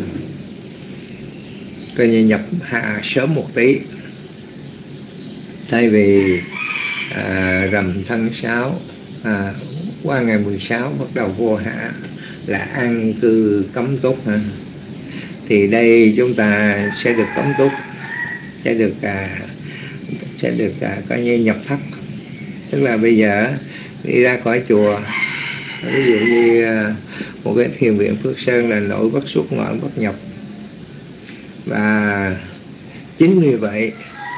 coi như nhập hạ sớm một tí. Thay vì à, rằm tháng sáu, à, qua ngày mười sáu bắt đầu vô hạ là an cư cấm túc ha. Thì đây chúng ta sẽ được cấm túc, sẽ được à, sẽ được à, coi như nhập thất, tức là bây giờ đi ra khỏi chùa, ví dụ như à, một cái thiền viện Phước Sơn là nội bất xuất ngoại bất nhập, và chính vì vậy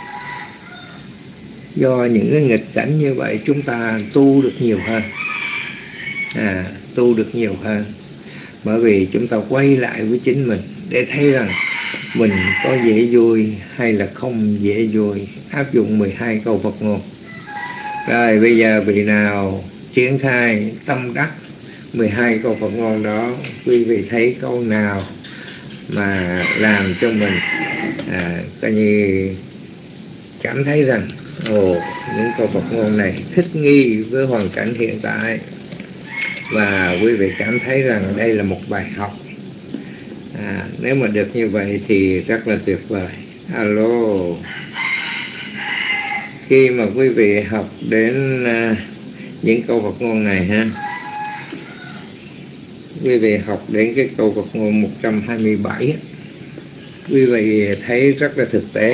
do những cái nghịch cảnh như vậy chúng ta tu được nhiều hơn, à, tu được nhiều hơn, bởi vì chúng ta quay lại với chính mình để thấy rằng mình có dễ vui hay là không dễ vui, áp dụng mười hai câu Phật ngôn. Rồi bây giờ vị nào triển khai tâm đắc mười hai câu Phật ngôn đó, quý vị thấy câu nào mà làm cho mình à, coi như cảm thấy rằng ồ, những câu Phật ngôn này thích nghi với hoàn cảnh hiện tại, và quý vị cảm thấy rằng đây là một bài học, à, nếu mà được như vậy thì rất là tuyệt vời. Alo, khi mà quý vị học đến uh, những câu Phật ngôn này ha, quý vị học đến cái câu Phật ngôn một trăm hai mươi bảy, quý vị thấy rất là thực tế,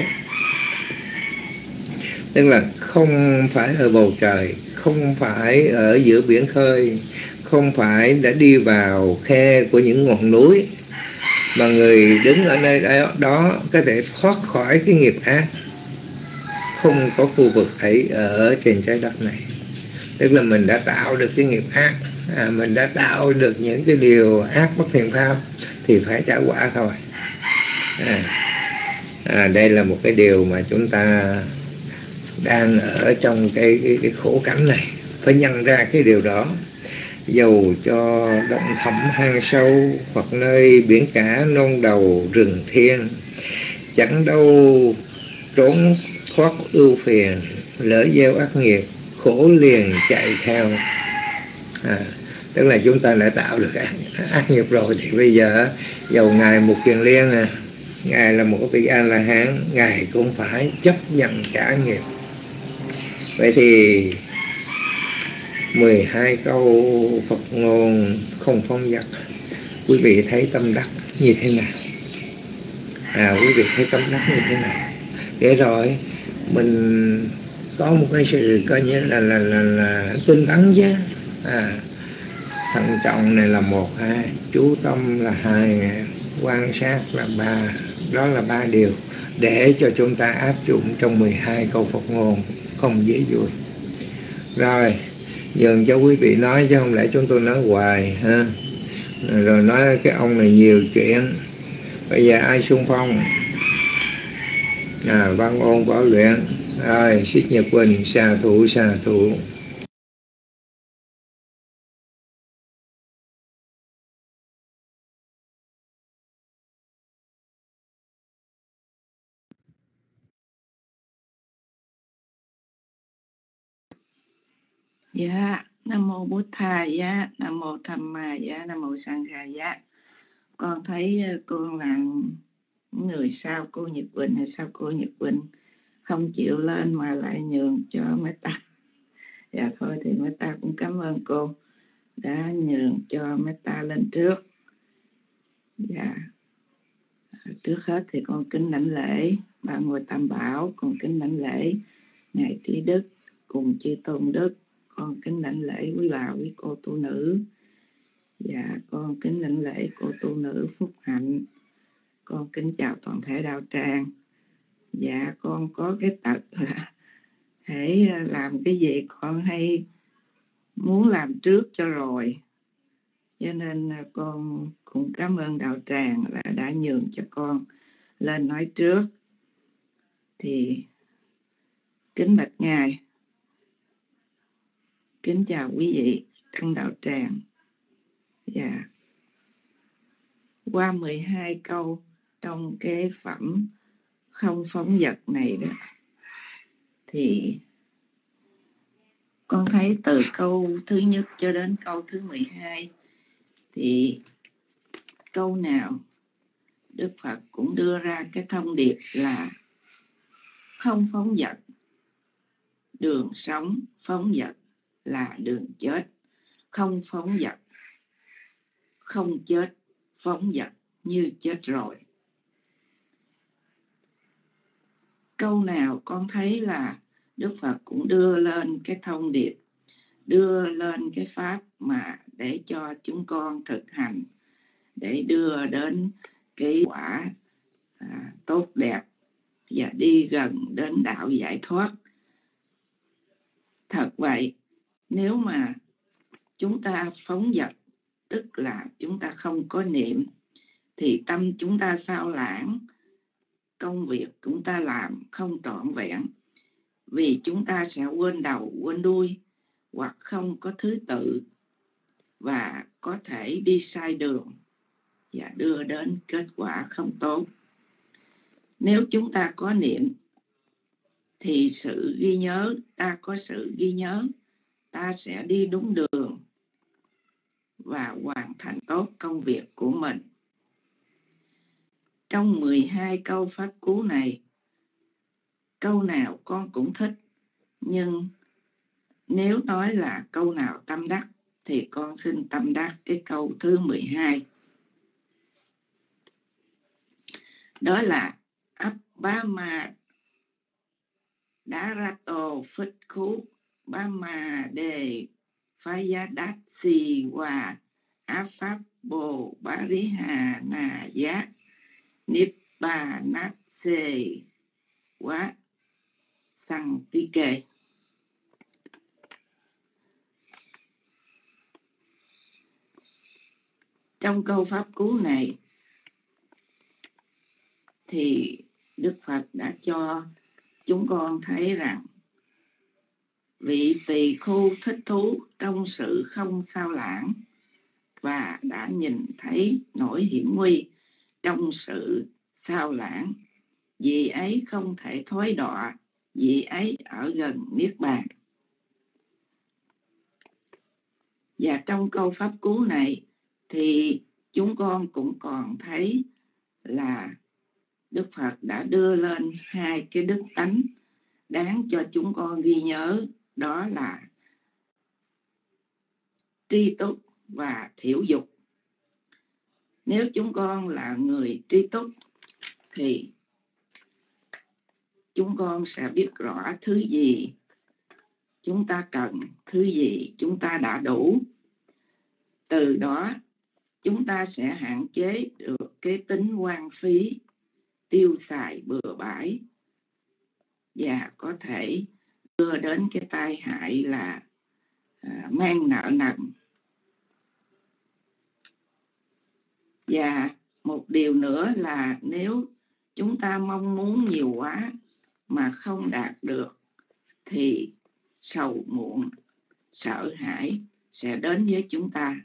tức là không phải ở bầu trời, không phải ở giữa biển khơi, không phải đã đi vào khe của những ngọn núi, mà người đứng ở nơi đó, đó có thể thoát khỏi cái nghiệp ác. Không có khu vực ấy ở trên trái đất này, tức là mình đã tạo được cái nghiệp ác, à, mình đã tạo được những cái điều ác bất thiện pháp thì phải trả quả thôi. à, à, đây là một cái điều mà chúng ta đang ở trong cái, cái, cái khổ cảnh này, phải nhận ra cái điều đó. Dầu cho động thẳm hang sâu, hoặc nơi biển cả non đầu rừng thiên, chẳng đâu trốn thoát ưu phiền, lỡ gieo ác nghiệp, khổ liền chạy theo. À, tức là chúng ta đã tạo được ác, ác nghiệp rồi, thì bây giờ dầu Ngài Mục Kiền Liên à, Ngài là một vị A-la-hán, Ngài cũng phải chấp nhận trả nghiệp. Vậy thì mười hai câu Phật ngôn không phóng dật, quý vị thấy tâm đắc như thế nào? À, quý vị thấy tâm đắc như thế nào? Để rồi mình có một cái sự coi như là là là, là tinh tấn chứ. À, thận trọng này là một, hai, chú tâm là hai, quan sát là ba. Đó là ba điều để cho chúng ta áp dụng trong mười hai câu Phật ngôn không dễ vui. Rồi nhường cho quý vị nói, chứ không lẽ chúng tôi nói hoài ha. Rồi nói cái ông này nhiều chuyện. Bây giờ ai xung phong? À, Văn Ôn Bảo Luyện. Rồi Xích Nhật Quỳnh, xà thủ xà thủ. Dạ, Nam Mô Bụt Thà Giá, Nam Mô Tham Ma Giá, Nam Mô Sang Kha Giá. Con thấy con là người sau cô Nhật Quỳnh hay sao cô Nhật Quỳnh không chịu lên mà lại nhường cho Meta. Dạ thôi thì Meta cũng cảm ơn cô đã nhường cho Meta lên trước. Dạ, trước hết thì con kính lãnh lễ ba ngôi Tam Bảo, con kính lãnh lễ Ngài Trí Đức cùng chư Tôn Đức, con kính lãnh lễ quý bà quý cô tu nữ. Dạ, con kính lãnh lễ cô tu nữ Phúc Hạnh. Con kính chào toàn thể đạo tràng. Dạ, con có cái tật là hãy làm cái gì con hay muốn làm trước cho rồi, cho nên con cũng cảm ơn đạo tràng là đã nhường cho con lên nói trước. Thì kính bạch Ngài, kính chào quý vị trong đạo tràng. Dạ, qua mười hai câu trong cái phẩm không phóng dật này đó, thì con thấy từ câu thứ nhất cho đến câu thứ mười hai thì câu nào Đức Phật cũng đưa ra cái thông điệp là không phóng dật, đường sống phóng dật là đường chết, không phóng dật, không chết, phóng dật như chết rồi. Câu nào con thấy là Đức Phật cũng đưa lên cái thông điệp, đưa lên cái pháp mà để cho chúng con thực hành, để đưa đến cái quả à, tốt đẹp và đi gần đến đạo giải thoát. Thật vậy, nếu mà chúng ta phóng dật, tức là chúng ta không có niệm, thì tâm chúng ta sao lãng, công việc chúng ta làm không trọn vẹn, vì chúng ta sẽ quên đầu quên đuôi, hoặc không có thứ tự, và có thể đi sai đường và đưa đến kết quả không tốt. Nếu chúng ta có niệm thì sự ghi nhớ, ta có sự ghi nhớ, ta sẽ đi đúng đường và hoàn thành tốt công việc của mình. Trong mười hai câu pháp cú này, câu nào con cũng thích, nhưng nếu nói là câu nào tâm đắc thì con xin tâm đắc cái câu thứ mười hai. Đó là Abhama Darato Phích Khú Bama Đề Phayadat Si Wa Á Pháp Bồ Bá Rí Hà Nà Giá Nippa Nát Sê Quá Sang Tí Kê. Trong câu pháp cú này thì Đức Phật đã cho chúng con thấy rằng vị tỳ khưu thích thú trong sự không sao lãng và đã nhìn thấy nỗi hiểm nguy trong sự sao lãng. Vị ấy không thể thối đọa, vị ấy ở gần Niết Bàn. Và trong câu pháp cú này thì chúng con cũng còn thấy là Đức Phật đã đưa lên hai cái đức tánh đáng cho chúng con ghi nhớ, đó là tri túc và thiểu dục. Nếu chúng con là người tri túc thì chúng con sẽ biết rõ thứ gì chúng ta cần, thứ gì chúng ta đã đủ. Từ đó chúng ta sẽ hạn chế được cái tính hoang phí, tiêu xài bừa bãi, và có thể đưa đến cái tai hại là à, mang nợ nần. Và một điều nữa là nếu chúng ta mong muốn nhiều quá mà không đạt được thì sầu muộn, sợ hãi sẽ đến với chúng ta.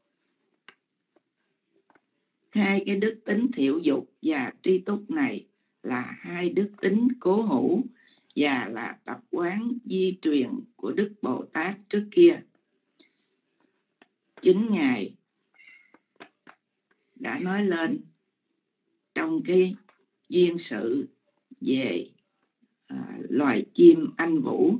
Hai cái đức tính thiểu dục và tri túc này là hai đức tính cố hữu và là tập quán di truyền của Đức Bồ Tát trước kia. Chính Ngài đã nói lên trong cái duyên sự về à, loài chim anh vũ.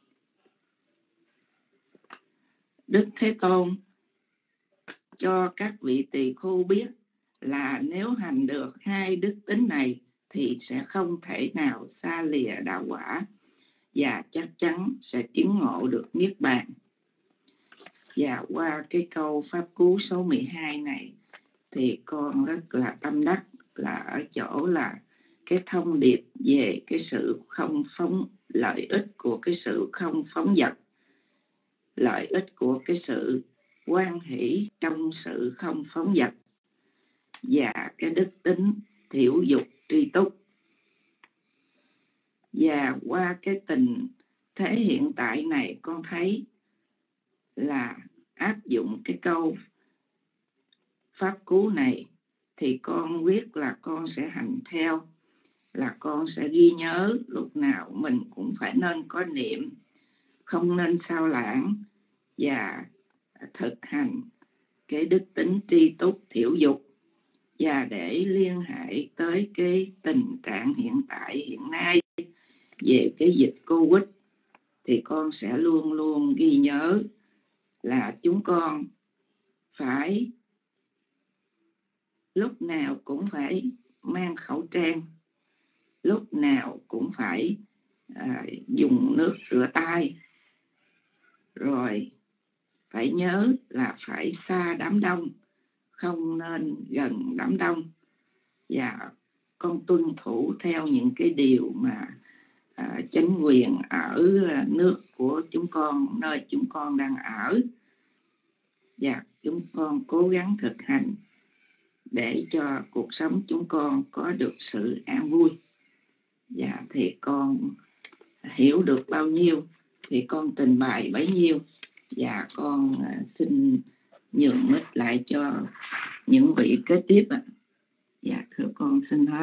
Đức Thế Tôn cho các vị tỳ khưu biết là nếu hành được hai đức tính này thì sẽ không thể nào xa lìa đạo quả và chắc chắn sẽ chứng ngộ được Niết Bàn. Và qua cái câu pháp cú số mười hai này thì con rất là tâm đắc là ở chỗ là cái thông điệp về cái sự không phóng, lợi ích của cái sự không phóng dật, lợi ích của cái sự hoan hỷ trong sự không phóng dật, và cái đức tính thiểu dục tri túc. Và qua cái tình thế hiện tại này con thấy là áp dụng cái câu pháp cú này thì con biết là con sẽ hành theo, là con sẽ ghi nhớ lúc nào mình cũng phải nên có niệm, không nên sao lãng, và thực hành cái đức tính tri túc thiểu dục, và để liên hệ tới cái tình trạng hiện tại hiện nay về cái dịch Covid thì con sẽ luôn luôn ghi nhớ là chúng con phải lúc nào cũng phải mang khẩu trang, lúc nào cũng phải à, dùng nước rửa tay, rồi phải nhớ là phải xa đám đông, không nên gần đám đông, và con tuân thủ theo những cái điều mà à, chính quyền ở nước của chúng con, nơi chúng con đang ở, và chúng con cố gắng thực hành để cho cuộc sống chúng con có được sự an vui. Và thì con hiểu được bao nhiêu thì con trình bày bấy nhiêu, và con xin nhường mic lại cho những vị kế tiếp ạ. Dạ thưa con xin hết.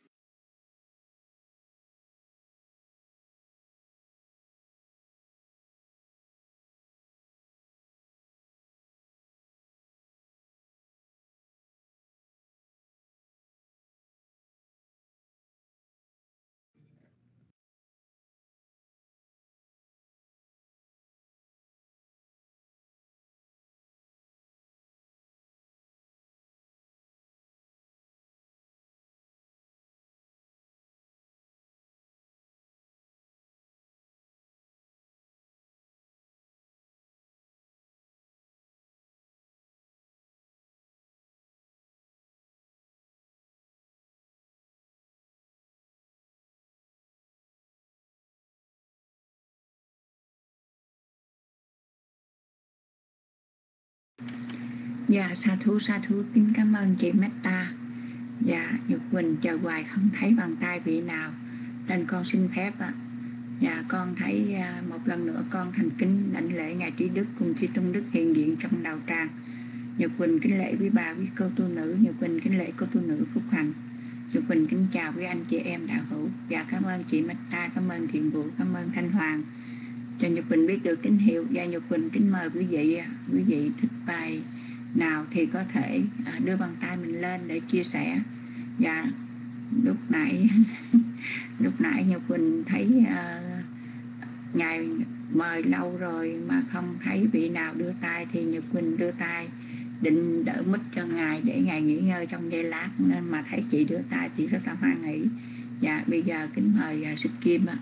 Dạ sa thú sa thú, kính cảm ơn chị Metta. Dạ Nhật Quỳnh chờ hoài không thấy bàn tay vị nào, nên con xin phép ạ. Dạ con thấy uh, một lần nữa con thành kính đảnh lễ ngài Trí Đức cùng chư Tôn Đức hiện diện trong đạo tràng. Nhật Quỳnh kính lễ quý bà quý cô tu nữ, Nhật Quỳnh kính lễ cô tu nữ Phúc Hạnh. Nhật Quỳnh kính chào quý anh chị em đạo hữu. Dạ cảm ơn chị Metta, cảm ơn Thiện Vũ, cảm ơn Thanh Hoàng cho Nhật Quỳnh biết được tín hiệu. Dạ Nhật Quỳnh kính mời quý vị, quý vị thích bài nào thì có thể đưa bàn tay mình lên để chia sẻ. Dạ lúc nãy lúc nãy Nhật Quỳnh thấy uh, ngài mời lâu rồi mà không thấy vị nào đưa tay, thì Nhật Quỳnh đưa tay định đỡ mic cho ngài để ngài nghỉ ngơi trong giây lát, nên mà thấy chị đưa tay chị rất là hoan hỷ. Dạ bây giờ kính mời uh, Xích Kim ạ.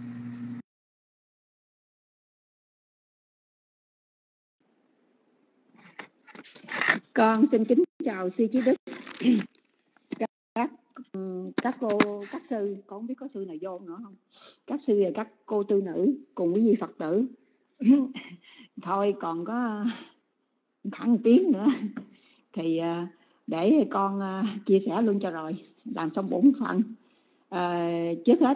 Con xin kính chào sư Trí Đức, các các cô các sư, con không biết có sư nào vô nữa không, các sư và các cô tư nữ cùng quý vị Phật tử. Thôi còn có khoảng một tiếng nữa thì để con chia sẻ luôn cho rồi làm xong bổn phận. À, trước hết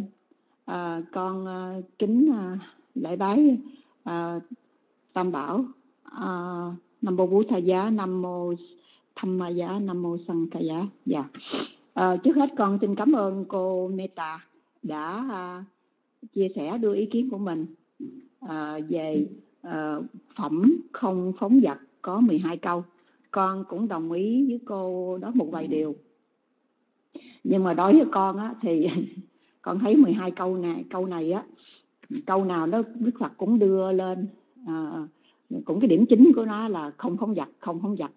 à, con kính lễ bái à, Tam Bảo, à, Nam mô Bố Tha Giá, Nam mô Tham Ma Giá, Nam mô Sang Ca Giá. Dạ. À, trước hết con xin cảm ơn cô Metta đã à, chia sẻ đưa ý kiến của mình à, về à, phẩm không phóng dật có mười hai câu. Con cũng đồng ý với cô đó một vài điều. Nhưng mà đối với con á, thì con thấy mười hai câu này, câu này á, câu nào đó Đức Phật cũng đưa lên, à, cũng cái điểm chính của nó là không phóng dật, không phóng dật.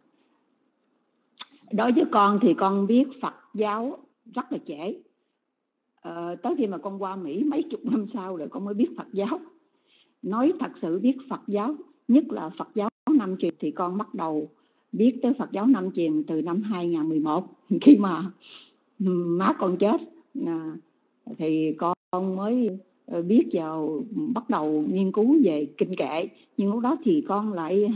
Đối với con thì con biết Phật giáo rất là trễ. À, tới khi mà con qua Mỹ mấy chục năm sau rồi con mới biết Phật giáo. Nói thật sự biết Phật giáo, nhất là Phật giáo Nam truyền, thì con bắt đầu biết tới Phật giáo Nam truyền từ năm hai nghìn không trăm mười một, khi mà má con chết à, thì con mới biết vào, bắt đầu nghiên cứu về kinh kệ. Nhưng lúc đó thì con lại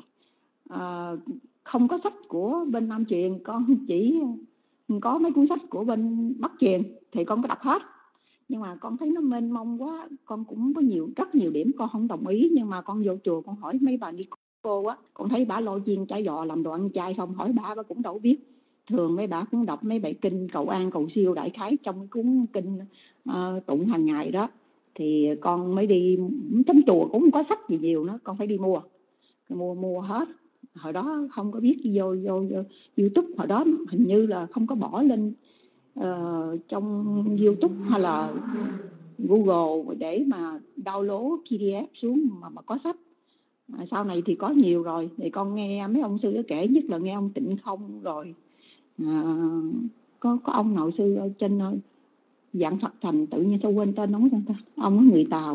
à, không có sách của bên Nam truyền, con chỉ có mấy cuốn sách của bên Bắc truyền thì con có đọc hết. Nhưng mà con thấy nó mênh mông quá, con cũng có nhiều rất nhiều điểm con không đồng ý. Nhưng mà con vô chùa con hỏi mấy bà đi cô á, con thấy bà lo chiên chả giò làm đồ ăn chay không, hỏi bà bà cũng đâu biết. Thường mấy bà cũng đọc mấy bài kinh cầu an cầu siêu đại khái trong cái cuốn kinh uh, tụng hàng ngày đó. Thì con mới đi, trong chùa cũng không có sách gì nhiều nữa, con phải đi mua mua mua hết. Hồi đó không có biết vô, vô, vô YouTube, hồi đó hình như là không có bỏ lên uh, trong YouTube hay là Google để mà download pê đê ép xuống mà, mà có sách. À, sau này thì có nhiều rồi, thì con nghe mấy ông sư kể, nhất là nghe ông Tịnh Không, rồi à, có có ông nội sư ở trên Dạng Phật Thành, tự nhiên sao quên tên ông ta, ông ở người Tàu,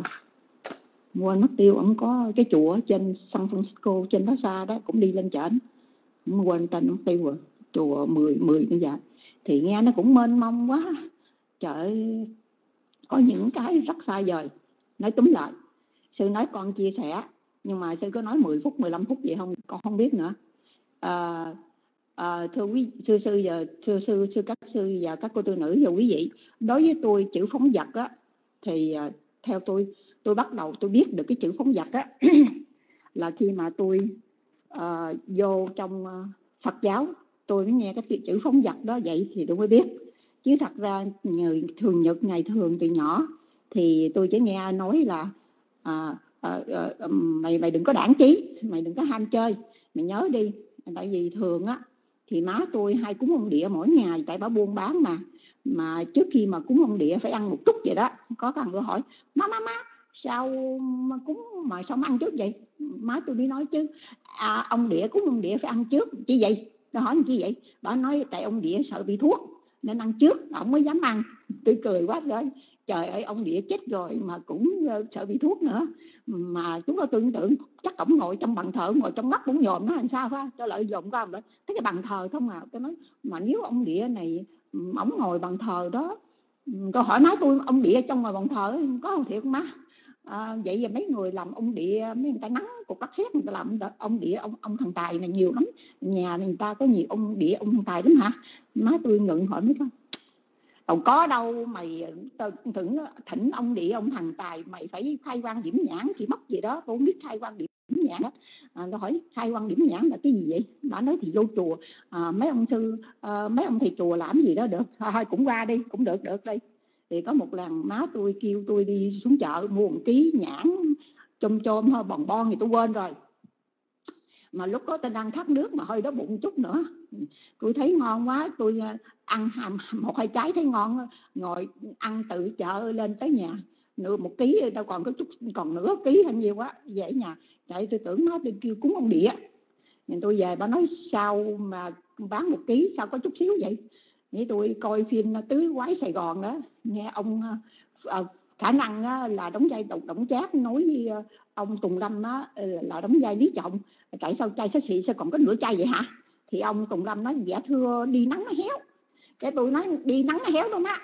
quên mất tiêu. Ông có cái chùa ở trên San Francisco, trên đó xa đó, cũng đi lên trển, quên tên ông tiêu rồi, chùa mười mười như vậy. Thì nghe nó cũng mênh mông quá, trời, có những cái rất xa vời. Nói túm lại, sư nói con chia sẻ, nhưng mà sư có nói mười phút, mười lăm phút gì không, con không biết nữa. À, à, thưa quý sư sư và thưa sư sư các sư và các cô tư nữ và quý vị, đối với tôi chữ phóng dật á, thì à, theo tôi tôi bắt đầu tôi biết được cái chữ phóng dật á là khi mà tôi à, vô trong uh, Phật giáo, tôi mới nghe cái chữ phóng dật đó, vậy thì tôi mới biết. Chứ thật ra người thường nhật ngày thường từ nhỏ thì tôi chỉ nghe nói là à, à, à, mày mày đừng có đảng trí, mày đừng có ham chơi, mày nhớ đi. Tại vì thường á thì má tôi hay cúng ông địa mỗi ngày, tại bà buôn bán mà mà trước khi mà cúng ông địa phải ăn một chút vậy đó. Có thằng tôi hỏi má má má sao mà cúng mà sao mà ăn trước vậy, má tôi mới nói chứ à, ông địa cúng ông địa phải ăn trước chứ vậy. Tôi hỏi chi vậy, bà nói tại ông địa sợ bị thuốc nên ăn trước ông mới dám ăn. Tôi cười quá rồi, trời ơi, ông địa chết rồi mà cũng uh, sợ bị thuốc nữa. Mà chúng tôi tưởng tượng chắc ổng ngồi trong bàn thờ, ngồi trong mắt cũng nhòm nó làm sao phải. Tôi lợi dụng qua đó thấy cái bàn thờ không à. Tôi nói mà nếu ông địa này ổng ngồi bàn thờ đó, tôi hỏi má tôi ông địa trong ngoài bàn thờ có không thiệt không má? À, vậy giờ mấy người làm ông địa, mấy người ta nắng cục đất sét, người ta làm ông địa, ông ông thần tài này nhiều lắm, nhà này người ta có nhiều ông địa, ông thần tài lắm hả? Má tôi ngượng hỏi mấy con đâu có đâu, mày thỉnh thỉnh ông địa ông thần tài mày phải khai quang điểm nhãn thì mất gì đó. Tôi không biết khai quang điểm nhãn á. À, tôi hỏi khai quang điểm nhãn là cái gì vậy? Bà nói thì vô chùa à, mấy ông sư à, mấy ông thầy chùa làm gì đó được thôi, cũng ra đi, cũng được được đi. Thì có một lần má tôi kêu tôi đi xuống chợ mua một ký nhãn chôm chôm thôi, bòn bon thì tôi quên rồi. Mà lúc đó tôi đang khát nước mà hơi đói bụng chút nữa, tôi thấy ngon quá, tôi ăn một hai trái thấy ngon, ngồi ăn từ chợ lên tới nhà nửa một ký, đâu còn có chút, còn nửa ký hay nhiều quá vậy nhà. Tại tôi tưởng nó tôi kêu cúng ông địa. Nên tôi về bà nói sao mà bán một ký sao có chút xíu vậy. Thì tôi coi phim Tứ Quái Sài Gòn đó, nghe ông à, khả năng á, là đóng vai Đổng Đổng Trác nói với ông Tùng Lâm á, là đóng vai Lý Trọng. Tại sao chai xá xị sao còn có nửa chai vậy hả? Thì ông Tùng Lâm nói dạ thưa đi nắng nó héo. Cái tôi nói đi nắng nó héo đâu má,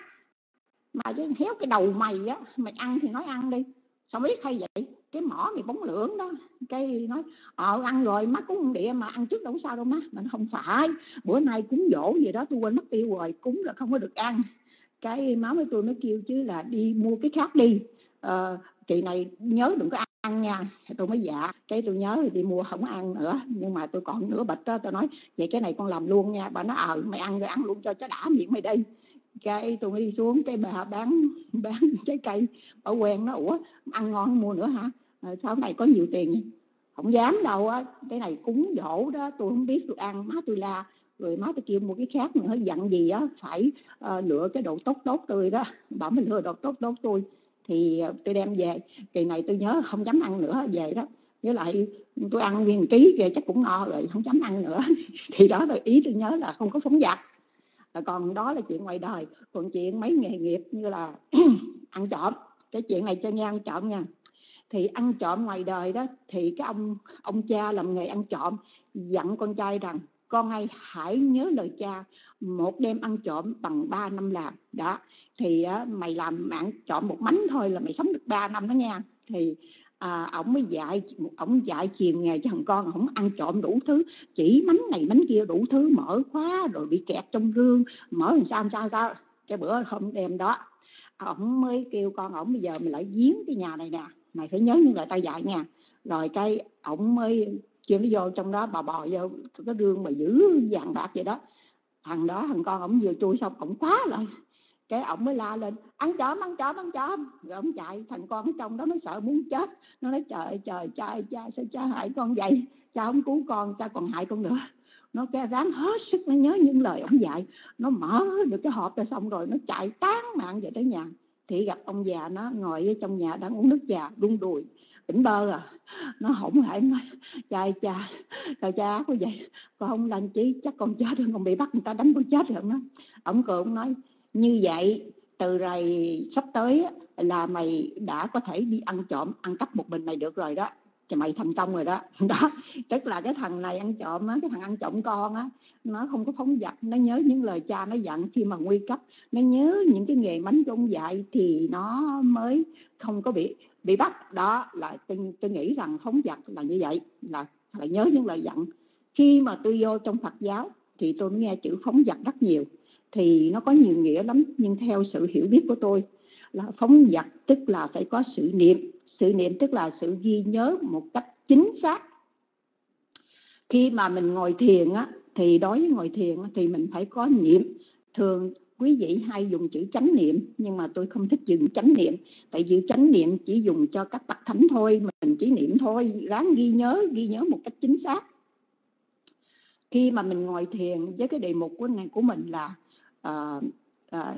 mà chứ héo cái đầu mày á, mày ăn thì nói ăn đi, sao biết hay vậy, cái mỏ mày bóng lưỡng đó. Cái nói ờ ăn rồi má cúng địa mà ăn trước đâu sao đâu má. Mình không phải, bữa nay cúng dỗ gì đó tôi quên mất tiêu rồi, cúng là không có được ăn. Cái má với tôi mới kêu chứ là đi mua cái khác đi, ờ, chị này nhớ đừng có ăn, ăn nha. Tôi mới dạ, cái tôi nhớ thì đi mua không ăn nữa, nhưng mà tôi còn nửa bịch đó. Tôi nói vậy cái này con làm luôn nha. Bà nói ờ mày ăn rồi ăn luôn cho cho đã miệng mày đi. Cái tôi mới đi xuống, cái bà bán bán trái cây, bà quen nó ủa ăn ngon mua nữa hả? À, sao này có nhiều tiền vậy? Không dám đâu á, cái này cúng dỗ đó, tôi không biết tôi ăn. Má tôi la, rồi má tôi kêu mua cái khác nữa, dặn gì á phải uh, lựa cái độ tốt tốt tươi đó. Bảo mình lựa độ tốt tốt tươi thì uh, tôi đem về. Kỳ này tôi nhớ không dám ăn nữa về đó. Với lại tôi ăn nguyên ký kìa chắc cũng no rồi, không dám ăn nữa. Thì đó là ý tôi nhớ là không có phóng dật. À, còn đó là chuyện ngoài đời. Còn chuyện mấy nghề nghiệp như là ăn trộm, cái chuyện này cho nghe ăn trộm nha. Thì ăn trộm ngoài đời đó, thì cái ông ông cha làm nghề ăn trộm dặn con trai rằng con ơi hãy nhớ lời cha, một đêm ăn trộm bằng ba năm làm đó. Thì á, mày làm ăn trộm một mánh thôi là mày sống được ba năm đó nha. Thì à, ổng mới dạy ổng dạy truyền nghề cho thằng con. Ổng ăn trộm đủ thứ, chỉ mánh này mánh kia đủ thứ, mở khóa rồi bị kẹt trong rương, mở làm sao sao sao. Cái bữa hôm đêm đó ổng mới kêu con ổng bây giờ mày lại giếng cái nhà này nè, mày phải nhớ những lời tao dạy nha. Rồi cái ổng mới kêu nó vô trong đó, bà bò vô cái rương mà giữ vàng bạc vậy đó. Thằng đó thằng con ổng vừa chui xong ổng khóa lại. Cái ổng mới la lên ăn trộm ăn trộm ăn trộm. Rồi ổng chạy, thằng con ở trong đó nó sợ muốn chết. Nó nói trời trời cha cha sao cha hại con vậy, cha không cứu con, cha còn hại con nữa. Nó cái ráng hết sức nó nhớ những lời ổng dạy. Nó mở được cái hộp ra xong rồi nó chạy tán mạng về tới nhà. thì gặp ông già nó ngồi ở trong nhà đang uống nước trà đun đùi tỉnh bơ à, nó hổng hải nói cha cha sao cha có vậy, con không làm chí chắc con chết rồi, con bị bắt người ta đánh con chết rồi. Nó ông cười ông nói như vậy từ rồi sắp tới là mày đã có thể đi ăn trộm ăn cắp một mình mày được rồi đó, thì mày thành công rồi đó. Đó tức là cái thằng này ăn trộm á, cái thằng ăn trộm con á, nó không có phóng dật, nó nhớ những lời cha nó dặn khi mà nguy cấp, nó nhớ những cái nghề mánh của ông dạy thì nó mới không có bị bị bắt. Đó là tôi, tôi nghĩ rằng phóng dật là như vậy, là là nhớ những lời dặn. Khi mà tôi vô trong Phật giáo thì tôi mới nghe chữ phóng dật rất nhiều, thì nó có nhiều nghĩa lắm, nhưng theo sự hiểu biết của tôi là phóng dật tức là phải có sự niệm. Sự niệm tức là sự ghi nhớ một cách chính xác. Khi mà mình ngồi thiền á, thì đối với ngồi thiền á, thì mình phải có niệm. Thường quý vị hay dùng chữ chánh niệm, nhưng mà tôi không thích dùng chánh niệm, tại vì chánh niệm chỉ dùng cho các bậc thánh thôi, mình chỉ niệm thôi, ráng ghi nhớ, ghi nhớ một cách chính xác. Khi mà mình ngồi thiền với cái đề mục của này của mình là uh, uh,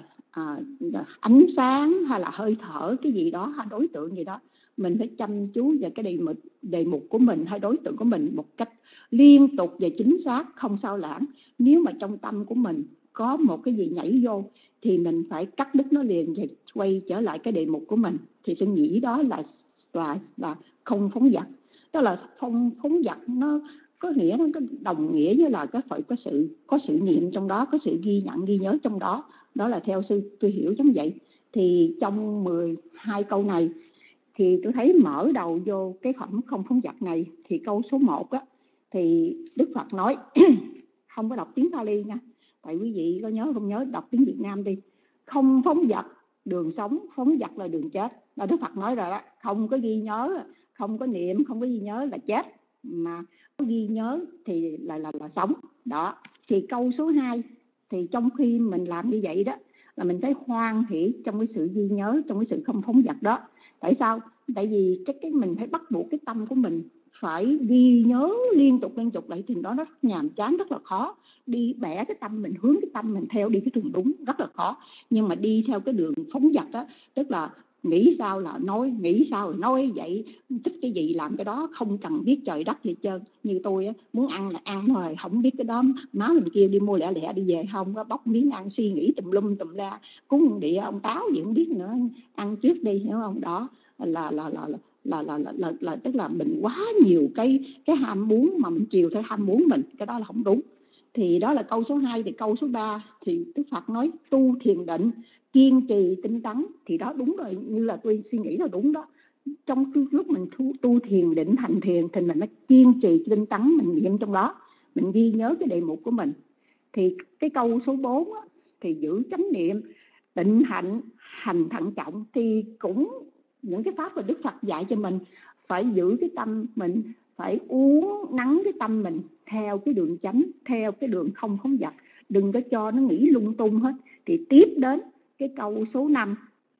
uh, ánh sáng hay là hơi thở cái gì đó hay đối tượng gì đó, mình phải chăm chú vào cái đề mục, đề mục của mình hay đối tượng của mình một cách liên tục và chính xác, không sao lãng. Nếu mà trong tâm của mình có một cái gì nhảy vô thì mình phải cắt đứt nó liền và quay trở lại cái đề mục của mình. Thì tôi nghĩ đó là là là không phóng dật. Tức là không phóng dật nó có nghĩa, nó có đồng nghĩa với là cái phải có sự có sự niệm trong đó, có sự ghi nhận ghi nhớ trong đó. Đó là theo sư tôi hiểu giống vậy. Thì trong mười hai câu này thì tôi thấy mở đầu vô cái phẩm không phóng dật này thì câu số một á, thì Đức Phật nói không có đọc tiếng Pali nha, tại quý vị có nhớ không nhớ đọc tiếng Việt Nam đi. Không phóng dật đường sống, phóng dật là đường chết. Là Đức Phật nói rồi đó, không có ghi nhớ, không có niệm, không có ghi nhớ là chết, mà có ghi nhớ thì là là là sống. Đó. Thì câu số hai thì trong khi mình làm như vậy đó là mình phải hoan hỷ trong cái sự ghi nhớ, trong cái sự không phóng dật đó. Tại sao? Tại vì cái cái mình phải bắt buộc cái tâm của mình phải ghi nhớ liên tục liên tục lại, thì đó rất nhàm chán, rất là khó. Đi bẻ cái tâm mình, hướng cái tâm mình theo đi cái đường đúng rất là khó. Nhưng mà đi theo cái đường phóng dật đó, tức là nghĩ sao là nói, nghĩ sao là nói vậy, thích cái gì làm cái đó, không cần biết trời đất gì trơn. Như tôi á, muốn ăn là ăn thôi, không biết cái đó má mình kêu đi mua lẻ lẻ đi về không, bóc miếng ăn suy nghĩ tùm lum tùm la, cúng địa ông táo gì không biết nữa, ăn trước đi, hiểu không? Đó là là là là là là là, là, là tức là mình quá nhiều cái cái ham muốn mà mình chiều theo ham muốn mình, cái đó là không đúng. Thì đó là câu số hai. Thì câu số ba thì Đức Phật nói tu thiền định, kiên trì tinh tấn. Thì đó đúng rồi, như là tôi suy nghĩ là đúng đó. Trong lúc mình tu, tu thiền định thành thiền thì mình phải kiên trì tinh tấn, mình niệm trong đó, mình ghi nhớ cái đề mục của mình. Thì cái câu số bốn á, thì giữ chánh niệm, định hạnh, hành thận trọng. Thì cũng những cái pháp mà Đức Phật dạy cho mình phải giữ cái tâm mình, phải uốn nắn cái tâm mình theo cái đường chánh, theo cái đường không phóng dật, đừng có cho nó nghĩ lung tung hết. Thì tiếp đến cái câu số năm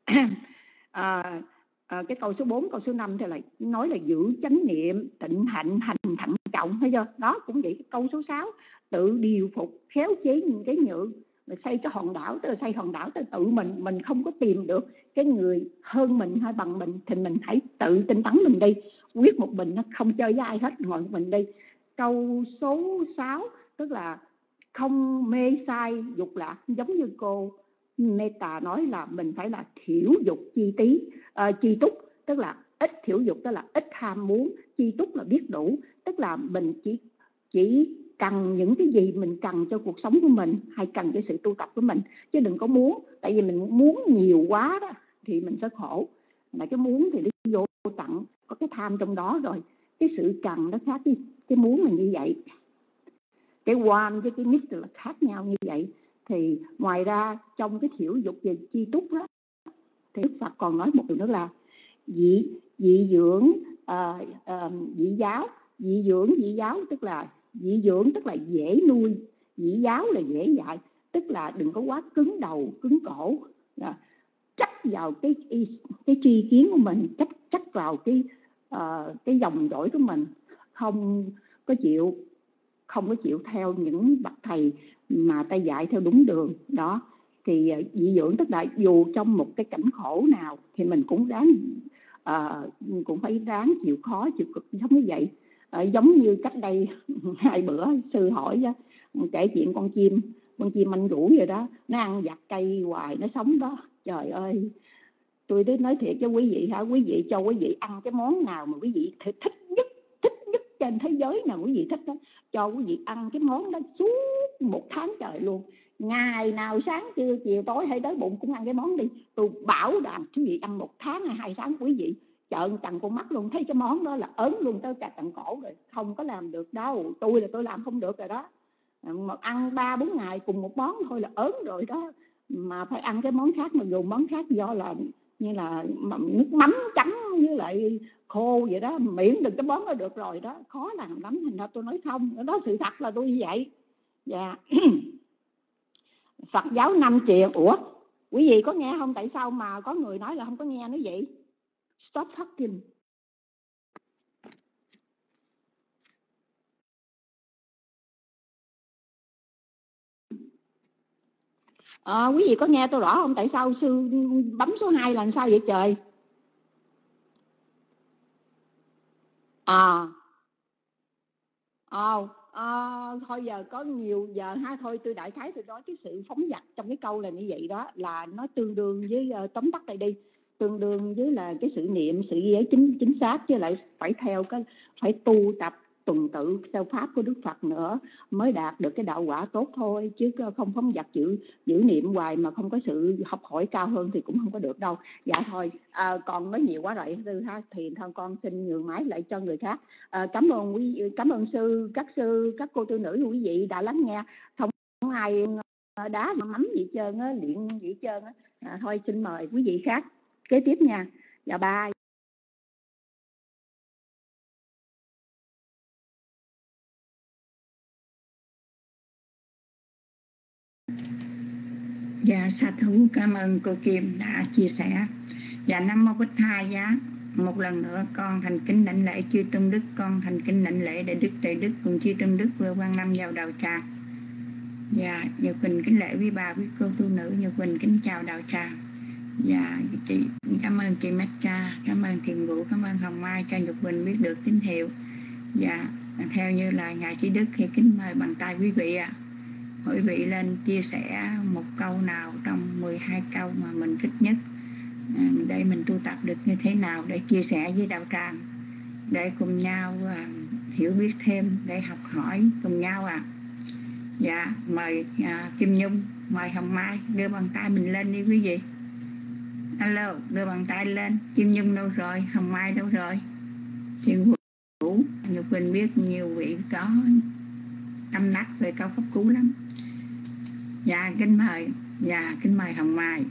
à, à, cái câu số bốn, câu số năm thì lại nói là giữ chánh niệm, tịnh hạnh, hành thận trọng, thấy chưa? Đó cũng vậy. Cái câu số sáu tự điều phục, khéo chế những cái nhượng, xây cái hòn đảo. Tức là xây hòn đảo, tức là tự mình mình không có tìm được cái người hơn mình hay bằng mình thì mình hãy tự tinh tấn mình đi, quyết một mình, nó không chơi với ai hết, ngồi một mình đi. Câu số sáu tức là không mê sai dục lạc, giống như cô Meta nói là mình phải là thiểu dục chi tí, uh, chi túc, tức là ít thiểu dục, tức là ít ham muốn, chi túc là biết đủ, tức là mình chỉ chỉ cần những cái gì mình cần cho cuộc sống của mình hay cần cái sự tu tập của mình, chứ đừng có muốn. Tại vì mình muốn nhiều quá đó thì mình sẽ khổ. Là cái muốn thì nó vô tận, có cái tham trong đó rồi. Cái sự cần nó khác, cái, cái muốn là như vậy. Cái want với cái need là khác nhau như vậy. Thì ngoài ra trong cái thiểu dục về chi túc đó, thì Đức Phật còn nói một điều nữa là dị, dị dưỡng, uh, uh, dị giáo. Dị dưỡng, dị giáo tức là dị dưỡng tức là dễ nuôi, dị giáo là dễ dạy. Tức là đừng có quá cứng đầu, cứng cổ, chấp vào cái cái tri kiến của mình, chấp chấp vào cái uh, cái dòng dõi của mình, không có chịu không có chịu theo những bậc thầy mà ta dạy theo đúng đường đó. Thì uh, dị dưỡng tức là dù trong một cái cảnh khổ nào thì mình cũng đáng uh, cũng phải ráng chịu khó chịu cực giống như vậy. Uh, giống như cách đây hai bữa sư hỏi đó, kể chuyện con chim con chim anh rủ vậy đó, nó ăn vặt cây hoài nó sống đó. Trời ơi, tôi nói thiệt cho quý vị hả, quý vị cho quý vị ăn cái món nào mà quý vị thích nhất, thích nhất trên thế giới nào quý vị thích đó, cho quý vị ăn cái món đó suốt một tháng trời luôn, ngày nào sáng trưa chiều tối hay đói bụng cũng ăn cái món đi. Tôi bảo đảm quý vị ăn một tháng hay hai tháng quý vị trợn trằn con mắt luôn, thấy cái món đó là ớn luôn tới cả tận cổ rồi, không có làm được đâu. Tôi là tôi làm không được rồi đó, mà ăn ba bốn ngày cùng một món thôi là ớn rồi đó, mà phải ăn cái món khác, mà dùng món khác do là như là nước mắm chấm với lại khô vậy đó, miễn đừng cái món đó được rồi đó, khó làm lắm. Thành ra tôi nói không, đó sự thật là tôi như vậy. Dạ. Phật giáo năm triệu. Ủa quý vị có nghe không? Tại sao mà có người nói là không có nghe nói vậy? Stop fucking. À, quý vị có nghe tôi rõ không? Tại sao sư bấm số hai là sao vậy trời? À, à, à thôi giờ có nhiều giờ ha, thôi tôi đại khái tôi nói cái sự phóng dật trong cái câu là như vậy đó, là nó tương đương với uh, tóm tắt đây đi, tương đương với là cái sự niệm sự giới chính chính xác, chứ lại phải theo cái phải tu tập tuần tự theo pháp của Đức Phật nữa mới đạt được cái đạo quả tốt thôi, chứ không phóng dật giữ giữ niệm hoài mà không có sự học hỏi cao hơn thì cũng không có được đâu. Dạ thôi, à, con nói nhiều quá rồi sư ha, thì thân con xin nhường máy lại cho người khác. À, cảm ơn quý cảm ơn sư các sư các cô tu nữ quý vị đã lắng nghe, không ai đá mà mắm gì trơn á, luyện gì trơn á. À, thôi xin mời quý vị khác kế tiếp nha. Dạ bye. Dạ sa thú, cảm ơn cô Kim đã chia sẻ. Dạ Nam Mô Bích Tha Giá. Một lần nữa con thành kính đảnh lễ chư tôn đức, con thành kính đảnh lễ đại đức trời đức cùng chư tôn đức vừa quan năm vào đạo tràng. Dạ Nhật Quỳnh kính lễ quý bà quý cô tu nữ, Nhật Quỳnh kính chào đạo tràng. Dạ chị cảm ơn chị Mecca, cảm ơn Thiền Vũ, cảm ơn Hồng Mai cho Nhật Quỳnh biết được tín hiệu. Dạ theo như là ngài trí đức thì kính mời bằng tay quý vị ạ. À. Quý vị lên chia sẻ một câu nào trong mười hai câu mà mình thích nhất, à, để mình tu tập được như thế nào để chia sẻ với đạo tràng, để cùng nhau à, hiểu biết thêm, để học hỏi cùng nhau ạ. À. Dạ mời à, Kim Nhung, mời Hồng Mai đưa bàn tay mình lên đi quý vị. Alo, đưa bàn tay lên. Kim Nhung đâu rồi? Hồng Mai đâu rồi? Thiên Vũ, Nhật Quỳnh biết nhiều vị có tâm đắc về câu pháp cú lắm. Dạ kính mời, dạ kính mời Hồng Mai.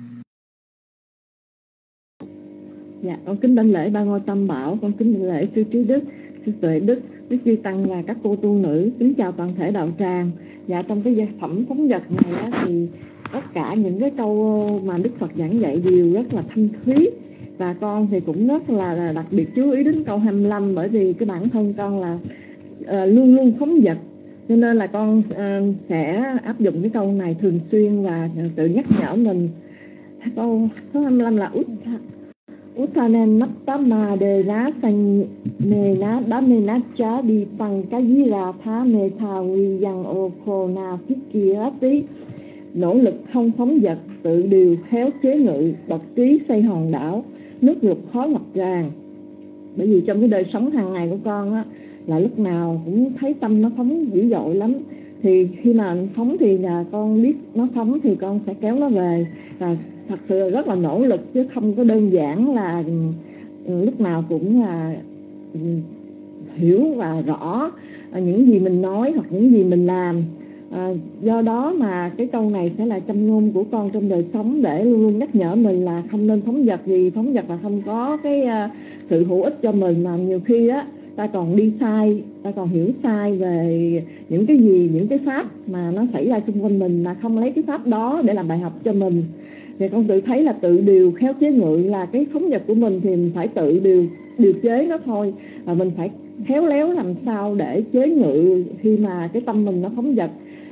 Dạ con kính đảnh lễ Ba Ngôi Tam Bảo, con kính đảnh lễ sư Trí Đức, sư Tuệ Đức, Đức Chư Tăng và các cô tu nữ. Kính chào toàn thể đạo tràng. Dạ trong cái phẩm phóng dật này á, thì tất cả những cái câu mà Đức Phật giảng dạy đều rất là thanh thúy, và con thì cũng rất là, là đặc biệt chú ý đến câu hai mươi lăm, bởi vì cái bản thân con là uh, luôn luôn phóng dật, cho nên là con uh, sẽ áp dụng cái câu này thường xuyên và tự nhắc nhở mình. Câu số hai mươi lăm là Uttha Uttanen Nattama De Ná Sanh Nê Ná Đá Mê Ná Chá Đi Bằng Cá Dí Ra Thá Mê Thà Huy Yang Ô Khô Na Phích Kỳ Rá Tí. Nỗ lực không phóng dật, tự điều khéo chế ngự, độc trí xây hòn đảo, nước lụt khó ngập tràn. Bởi vì trong cái đời sống hàng ngày của con á, là lúc nào cũng thấy tâm nó phóng dữ dội lắm. Thì khi mà phóng thì là con biết nó phóng thì con sẽ kéo nó về. Và thật sự là rất là nỗ lực, chứ không có đơn giản là lúc nào cũng là hiểu và rõ những gì mình nói hoặc những gì mình làm. À, do đó mà cái câu này sẽ là châm ngôn của con trong đời sống, để luôn luôn nhắc nhở mình là không nên phóng dật, vì phóng dật là không có cái uh, sự hữu ích cho mình, mà nhiều khi á ta còn đi sai, ta còn hiểu sai về những cái gì, những cái pháp mà nó xảy ra xung quanh mình, mà không lấy cái pháp đó để làm bài học cho mình. Thì con tự thấy là tự điều khéo chế ngự là cái phóng dật của mình thì mình phải tự điều điều chế nó thôi, và mình phải khéo léo làm sao để chế ngự khi mà cái tâm mình nó phóng dật.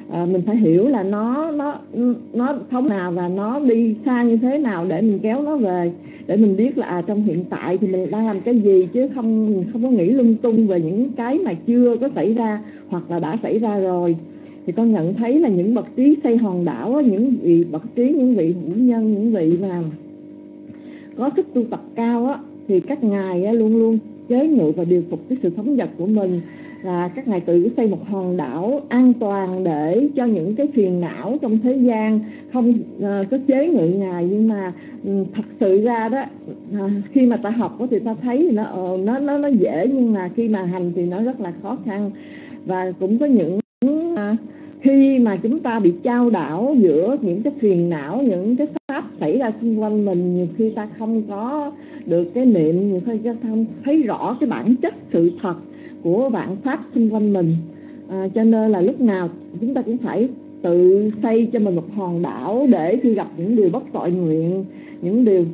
à, mình phải hiểu là nó nó nó không nào và nó đi xa như thế nào để mình kéo nó về, để mình biết là à, trong hiện tại thì mình đang làm cái gì, chứ không mình không có nghĩ lung tung về những cái mà chưa có xảy ra hoặc là đã xảy ra rồi. Thì con nhận thấy là những bậc trí xây hòn đảo, những vị bậc trí, những vị hữu nhân, những vị mà có sức tu tập cao á, thì các ngài luôn luôn chế ngự và điều phục cái sự phóng dật của mình, là các ngài tự xây một hòn đảo an toàn để cho những cái phiền não trong thế gian không uh, có chế ngự ngài. Nhưng mà um, thật sự ra đó, uh, khi mà ta học thì ta thấy nó uh, nó nó nó dễ, nhưng mà khi mà hành thì nó rất là khó khăn. Và cũng có những uh, khi mà chúng ta bị chao đảo giữa những cái phiền não, những cái pháp xảy ra xung quanh mình, nhiều khi ta không có được cái niệm, nhiều khi ta không thấy rõ cái bản chất sự thật của vạn pháp xung quanh mình. À, cho nên là lúc nào chúng ta cũng phải tự xây cho mình một hòn đảo, để khi gặp những điều bất tội nguyện, những điều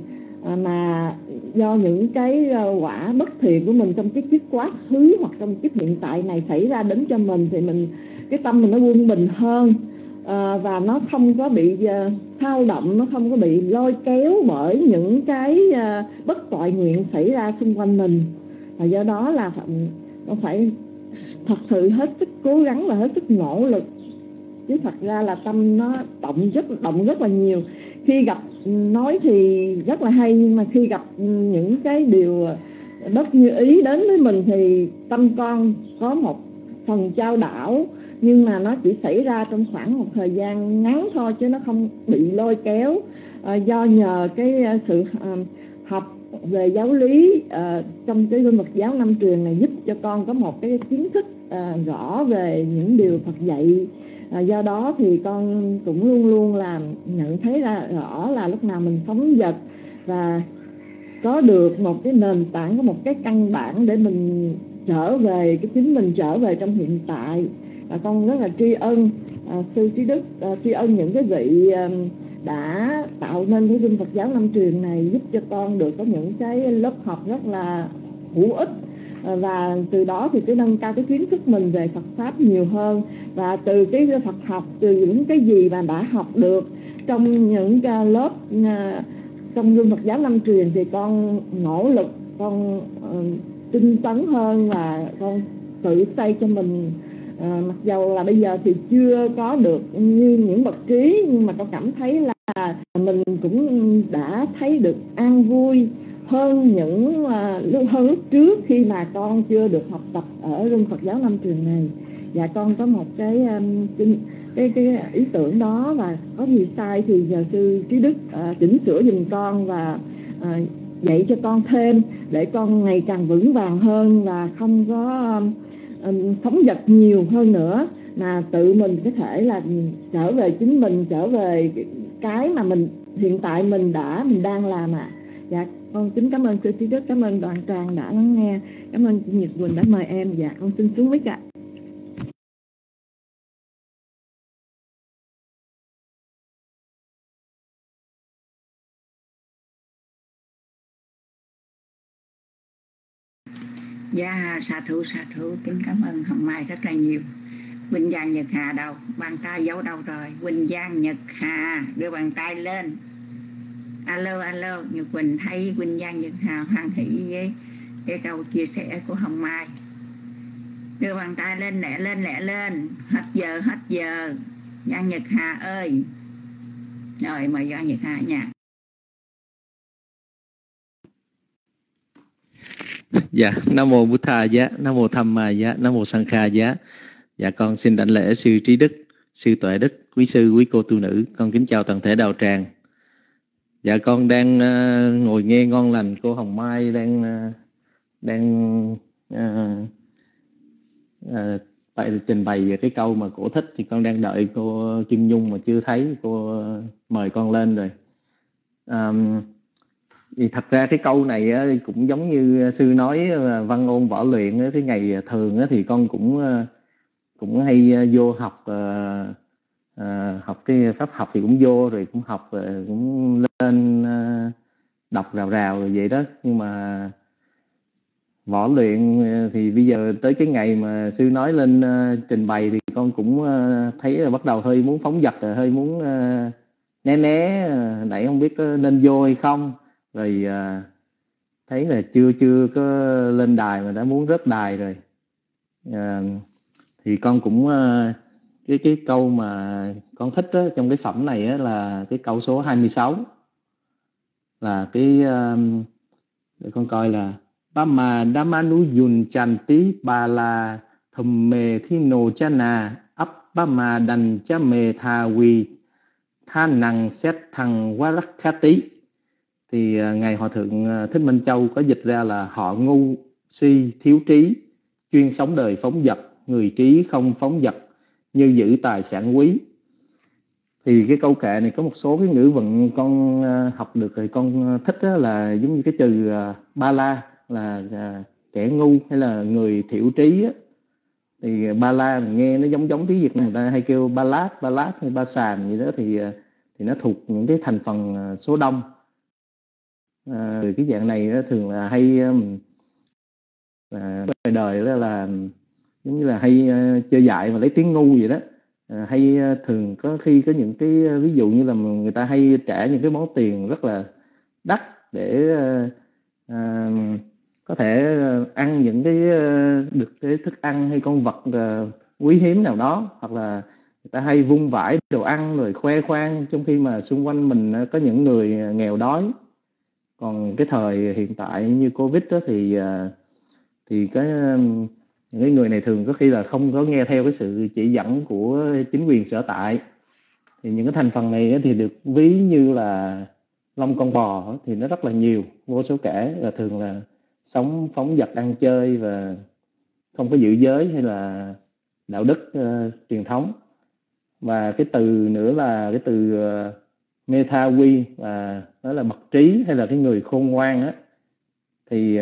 uh, mà do những cái quả bất thiện của mình trong cái kiếp quá khứ hoặc trong kiếp hiện tại này xảy ra đến cho mình, thì mình cái tâm mình nó quân bình hơn, à, và nó không có bị uh, xao động, nó không có bị lôi kéo bởi những cái uh, bất tội nguyện xảy ra xung quanh mình. Và do đó là nó phải thật sự hết sức cố gắng và hết sức nỗ lực, chứ thật ra là tâm nó động rất động rất là nhiều. Khi gặp nói thì rất là hay, nhưng mà khi gặp những cái điều bất như ý đến với mình thì tâm con có một phần chao đảo, nhưng mà nó chỉ xảy ra trong khoảng một thời gian ngắn thôi, chứ nó không bị lôi kéo. À, do nhờ cái sự uh, học về giáo lý uh, trong cái Phật giáo năm truyền này giúp cho con có một cái kiến thức uh, rõ về những điều Phật dạy. À, do đó thì con cũng luôn luôn là nhận thấy ra rõ là lúc nào mình phóng dật và có được một cái nền tảng, có một cái căn bản để mình trở về cái chính mình, trở về trong hiện tại. Và con rất là tri ân à, sư Trí Đức, à, tri ân những cái vị à, đã tạo nên cái kinh Phật giáo năm truyền này, giúp cho con được có những cái lớp học rất là hữu ích. À, và từ đó thì cái nâng cao cái kiến thức mình về Phật pháp nhiều hơn. Và từ cái Phật học, từ những cái gì mà đã học được trong những cái lớp à, trong kinh Phật giáo năm truyền, thì con nỗ lực, con uh, tinh tấn hơn, và con tự xây cho mình. À, mặc dầu là bây giờ thì chưa có được như những bậc trí, nhưng mà con cảm thấy là mình cũng đã thấy được an vui hơn những uh, hơn lúc trước khi mà con chưa được học tập ở trong Phật giáo năm truyền này. Và con có một cái um, cái, cái cái ý tưởng đó, và có gì sai thì nhờ sư Trí Đức uh, chỉnh sửa giùm con và uh, dạy cho con thêm, để con ngày càng vững vàng hơn và không có um, phóng dật nhiều hơn nữa, mà tự mình có thể là trở về chính mình, trở về cái mà mình hiện tại mình đã mình đang làm ạ. À. Dạ con kính cảm ơn sư Trí Đức, cảm ơn đoàn tràng đã lắng nghe, cảm ơn chị Nhật Quỳnh đã mời em. Dạ con xin xuống mic ạ. Dạ sa thú sa thú, kính cảm ơn Hồng Mai rất là nhiều. Quỳnh Giang Nhật Hà đâu? Bàn tay giấu đâu rồi? Quỳnh Giang Nhật Hà đưa bàn tay lên. Alo alo, Nhật Quỳnh thấy Quỳnh Giang Nhật Hà hoan hỷ với cái câu chia sẻ của Hồng Mai. Đưa bàn tay lên, lẹ lên lẹ lên. Hết giờ hết giờ. Giang Nhật Hà ơi. Rồi mời Giang Nhật Hà nha. Dạ, Nam mô Bụt Thà giá, Nam mô Tham Ma giá, Nam mô Sang Kha giá. Dạ con xin đảnh lễ sư Trí Đức, sư Tuệ Đức, quý sư, quý cô tu nữ. Con kính chào toàn thể đạo tràng. Dạ con đang uh, ngồi nghe ngon lành, cô Hồng Mai đang uh, đang uh, uh, tại trình bày về cái câu mà cổ thích, thì con đang đợi cô Kim Nhung mà chưa thấy, cô uh, mời con lên rồi. Um, Thì thật ra cái câu này á, cũng giống như sư nói văn ôn võ luyện á, cái ngày thường á, thì con cũng cũng hay vô học uh, uh, học cái pháp học thì cũng vô rồi cũng học rồi cũng lên uh, đọc rào rào rồi vậy đó. Nhưng mà võ luyện thì bây giờ tới cái ngày mà sư nói lên uh, trình bày thì con cũng uh, thấy là bắt đầu hơi muốn phóng dật, hơi muốn uh, né né uh, nãy không biết có nên vô hay không, rồi uh, thấy là chưa chưa có lên đài mà đã muốn rớt đài rồi. Uh, thì con cũng uh, cái cái câu mà con thích đó, trong cái phẩm này á, là cái câu số hai mươi sáu, là cái uh, để con coi là Bama Damanu Yun Chanti Bala Thumme Thino Chana Appama Đành Cha Mê Tha Quy Tha Năng Xét Thằng Warakhati. Thì uh, Ngài Hòa Thượng uh, Thích Minh Châu có dịch ra là họ ngu si thiếu trí, chuyên sống đời phóng dật, người trí không phóng dật, như giữ tài sản quý. Thì cái câu kệ này có một số cái ngữ vận con uh, học được rồi con thích đó, là giống như cái từ uh, ba la là uh, kẻ ngu hay là người thiểu trí á. Thì ba la nghe nó giống giống tiếng Việt, người ta hay kêu ba lát, ba lát hay ba sàm gì đó, thì uh, thì nó thuộc những cái thành phần uh, số đông. Uh, cái dạng này đó, thường là hay um, uh, ngoài đời đó là giống như là hay uh, chơi dại mà lấy tiếng ngu vậy đó. À, hay thường có khi có những cái ví dụ như là người ta hay trả những cái món tiền rất là đắt để à, có thể ăn những cái được cái thức ăn hay con vật à, quý hiếm nào đó, hoặc là người ta hay vung vãi đồ ăn rồi khoe khoang, trong khi mà xung quanh mình có những người nghèo đói. Còn cái thời hiện tại như Covid đó thì thì cái những cái người này thường có khi là không có nghe theo cái sự chỉ dẫn của chính quyền sở tại. Thì những cái thành phần này thì được ví như là lông con bò, thì nó rất là nhiều, vô số kể, là thường là sống phóng dật ăn chơi và không có giữ giới hay là đạo đức uh, truyền thống. Và cái từ nữa là cái từ uh, meta quy, và đó là bậc trí hay là cái người khôn ngoan á. Thì uh,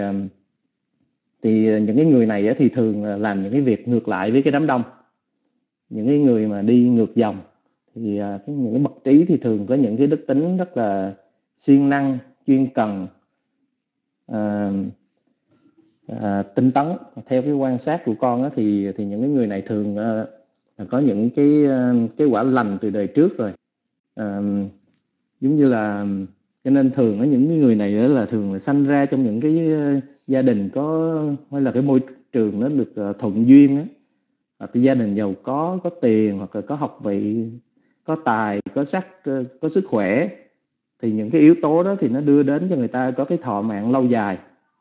thì những cái người này thì thường làm những cái việc ngược lại với cái đám đông, những cái người mà đi ngược dòng. Thì cái, những cái bậc trí thì thường có những cái đức tính rất là siêng năng, chuyên cần, à, à, tinh tấn. Theo cái quan sát của con á, thì thì những cái người này thường à, có những cái cái quả lành từ đời trước rồi. À, giống như là cho nên thường á, những cái người này là thường là sanh ra trong những cái gia đình có, hay là cái môi trường nó được uh, thuận duyên á, hoặc cái gia đình giàu có, có tiền, hoặc là có học vị, có tài, có sắc, uh, có sức khỏe. Thì những cái yếu tố đó thì nó đưa đến cho người ta có cái thọ mạng lâu dài.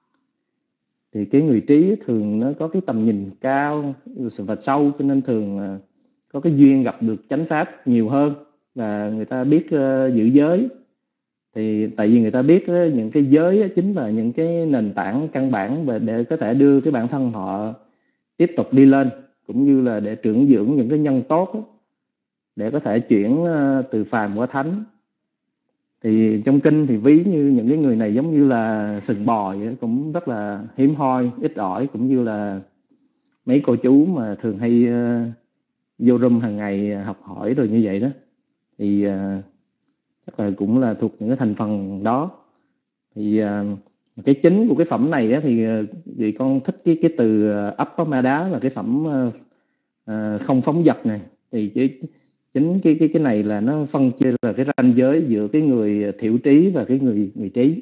Thì cái người trí thường nó có cái tầm nhìn cao và sâu, cho nên thường uh, có cái duyên gặp được chánh pháp nhiều hơn, và người ta biết uh, giữ giới. Thì tại vì người ta biết đó, những cái giới chính là những cái nền tảng căn bản và để có thể đưa cái bản thân họ tiếp tục đi lên, cũng như là để trưởng dưỡng những cái nhân tốt đó, để có thể chuyển từ phàm qua thánh. Thì trong kinh thì ví như những cái người này giống như là sừng bò vậy, cũng rất là hiếm hoi, ít ỏi, cũng như là mấy cô chú mà thường hay uh, vô room hàng ngày học hỏi rồi như vậy đó. Thì uh, chắc là cũng là thuộc những cái thành phần đó. Thì uh, cái chính của cái phẩm này á, thì vì con thích cái cái từ Appamada là cái phẩm uh, uh, không phóng dật này. Thì cái chính cái cái cái này là nó phân chia là cái ranh giới giữa cái người thiểu trí và cái người người trí.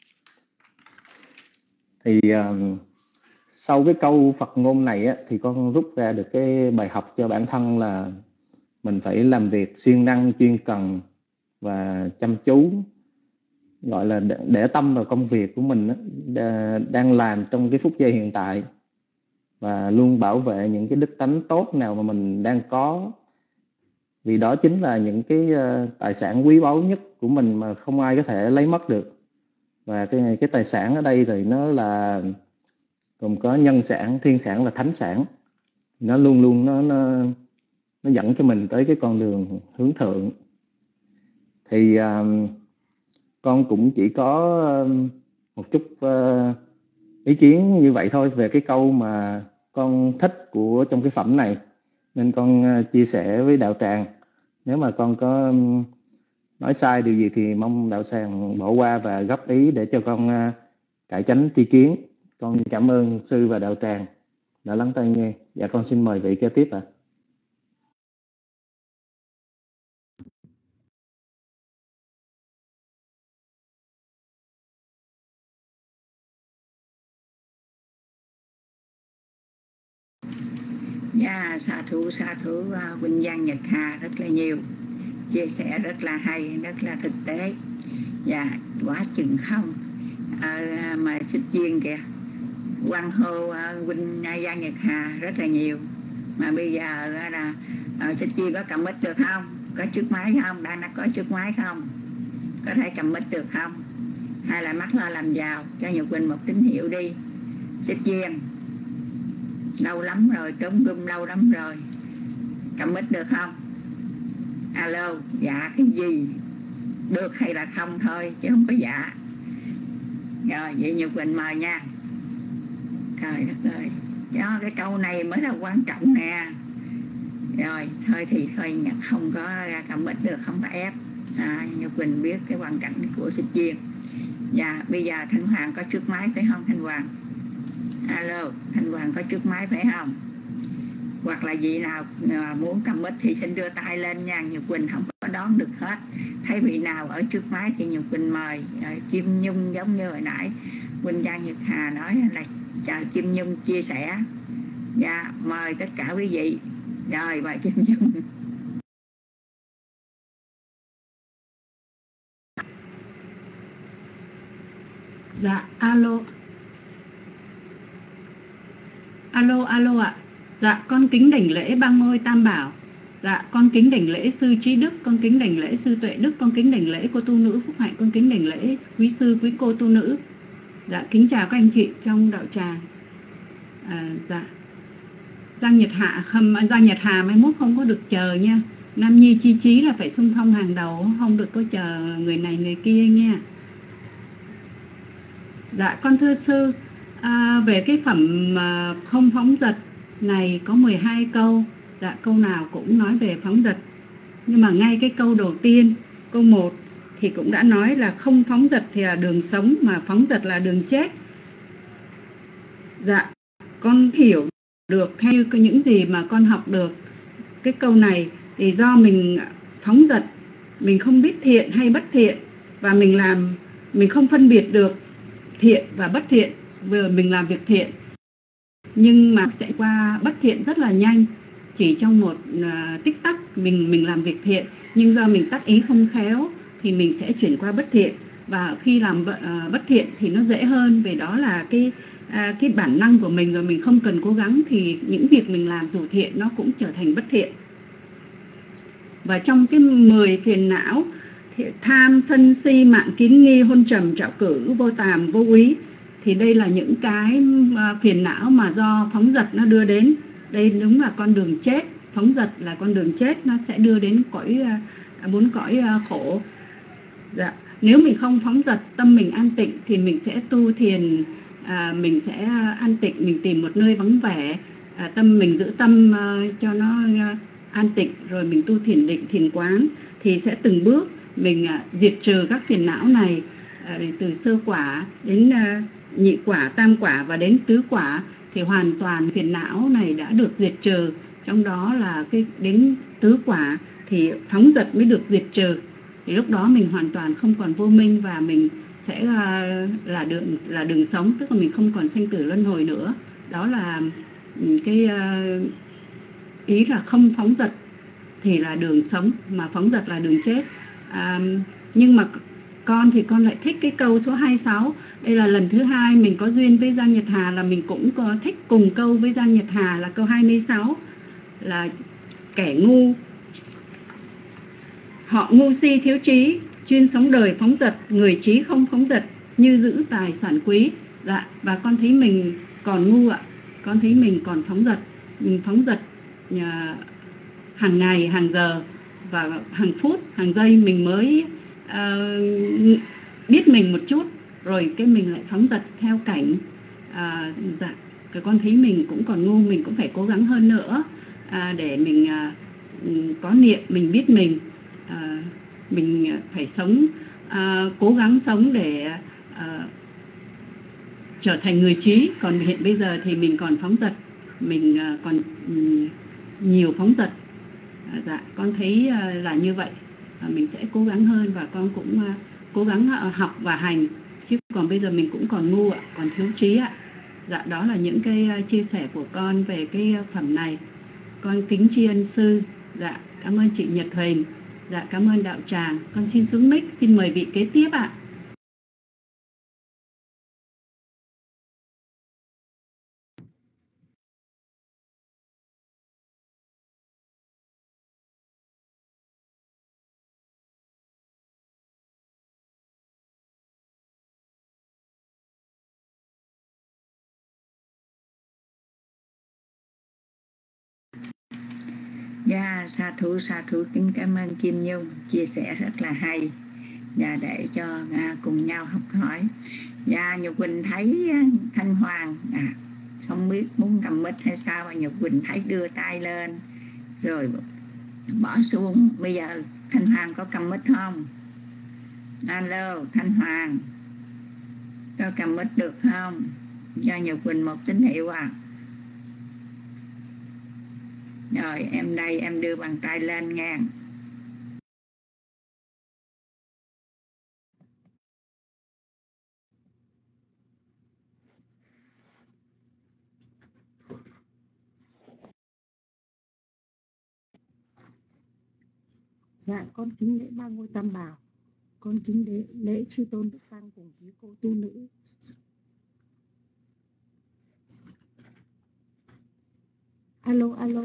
Thì uh, sau cái câu Phật ngôn này á, thì con rút ra được cái bài học cho bản thân là mình phải làm việc siêng năng, chuyên cần và chăm chú, gọi là để, để tâm vào công việc của mình đó, đang làm trong cái phút giây hiện tại, và luôn bảo vệ những cái đức tánh tốt nào mà mình đang có, vì đó chính là những cái uh, tài sản quý báu nhất của mình mà không ai có thể lấy mất được. Và cái cái tài sản ở đây thì nó là gồm có nhân sản, thiên sản và thánh sản. Nó luôn luôn nó nó nó dẫn cho mình tới cái con đường hướng thượng. Thì uh, con cũng chỉ có uh, một chút uh, ý kiến như vậy thôi về cái câu mà con thích của trong cái phẩm này, nên con uh, chia sẻ với đạo tràng. Nếu mà con có um, nói sai điều gì thì mong đạo tràng bỏ qua và góp ý để cho con uh, cải chánh tri kiến. Con cảm ơn sư và đạo tràng đã lắng tai nghe. Dạ con xin mời vị kế tiếp ạ. À. Dạ, sa thú sa thú uh, Quỳnh Giang Nhật Hà rất là nhiều, chia sẻ rất là hay, rất là thực tế. Dạ, quá chừng không uh, mà xích duyên kìa, quan hô uh, Quỳnh Giang Nhật Hà rất là nhiều. Mà bây giờ uh, là uh, xích duyên có cầm mic được không? Có chiếc máy không? Đang đã có chiếc máy không? Có thể cầm mic được không? Hay là mắt lo làm giàu cho Nhật Quỳnh một tín hiệu đi. Xích duyên lâu lắm rồi, trống rung lâu lắm rồi, cầm mic được không? Alo, dạ cái gì? Được hay là không thôi, chứ không có dạ. Rồi, vậy Nhật Quỳnh mời nha. Trời đất ơi, do cái câu này mới là quan trọng nè. Rồi, thôi thì thôi, Nhật không có cầm mic được, không có ép. À, Nhật Quỳnh biết cái hoàn cảnh của xích duyên. Dạ, bây giờ Thanh Hoàng có chiếc máy phải không Thanh Hoàng? Alo, Thanh Hoàng có chiếc máy phải không? Hoặc là vị nào muốn cầm mic thì xin đưa tay lên nha. Nhật Quỳnh không có đón được hết. Thấy vị nào ở trước máy thì Nhật Quỳnh mời. Kim Nhung giống như hồi nãy Quỳnh Giang Nhật Hà nói là chờ Kim Nhung chia sẻ. Dạ, mời tất cả quý vị. Rồi, mời Kim Nhung. Dạ, alo. Alo, alo ạ. À. Dạ, con kính đảnh lễ Ba Ngôi Tam Bảo. Dạ, con kính đảnh lễ sư Trí Đức, con kính đảnh lễ sư Tuệ Đức, con kính đảnh lễ cô tu nữ Phúc Hạnh, con kính đảnh lễ quý sư, quý cô tu nữ. Dạ, kính chào các anh chị trong đạo tràng. À, dạ. Giang Nhật Hạ không, Giang Nhật Hà mai mốt không có được chờ nha. Nam Nhi chi chí là phải xung phong hàng đầu, không được có chờ người này người kia nha. Dạ, con thưa sư, à, về cái phẩm à, không phóng dật này có mười hai câu. Dạ, câu nào cũng nói về phóng dật. Nhưng mà ngay cái câu đầu tiên, câu một thì cũng đã nói là không phóng dật thì là đường sống, mà phóng dật là đường chết. Dạ, con hiểu được theo những gì mà con học được cái câu này thì do mình phóng dật, mình không biết thiện hay bất thiện, và mình làm mình không phân biệt được thiện và bất thiện. Vừa mình làm việc thiện nhưng mà sẽ qua bất thiện rất là nhanh, chỉ trong một uh, tích tắc mình mình làm việc thiện, nhưng do mình tác ý không khéo thì mình sẽ chuyển qua bất thiện. Và khi làm uh, bất thiện thì nó dễ hơn, vì đó là cái uh, cái bản năng của mình rồi, mình không cần cố gắng thì những việc mình làm dù thiện nó cũng trở thành bất thiện. Và trong cái mười phiền não thì tham, sân, si, mạng, kiến, nghi, hôn trầm, trạo cử, vô tàm, vô úy, thì đây là những cái phiền não mà do phóng dật nó đưa đến. Đây đúng là con đường chết. Phóng dật là con đường chết, nó sẽ đưa đến cõi bốn cõi khổ. Dạ. Nếu mình không phóng dật, tâm mình an tịnh thì mình sẽ tu thiền, à, mình sẽ an tịnh, mình tìm một nơi vắng vẻ, à, tâm mình giữ tâm uh, cho nó uh, an tịnh, rồi mình tu thiền định, thiền quán, thì sẽ từng bước mình uh, diệt trừ các phiền não này, uh, từ sơ quả đến uh, nhị quả, tam quả và đến tứ quả, thì hoàn toàn phiền não này đã được diệt trừ. Trong đó là cái đến tứ quả thì phóng dật mới được diệt trừ. Thì lúc đó mình hoàn toàn không còn vô minh, và mình sẽ uh, là đường là đường sống, tức là mình không còn sanh tử luân hồi nữa. Đó là cái uh, ý là không phóng dật thì là đường sống, mà phóng dật là đường chết. À, nhưng mà con thì con lại thích cái câu số hai mươi sáu. Đây là lần thứ hai mình có duyên với Giang Nhật Hà, là mình cũng có thích cùng câu với Giang Nhật Hà, là câu hai mươi sáu, là kẻ ngu, họ ngu si thiếu trí, chuyên sống đời phóng dật, người trí không phóng dật, như giữ tài sản quý. Dạ, và con thấy mình còn ngu ạ. Con thấy mình còn phóng dật. Mình phóng dật nhà, hàng ngày, hàng giờ và hàng phút, hàng giây mình mới uh, biết mình một chút, rồi cái mình lại phóng dật theo cảnh. Uh, dạ, cái con thấy mình cũng còn ngu, mình cũng phải cố gắng hơn nữa uh, để mình uh, có niệm, mình biết mình. Uh, mình phải sống, uh, cố gắng sống để uh, trở thành người trí. Còn hiện bây giờ thì mình còn phóng dật, mình uh, còn um, nhiều phóng dật. À, dạ, con thấy uh, là như vậy. À, mình sẽ cố gắng hơn và con cũng uh, cố gắng uh, học và hành. Chứ còn bây giờ mình cũng còn ngu ạ, còn thiếu trí ạ. Dạ, đó là những cái uh, chia sẻ của con về cái uh, phẩm này. Con kính tri ân sư. Dạ, cảm ơn chị Nhật Huỳnh. Dạ, cảm ơn đạo tràng. Con xin xuống mic, xin mời vị kế tiếp ạ. Dạ, sa thú sa thú kính cảm ơn Kim Nhung chia sẻ rất là hay. Dạ, để cho à, cùng nhau học hỏi. Dạ, Nhật Quỳnh thấy Thanh Hoàng à, không biết muốn cầm mic hay sao mà Nhật Quỳnh thấy đưa tay lên rồi bỏ xuống. Bây giờ Thanh Hoàng có cầm mic không? Alo Thanh Hoàng, có cầm mic được không? Cho Nhật Quỳnh một tín hiệu à. Rồi em đây, em đưa bàn tay lên nha. Dạ, con kính lễ ba ngôi tam bảo, con kính lễ, lễ chư tôn đức tăng cùng quý cô tu nữ. Alo, alo.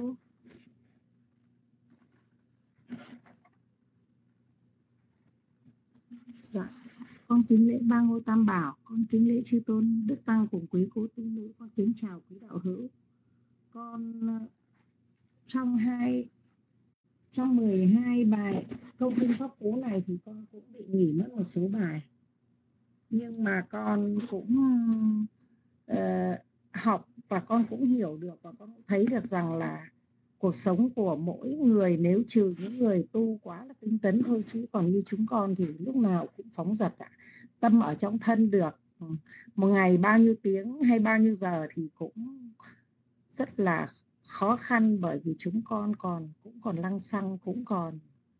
Dạ, con kính lễ ba ngôi tam bảo, con kính lễ chư tôn đức tăng cùng quý cô tu nữ, con kính chào quý đạo hữu. Con trong hai trong mười hai bài câu kinh pháp cú này thì con cũng bị nghỉ mất một số bài, nhưng mà con cũng uh, học và con cũng hiểu được và con cũng thấy được rằng là cuộc sống của mỗi người, nếu trừ những người tu quá là tinh tấn thôi, chứ còn như chúng con thì lúc nào cũng phóng dật ạ. Tâm ở trong thân được một ngày bao nhiêu tiếng hay bao nhiêu giờ thì cũng rất là khó khăn, bởi vì chúng con còn cũng còn lăng xăng, cũng còn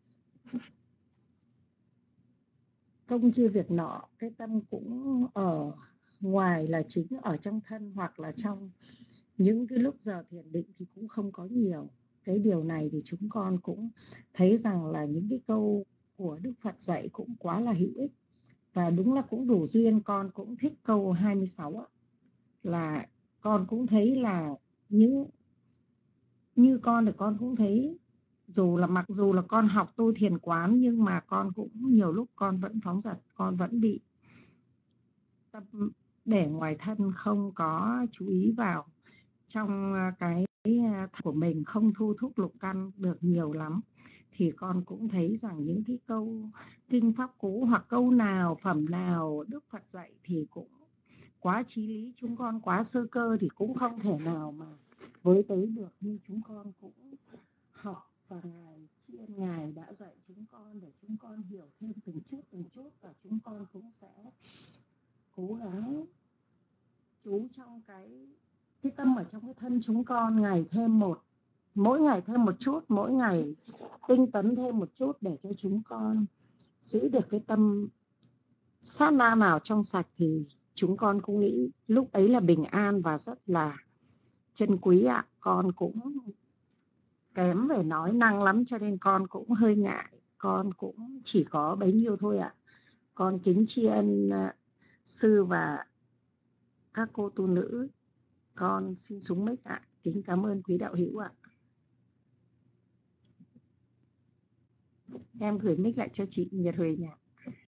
công chia việc nọ, cái tâm cũng ở ngoài là chính, ở trong thân hoặc là trong những cái lúc giờ thiền định thì cũng không có nhiều. Cái điều này thì chúng con cũng thấy rằng là những cái câu của Đức Phật dạy cũng quá là hữu ích, và đúng là cũng đủ duyên. Con cũng thích câu hai mươi sáu ạ, là con cũng thấy là những như con thì con cũng thấy dù là mặc dù là con học tu thiền quán, nhưng mà con cũng nhiều lúc con vẫn phóng dật, con vẫn bị tâm để ngoài thân, không có chú ý vào trong cái của mình, không thu thúc lục căn được nhiều lắm. Thì con cũng thấy rằng những cái câu kinh pháp cú hoặc câu nào phẩm nào Đức Phật dạy thì cũng quá chí lý, chúng con quá sơ cơ thì cũng không thể nào mà với tới được. Nhưng chúng con cũng học và Ngài tri ân Ngài đã dạy chúng con để chúng con hiểu thêm từng chút từng chút, và chúng con cũng sẽ cố gắng chú trong cái cái tâm ở trong cái thân chúng con ngày thêm một, mỗi ngày thêm một chút, mỗi ngày tinh tấn thêm một chút, để cho chúng con giữ được cái tâm sát na nào trong sạch thì chúng con cũng nghĩ lúc ấy là bình an và rất là chân quý ạ. Con cũng kém về nói năng lắm cho nên con cũng hơi ngại, con cũng chỉ có bấy nhiêu thôi ạ. Con kính tri ân sư và các cô tu nữ. Con xin xuống mic ạ. Kính cảm ơn quý đạo hữu ạ. Em gửi mic lại cho chị Nhật Huỳnh ạ.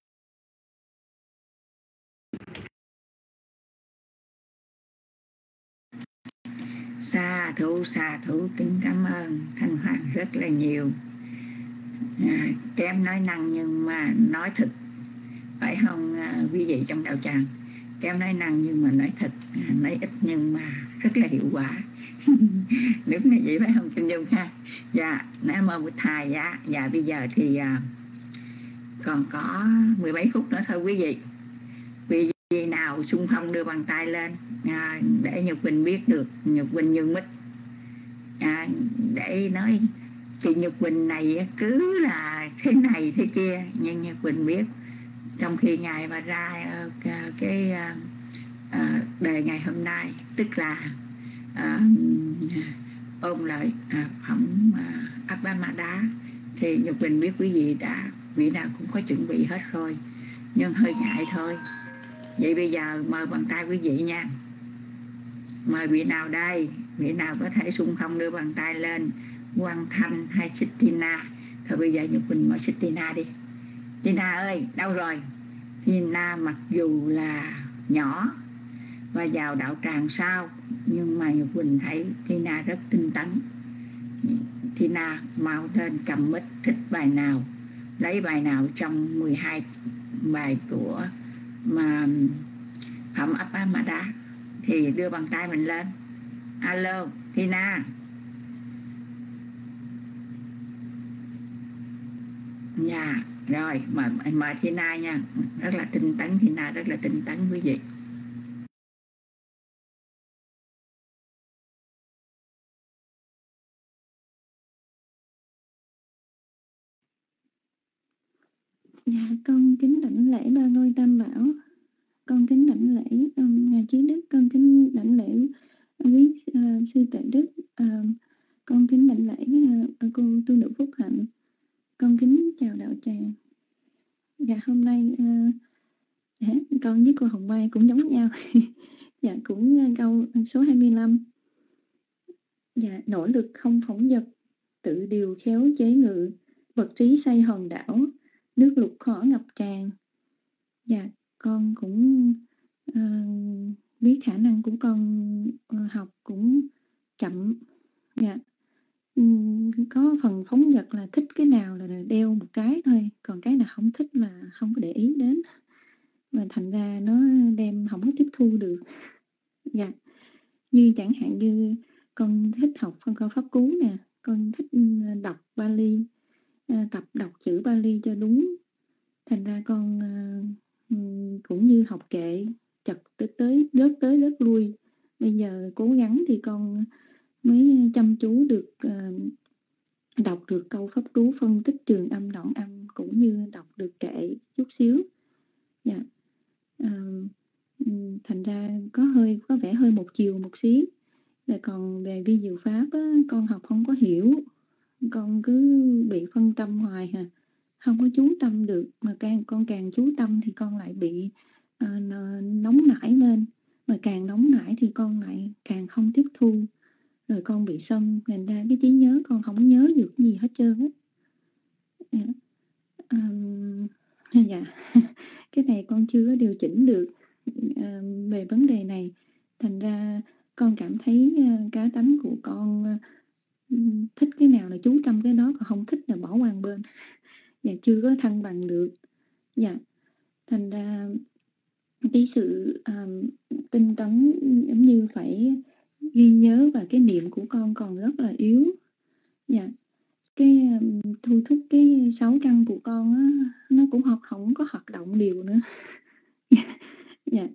Sa thú sa thú kính cảm ơn Thanh Hoàng rất là nhiều. À, kém nói năng nhưng mà nói thật, phải không à, quý vị trong đạo tràng? Kém nói năng nhưng mà nói thật, à, nói ít nhưng mà rất là hiệu quả. Đúng là vậy phải không Kim Dung ha? Dạ, Nam Mô Bụt Thầy. Dạ, dạ bây giờ thì à, còn có mười mấy phút nữa thôi quý vị. Quý vị nào xung phong đưa bàn tay lên à, để Nhật Quỳnh biết được. Nhật Quỳnh nhường mít à, để nói chị Nhật Quỳnh này cứ là thế này thế kia, nhưng Nhật Quỳnh biết trong khi ngài mà ra cái, cái à, đề ngày hôm nay, tức là à, ôm lại à, phẩm à, Abhamada, thì Nhật Quỳnh biết quý vị đã vị nào cũng có chuẩn bị hết rồi, nhưng hơi ngại thôi. Vậy bây giờ mời bàn tay quý vị nha. Mời vị nào đây? Vị nào có thể xung phong đưa bàn tay lên? Quang Thanh hay Sittina? Thôi bây giờ Nhật Quỳnh mời Sittina đi. Tina ơi, đâu rồi? Tina mặc dù là nhỏ và vào đạo tràng sau, nhưng mà Nhật Quỳnh thấy Tina rất tinh tấn. Tina mau lên cầm mic, thích bài nào, lấy bài nào trong mười hai bài của mà phẩm Abhamada thì đưa bàn tay mình lên. Alo, Tina. Dạ, rồi, mời, mời Tina nha. Rất là tinh tấn, Tina rất là tinh tấn quý vị. Dạ, con kính đảnh lễ ba ngôi Tam Bảo, con kính đảnh lễ um, ngài Trí Đức, con kính đảnh lễ quý uh, sư Tuệ Đức, uh, con kính đảnh lễ uh, cô tu nữ Phúc Hạnh, con kính chào đạo tràng. Dạ hôm nay uh, dạ, con với cô Hồng Mai cũng giống nhau. Dạ cũng uh, câu số hai mươi lăm. Dạ nỗ lực không phóng dật, tự điều khéo chế ngự, vật trí xây hòn đảo, nước lụt khó ngập tràn. Dạ con cũng uh, biết khả năng của con uh, học cũng chậm. Dạ um, có phần phóng dật là thích cái nào là đeo một cái thôi, còn cái nào không thích là không có để ý đến, mà thành ra nó đem không có tiếp thu được. Dạ như chẳng hạn như con thích học phân câu pháp cú nè, con thích đọc Bali, uh, tập đọc chữ Bali cho đúng, thành ra con uh, cũng như học kệ chật tới tới rớt tới rớt lui. Bây giờ cố gắng thì con mới chăm chú được uh, đọc được câu pháp cú, phân tích trường âm đoạn âm, cũng như đọc được kệ chút xíu. Dạ uh, thành ra có hơi có vẻ hơi một chiều một xí. Rồi còn về vi diệu pháp á, con học không có hiểu, con cứ bị phân tâm hoài hà, không có chú tâm được, mà càng con càng chú tâm thì con lại bị uh, nóng nảy lên, mà càng nóng nảy thì con lại càng không tiếp thu, rồi con bị sân, thành ra cái trí nhớ con không nhớ được gì hết trơn á. Dạ. Um, dạ. Cái này con chưa có điều chỉnh được uh, về vấn đề này, thành ra con cảm thấy uh, cá tánh của con uh, thích cái nào là chú tâm cái đó, còn không thích là bỏ qua một bên. Dạ chưa có thăng bằng được. Dạ thành ra cái sự um, tinh tấn giống như phải ghi nhớ, và cái niệm của con còn rất là yếu. Dạ cái um, thu thúc cái sáu căn của con á, nó cũng học không có hoạt động đều nữa. Dạ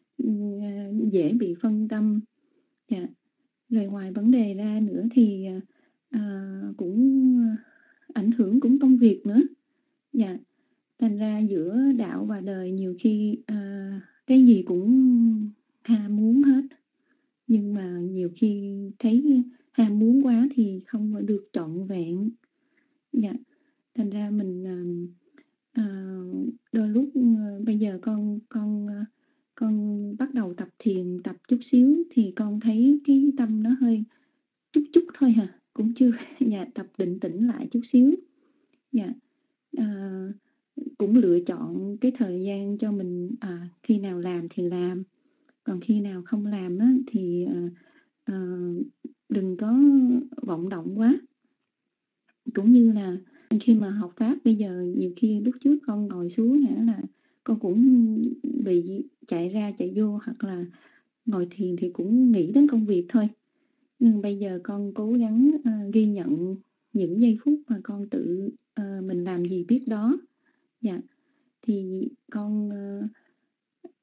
dễ bị phân tâm. Dạ rồi ngoài vấn đề ra nữa thì uh, cũng ảnh hưởng cũng công việc nữa. Dạ thành ra giữa đạo và đời nhiều khi uh, cái gì cũng ham muốn hết, nhưng mà nhiều khi thấy ham muốn quá thì không được trọn vẹn. Dạ thành ra mình uh, uh, đôi lúc uh, bây giờ con con uh, con bắt đầu tập thiền tập chút xíu thì con thấy cái tâm nó hơi chút chút thôi hả, cũng chưa. Dạ tập định tĩnh lại chút xíu. Dạ uh, cũng lựa chọn cái thời gian cho mình, à, khi nào làm thì làm, còn khi nào không làm á, thì à, à, đừng có vọng động quá. Cũng như là khi mà học Pháp bây giờ nhiều khi lúc trước con ngồi xuống hả là con cũng bị chạy ra chạy vô, hoặc là ngồi thiền thì cũng nghĩ đến công việc thôi. Nhưng bây giờ con cố gắng uh, ghi nhận những giây phút mà con tự uh, mình làm gì biết đó. Dạ thì con uh,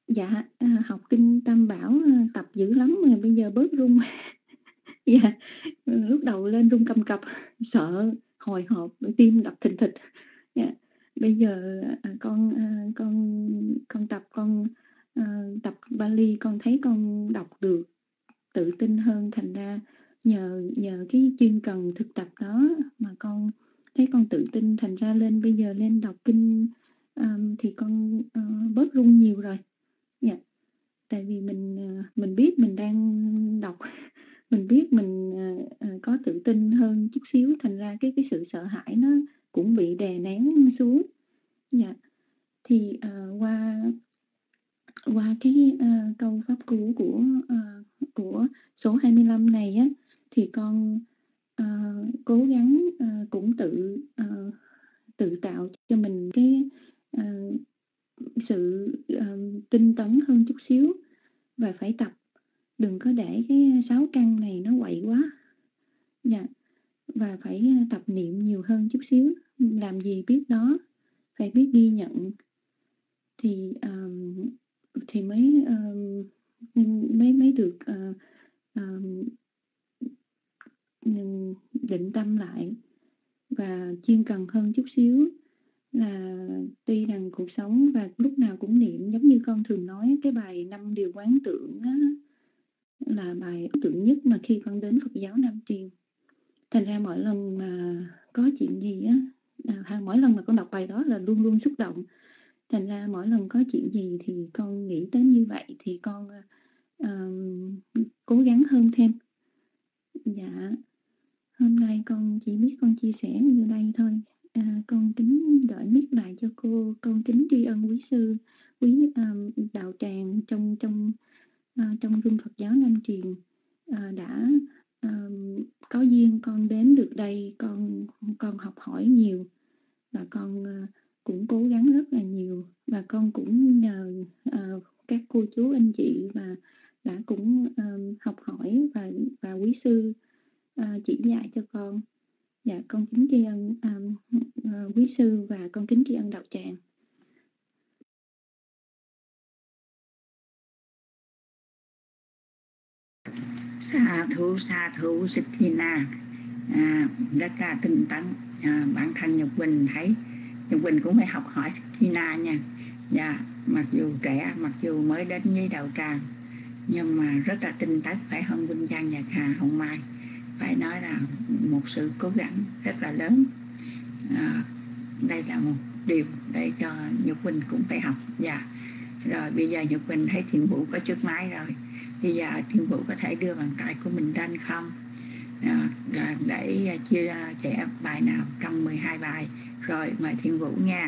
Dạ, à, học kinh Tam Bảo à, tập dữ lắm mà bây giờ bớt run. Dạ, lúc đầu lên run cầm cập, sợ, hồi hộp, tim đập thình thịch. Dạ. Bây giờ à, con à, con con tập con à, tập Bali, con thấy con đọc được tự tin hơn, thành ra nhờ nhờ cái chuyên cần thực tập đó mà con thấy con tự tin, thành ra lên bây giờ lên đọc kinh um, thì con uh, bớt run nhiều rồi. Dạ. Tại vì mình uh, mình biết mình đang đọc, mình biết mình uh, uh, có tự tin hơn chút xíu, thành ra cái cái sự sợ hãi nó cũng bị đè nén xuống. Dạ. Thì uh, qua qua cái uh, câu pháp cú của uh, của số hai mươi lăm này á, thì con uh, cố gắng uh, cũng tự uh, tự tạo cho mình cái uh, sự uh, tinh tấn hơn chút xíu, và phải tập, đừng có để cái sáu căn này nó quậy quá. Dạ. Và phải tập niệm nhiều hơn chút xíu, làm gì biết đó, phải biết ghi nhận, thì um, thì mới um, mới mới được uh, um, định tâm lại và chuyên cần hơn chút xíu. Là tuy rằng cuộc sống và lúc nào cũng niệm, giống như con thường nói cái bài năm điều quán tưởng á, là bài ấn tượng nhất mà khi con đến Phật giáo Nam Truyền. Thành ra mỗi lần mà có chuyện gì á, à, mỗi lần mà con đọc bài đó là luôn luôn xúc động. Thành ra mỗi lần có chuyện gì thì con nghĩ đến như vậy, thì con uh, cố gắng hơn thêm. Dạ, hôm nay con chỉ biết con chia sẻ như đây thôi. À, con kính gửi mic lại cho cô, con kính tri ân quý sư, quý um, đạo tràng trong trong uh, trong rung Phật giáo Nam Truyền uh, đã um, có duyên con đến được đây, con con học hỏi nhiều và con uh, cũng cố gắng rất là nhiều, và con cũng nhờ uh, các cô chú anh chị và đã cũng um, học hỏi và và quý sư uh, chỉ dạy cho con. Dạ, con kính tri ân um, uh, quý sư và con kính tri ân đạo tràng. Sa thú sa thú Sithina, à, rất là tinh tấn. À, bản thân Nhật Quỳnh thấy Nhật Quỳnh cũng phải học hỏi Sithina nha. Dạ, mặc dù trẻ, mặc dù mới đến với đạo tràng, nhưng mà rất là tinh tấn, phải hơn Vinh Trang Nhật Hà Hồng Mai. Phải nói là một sự cố gắng rất là lớn. À, đây là một điều để cho Nhật Quỳnh cũng phải học. Dạ. Rồi bây giờ Nhật Quỳnh thấy Thiện Vũ có chiếc máy rồi. Bây giờ Thiện Vũ có thể đưa bàn tay của mình lên không? À, để chia sẻ bài nào trong mười hai bài. Rồi mời Thiện Vũ nha.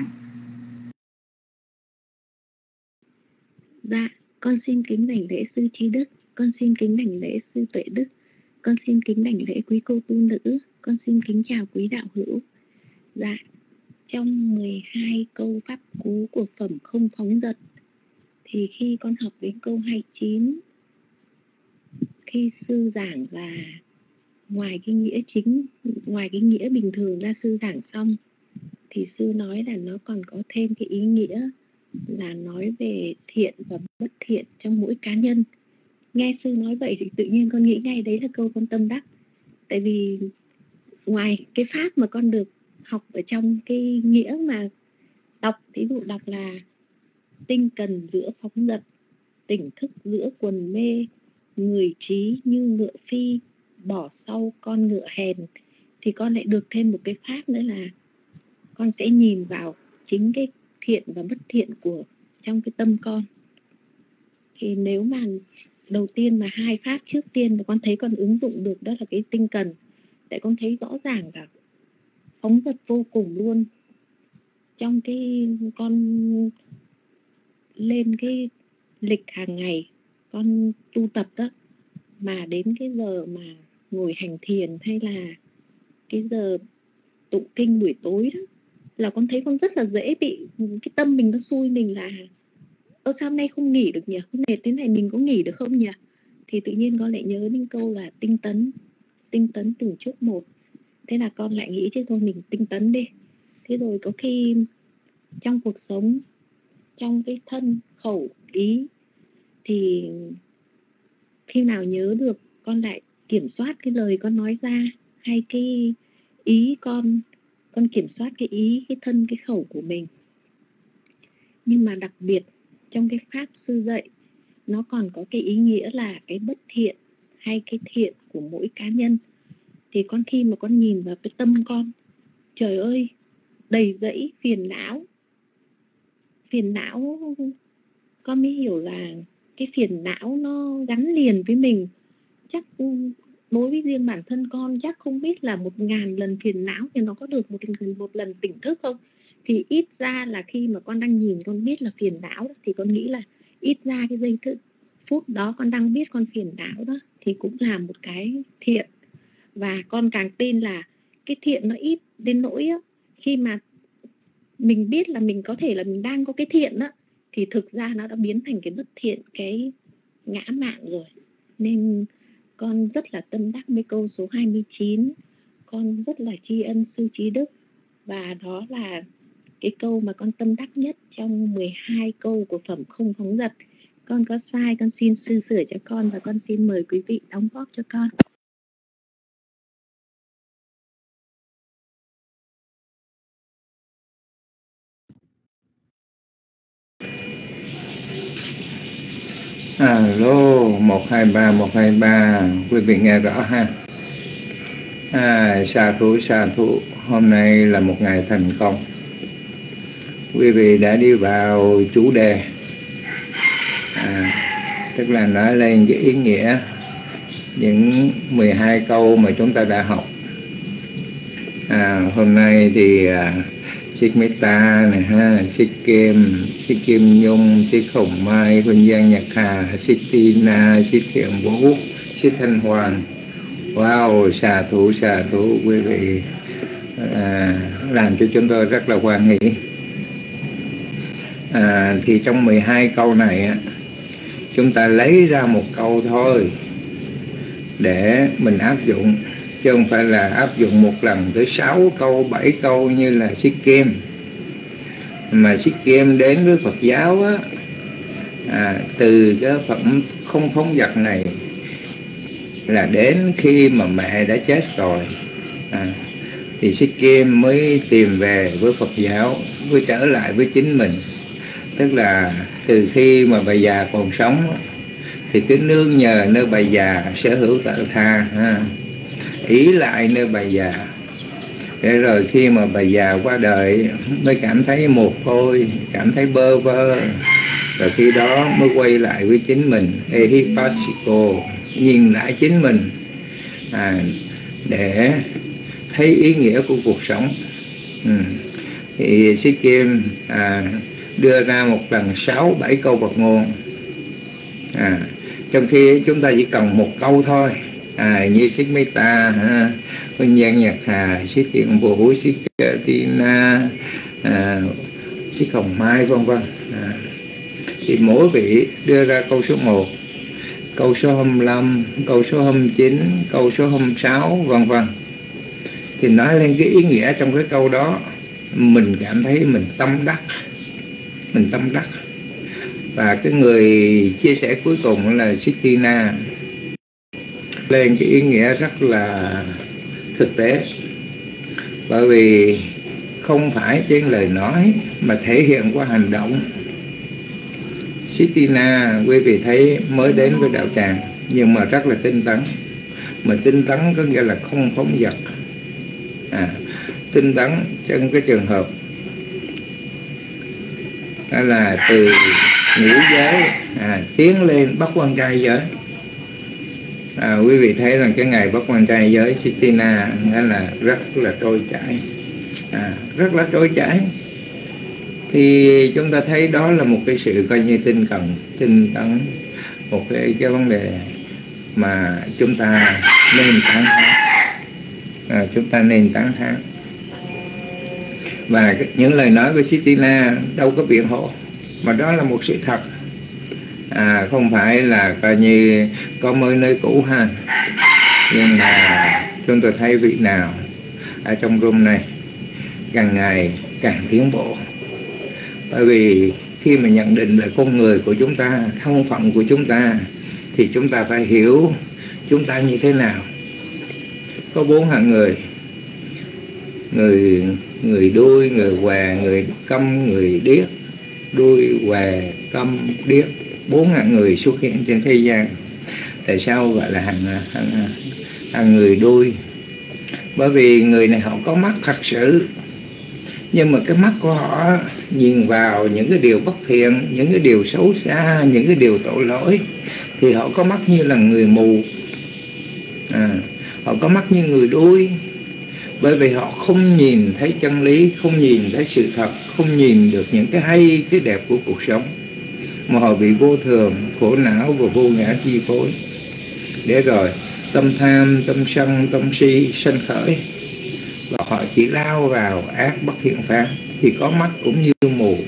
Dạ, con xin kính đảnh lễ sư Trí Đức, con xin kính đảnh lễ sư Tuệ Đức, con xin kính đảnh lễ quý cô tu nữ, con xin kính chào quý đạo hữu. Dạ, trong mười hai câu pháp cú của phẩm không phóng dật, thì khi con học đến câu hai mươi chín, khi sư giảng là ngoài cái nghĩa chính, ngoài cái nghĩa bình thường ra sư giảng xong, thì sư nói là nó còn có thêm cái ý nghĩa là nói về thiện và bất thiện trong mỗi cá nhân. Nghe sư nói vậy thì tự nhiên con nghĩ ngay đấy là câu con tâm đắc. Tại vì ngoài cái pháp mà con được học ở trong cái nghĩa mà đọc, ví dụ đọc là tinh cần giữa phóng dật, tỉnh thức giữa quần mê, người trí như ngựa phi, bỏ sau con ngựa hèn, thì con lại được thêm một cái pháp nữa là con sẽ nhìn vào chính cái thiện và bất thiện của trong cái tâm con. Thì nếu mà đầu tiên mà hai pháp trước tiên mà con thấy con ứng dụng được, đó là cái tinh cần. Tại con thấy rõ ràng là phóng dật vô cùng luôn. Trong cái con lên cái lịch hàng ngày con tu tập đó, mà đến cái giờ mà ngồi hành thiền hay là cái giờ tụng kinh buổi tối đó, là con thấy con rất là dễ bị cái tâm mình nó xui mình là ơ sao hôm nay không nghỉ được nhỉ, hôm nay thế này mình có nghỉ được không nhỉ. Thì tự nhiên con lại nhớ đến câu là tinh tấn, tinh tấn từng chút một. Thế là con lại nghĩ chứ thôi mình tinh tấn đi. Thế rồi có khi trong cuộc sống trong cái thân khẩu ý, thì khi nào nhớ được con lại kiểm soát cái lời con nói ra, hay cái ý con con kiểm soát cái ý, cái thân, cái khẩu của mình. Nhưng mà đặc biệt trong cái pháp sư dạy, nó còn có cái ý nghĩa là cái bất thiện hay cái thiện của mỗi cá nhân. Thì con khi mà con nhìn vào cái tâm con, trời ơi, đầy dẫy phiền não. Phiền não, con mới hiểu là cái phiền não nó gắn liền với mình. Chắc đối với riêng bản thân con, chắc không biết là một ngàn lần phiền não thì nó có được một, một lần tỉnh thức không. Thì ít ra là khi mà con đang nhìn con biết là phiền não, thì con nghĩ là ít ra cái giây thức phút đó con đang biết con phiền não đó thì cũng là một cái thiện. Và con càng tin là cái thiện nó ít đến nỗi á, khi mà mình biết là mình có thể là mình đang có cái thiện đó, thì thực ra nó đã biến thành cái bất thiện, cái ngã mạn rồi. Nên con rất là tâm đắc với câu số hai mươi chín. Con rất là tri ân sư trí đức. Và đó là cái câu mà con tâm đắc nhất trong mười hai câu của phẩm không phóng dật. Con có sai, con xin sư sửa cho con, và con xin mời quý vị đóng góp cho con. Alo, một hai ba, một hai ba, quý vị nghe rõ ha. À, sa thú, sa thú, hôm nay là một ngày thành công. Quý vị đã đi vào chủ đề, à, tức là nói lên cái ý nghĩa những mười hai câu mà chúng ta đã học. À, hôm nay thì à, Sít Meta này ha, Sít Kim, Sít Kim Nhung, Sít Hồng Mai, Huỳnh Giang Nhật Hà, Sít Tina, Sít Thiện Vũ, Sít Thanh Hoàng. Wow, xà thủ, xà thủ, quý vị à, làm cho chúng tôi rất là hoan hỷ. À, thì trong mười hai câu này chúng ta lấy ra một câu thôi để mình áp dụng, chứ không phải là áp dụng một lần tới sáu câu, bảy câu như là Sít Kim. Mà Sít Kim đến với Phật giáo á, à, từ cái phẩm không phóng dật này là đến khi mà mẹ đã chết rồi, à, thì Sít Kim mới tìm về với Phật giáo, mới trở lại với chính mình. Tức là từ khi mà bà già còn sống thì cứ nương nhờ nơi bà già, sở hữu tự tha ha, ý lại nơi bà già. Để rồi khi mà bà già qua đời mới cảm thấy mồ côi, cảm thấy bơ vơ, rồi khi đó mới quay lại với chính mình, Ehipassiko, nhìn lại chính mình, à, để thấy ý nghĩa của cuộc sống. Ừ. Thì Sít Kim à, đưa ra một lần sáu bảy câu Phật ngôn, à, trong khi chúng ta chỉ cần một câu thôi, à, như Sít Meta, Huỳnh Giang Nhật Hà, Sít Thiện Vũ, Sít Tina, à, Sít Hồng Mai, vân vân. À, thì mỗi vị đưa ra câu số một, câu số hai mươi lăm, câu số hai mươi chín, câu số hai mươi sáu, vân vân. Thì nói lên cái ý nghĩa trong cái câu đó, mình cảm thấy mình tâm đắc, mình tâm đắc. Và cái người chia sẻ cuối cùng là Sít Tina, lên cái ý nghĩa rất là thực tế, bởi vì không phải trên lời nói mà thể hiện qua hành động. Sít Tina, quý vị thấy mới đến với đạo tràng nhưng mà rất là tinh tấn. Mà tinh tấn có nghĩa là không phóng dật, à, tinh tấn trong cái trường hợp đó là từ ngũ giới à, tiến lên bắt quan trai giới. À, quý vị thấy rằng cái ngày bắt quan trai giới Sít Tina nghĩa là rất là trôi chảy, à, rất là trôi chảy. Thì chúng ta thấy đó là một cái sự coi như tinh cần, tinh tấn, một cái, cái vấn đề mà chúng ta nên tán thán, à, chúng ta nên tán thán. Và những lời nói của Sít Tina đâu có biện hộ, mà đó là một sự thật, à, không phải là coi như có mới nơi cũ ha. Nhưng mà chúng tôi thấy vị nào ở trong room này càng ngày càng tiến bộ. Bởi vì khi mà nhận định về con người của chúng ta, thân phận của chúng ta, thì chúng ta phải hiểu chúng ta như thế nào. Có bốn hạng người: người người đuôi, người què, người câm, người điếc. Đuôi, què, câm, điếc, bốn hạng người xuất hiện trên thế gian. Tại sao gọi là hàng, hàng, hàng người đuôi? Bởi vì người này họ có mắt thật sự, nhưng mà cái mắt của họ nhìn vào những cái điều bất thiện, những cái điều xấu xa, những cái điều tội lỗi, thì họ có mắt như là người mù. à, Họ có mắt như người đuôi, bởi vì họ không nhìn thấy chân lý, không nhìn thấy sự thật, không nhìn được những cái hay, cái đẹp của cuộc sống, mà họ bị vô thường, khổ não và vô ngã chi phối. Để rồi tâm tham, tâm sân, tâm si sanh khởi, và họ chỉ lao vào ác bất thiện pháp, thì có mắt cũng như mù.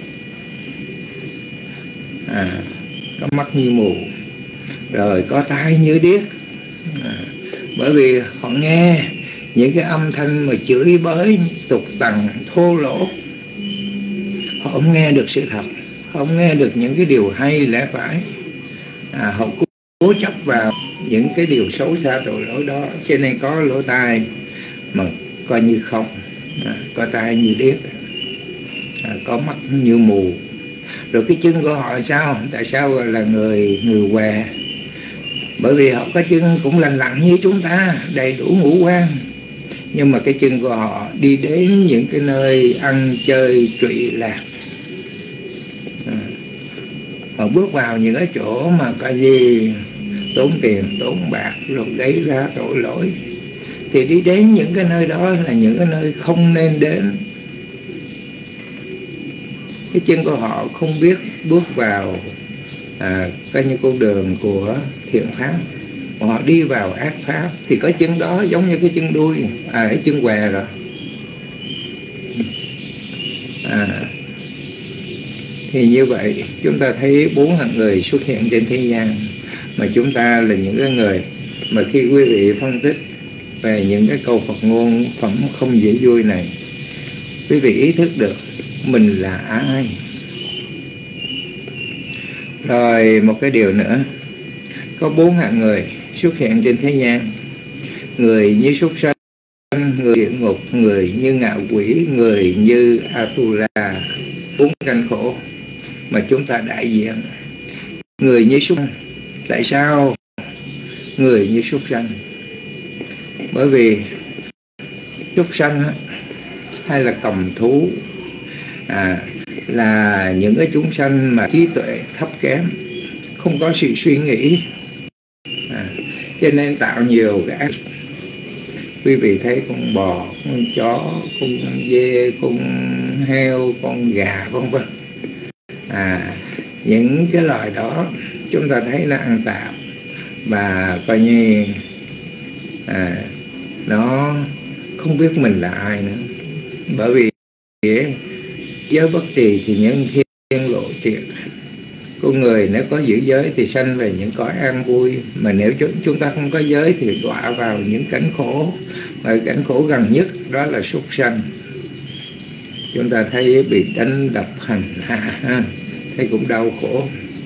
à, Có mắt như mù, rồi có tai như điếc. à, Bởi vì họ nghe những cái âm thanh mà chửi bới, tục tằn, thô lỗ. Họ không nghe được sự thật, không nghe được những cái điều hay lẽ phải. à, Họ cố chấp vào những cái điều xấu xa tội lỗi đó, cho nên có lỗ tai mà coi như không, à, có tai như điếc, à, có mắt như mù. Rồi cái chân của họ sao? Tại sao gọi là người người què? Bởi vì họ có chân cũng lành lặn như chúng ta, đầy đủ ngũ quan, nhưng mà cái chân của họ đi đến những cái nơi ăn chơi trụy lạc. à, Họ bước vào những cái chỗ mà coi gì tốn tiền, tốn bạc, rồi gây ra tội lỗi, thì đi đến những cái nơi đó là những cái nơi không nên đến. Cái chân của họ không biết bước vào à, coi như con đường của thiện pháp, mà họ đi vào ác pháp, thì có chân đó giống như cái chân đuôi, à, cái chân què rồi. à, Thì như vậy chúng ta thấy bốn hạng người xuất hiện trên thế gian, mà chúng ta là những cái người mà khi quý vị phân tích về những cái câu Phật ngôn phẩm không dễ vui này, quý vị ý thức được mình là ai. Rồi một cái điều nữa, có bốn hạng người xuất hiện trên thế gian: người như súc sanh, người địa ngục, người như ngạ quỷ, người như Atula. Bốn căn khổ mà chúng ta đại diện. Người như súc sanh, tại sao người như súc sanh? Bởi vì súc sanh hay là cầm thú à, là những cái chúng sanh mà trí tuệ thấp kém, không có sự suy nghĩ, à, cho nên tạo nhiều cái ác. Quý vị thấy con bò, con chó, con dê, con heo, con gà, vân vân, à, những cái loài đó chúng ta thấy nó ăn tạp, và coi như à, nó không biết mình là ai nữa. Bởi vì giới bất trì thì nhân thiên lộ triệt. Con người nếu có giữ giới thì sanh về những cõi an vui, mà nếu chúng ta không có giới thì đọa vào những cảnh khổ, và cảnh khổ gần nhất đó là súc sanh. Chúng ta thấy bị đánh đập hành hạ, thấy cũng đau khổ.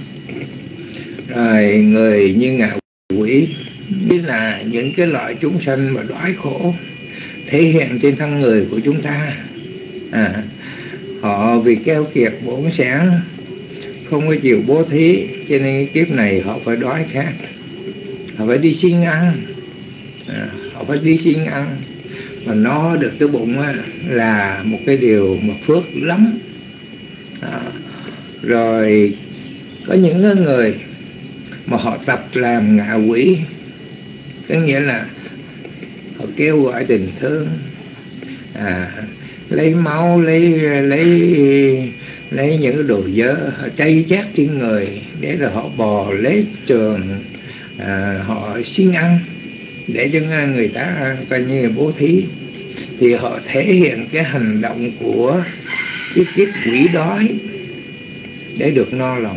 Rồi người như ngạ quỷ, như là những cái loại chúng sanh mà đói khổ thể hiện trên thân người của chúng ta. à, Họ vì keo kiệt bổn sản, không có chịu bố thí, cho nên kiếp này họ phải đói khát, họ phải đi xin ăn, à, họ phải đi xin ăn. Mà no được cái bụng á, là một cái điều mà phước lắm. à, Rồi có những người mà họ tập làm ngạ quỷ, có nghĩa là họ kêu gọi tình thương, à, lấy máu, lấy lấy lấy những đồ dơ, họ chay chát trên người, để rồi họ bò lấy trường, à, họ xin ăn để cho người ta coi như bố thí. Thì họ thể hiện cái hành động của cái kiếp quỷ đói để được no lòng.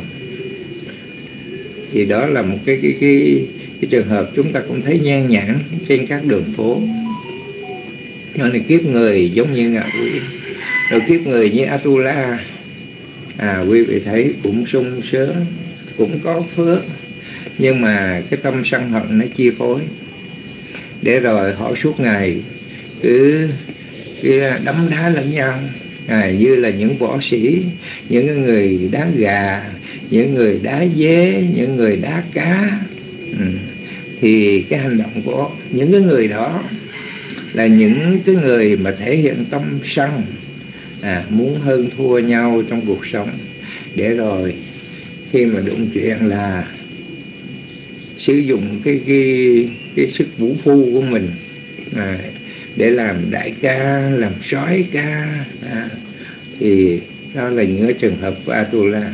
Thì đó là một cái cái cái, cái trường hợp chúng ta cũng thấy nhan nhản trên các đường phố. Nó là kiếp người giống như ngạ quỷ. Rồi kiếp người như Atula, À, quý vị thấy cũng sung sướng, cũng có phước, nhưng mà cái tâm sân hận nó chi phối, để rồi họ suốt ngày cứ, cứ đấm đá lẫn nhau, à, như là những võ sĩ, những người đá gà, những người đá dế, những người đá cá. Ừ. Thì cái hành động của những cái người đó là những cái người mà thể hiện tâm sân, à, muốn hơn thua nhau trong cuộc sống, để rồi khi mà đụng chuyện là sử dụng cái cái, cái sức vũ phu của mình, à, để làm đại ca, làm soái ca, à, thì đó là những cái trường hợp của Atula.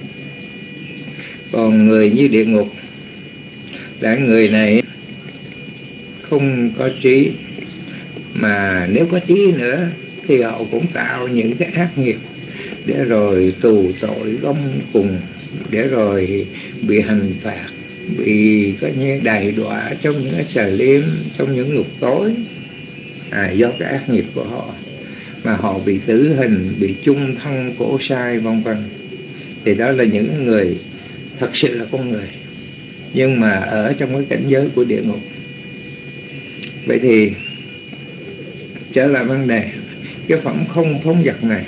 Còn người như địa ngục là người này không có trí, mà nếu có trí nữa thì họ cũng tạo những cái ác nghiệp để rồi tù tội gông cùng, để rồi bị hành phạt, bị có như đày đọa trong những cái sờ liêm, trong những ngục tối, à, do cái ác nghiệp của họ mà họ bị tử hình, bị chung thân cổ sai vân vân. Thì đó là những người thật sự là con người, nhưng mà ở trong cái cảnh giới của địa ngục. Vậy thì trở lại vấn đề cái phẩm không phóng dật này,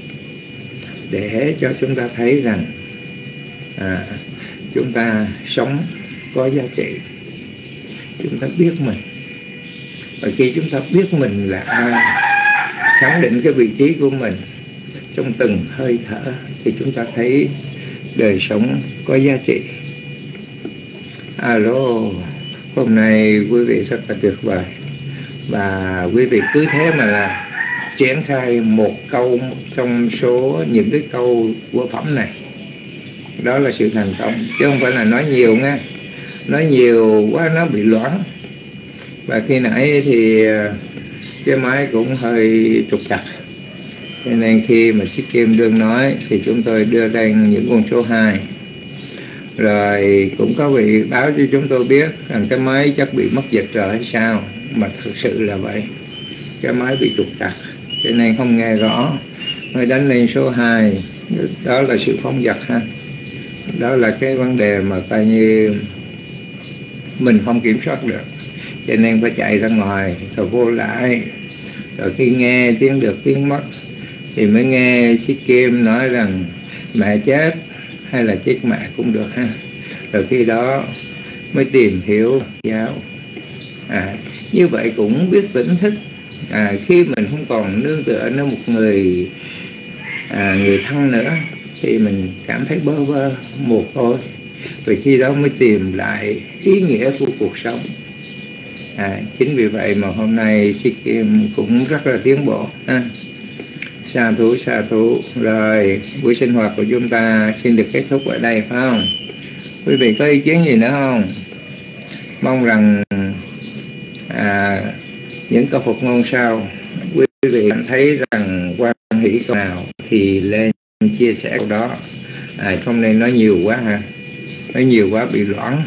để cho chúng ta thấy rằng à, chúng ta sống có giá trị, chúng ta biết mình, và khi chúng ta biết mình là ai, khẳng định cái vị trí của mình trong từng hơi thở, thì chúng ta thấy đời sống có giá trị. Alo, hôm nay quý vị rất là tuyệt vời, và quý vị cứ thế mà là triển khai một câu trong số những cái câu của phẩm này, đó là sự thành công, chứ không phải là nói nhiều nha. Nói nhiều quá nó bị loãng. Và khi nãy thì cái máy cũng hơi trục trặc, cho nên khi mà Sĩ Kim Đương nói thì chúng tôi đưa lên những con số hai. Rồi cũng có vị báo cho chúng tôi biết rằng cái máy chắc bị mất dịch rồi hay sao, mà thực sự là vậy, cái máy bị trục trặc cho nên không nghe rõ. Mới đánh lên số hai, đó là sự phóng dật ha. Đó là cái vấn đề mà coi như mình không kiểm soát được, cho nên phải chạy ra ngoài rồi vô lại. Rồi khi nghe tiếng được tiếng mất thì mới nghe Sĩ Kim nói rằng mẹ chết hay là chết mẹ cũng được ha. Rồi khi đó mới tìm hiểu giáo. À, như vậy cũng biết tỉnh thức. À, khi mình không còn nương tựa nơi một người à, người thân nữa thì mình cảm thấy bơ vơ một thôi. Vì khi đó mới tìm lại ý nghĩa của cuộc sống. À, chính vì vậy mà hôm nay Sĩ Kim cũng rất là tiến bộ ha. Sa thú, sa thú. Rồi buổi sinh hoạt của chúng ta xin được kết thúc ở đây phải không? Quý vị có ý kiến gì nữa không? Mong rằng à, những câu Phật ngôn sau quý vị cảm thấy rằng quan hỷ câu nào thì lên chia sẻ câu đó, à, không nên nói nhiều quá ha, nói nhiều quá bị loãng.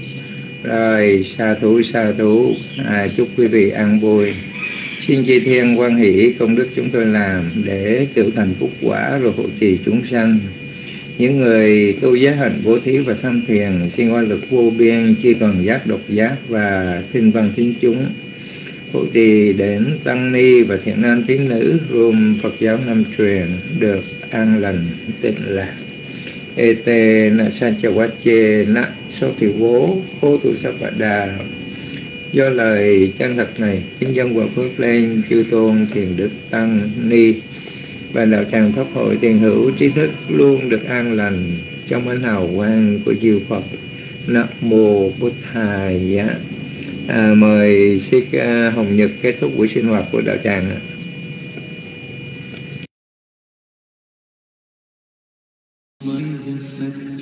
Rồi sa thú, sa thú. À, chúc quý vị an vui. Xin chư thiên quan hỷ công đức chúng tôi làm để tự thành phúc quả, rồi hộ trì chúng sanh. Những người tu giới hạnh bố thí và tham thiền xin oai lực vô biên chư toàn giác độc giác và thiên văn thiên chúng, hộ trì đến tăng ni và thiện nam tín nữ gồm Phật giáo Nam truyền được an lành tịnh lạc. Ete na san chawache na so thị vố khô tu sa bà đà. Do lời chân thật này, kính dân quả phước lên chư tôn thiền đức tăng ni và đạo tràng pháp hội tiền hữu trí thức luôn được an lành trong ánh hào quang của chư Phật. Nam mô Bụt Thầy. À, mời Sư Hồng Nhật kết thúc buổi sinh hoạt của đạo tràng.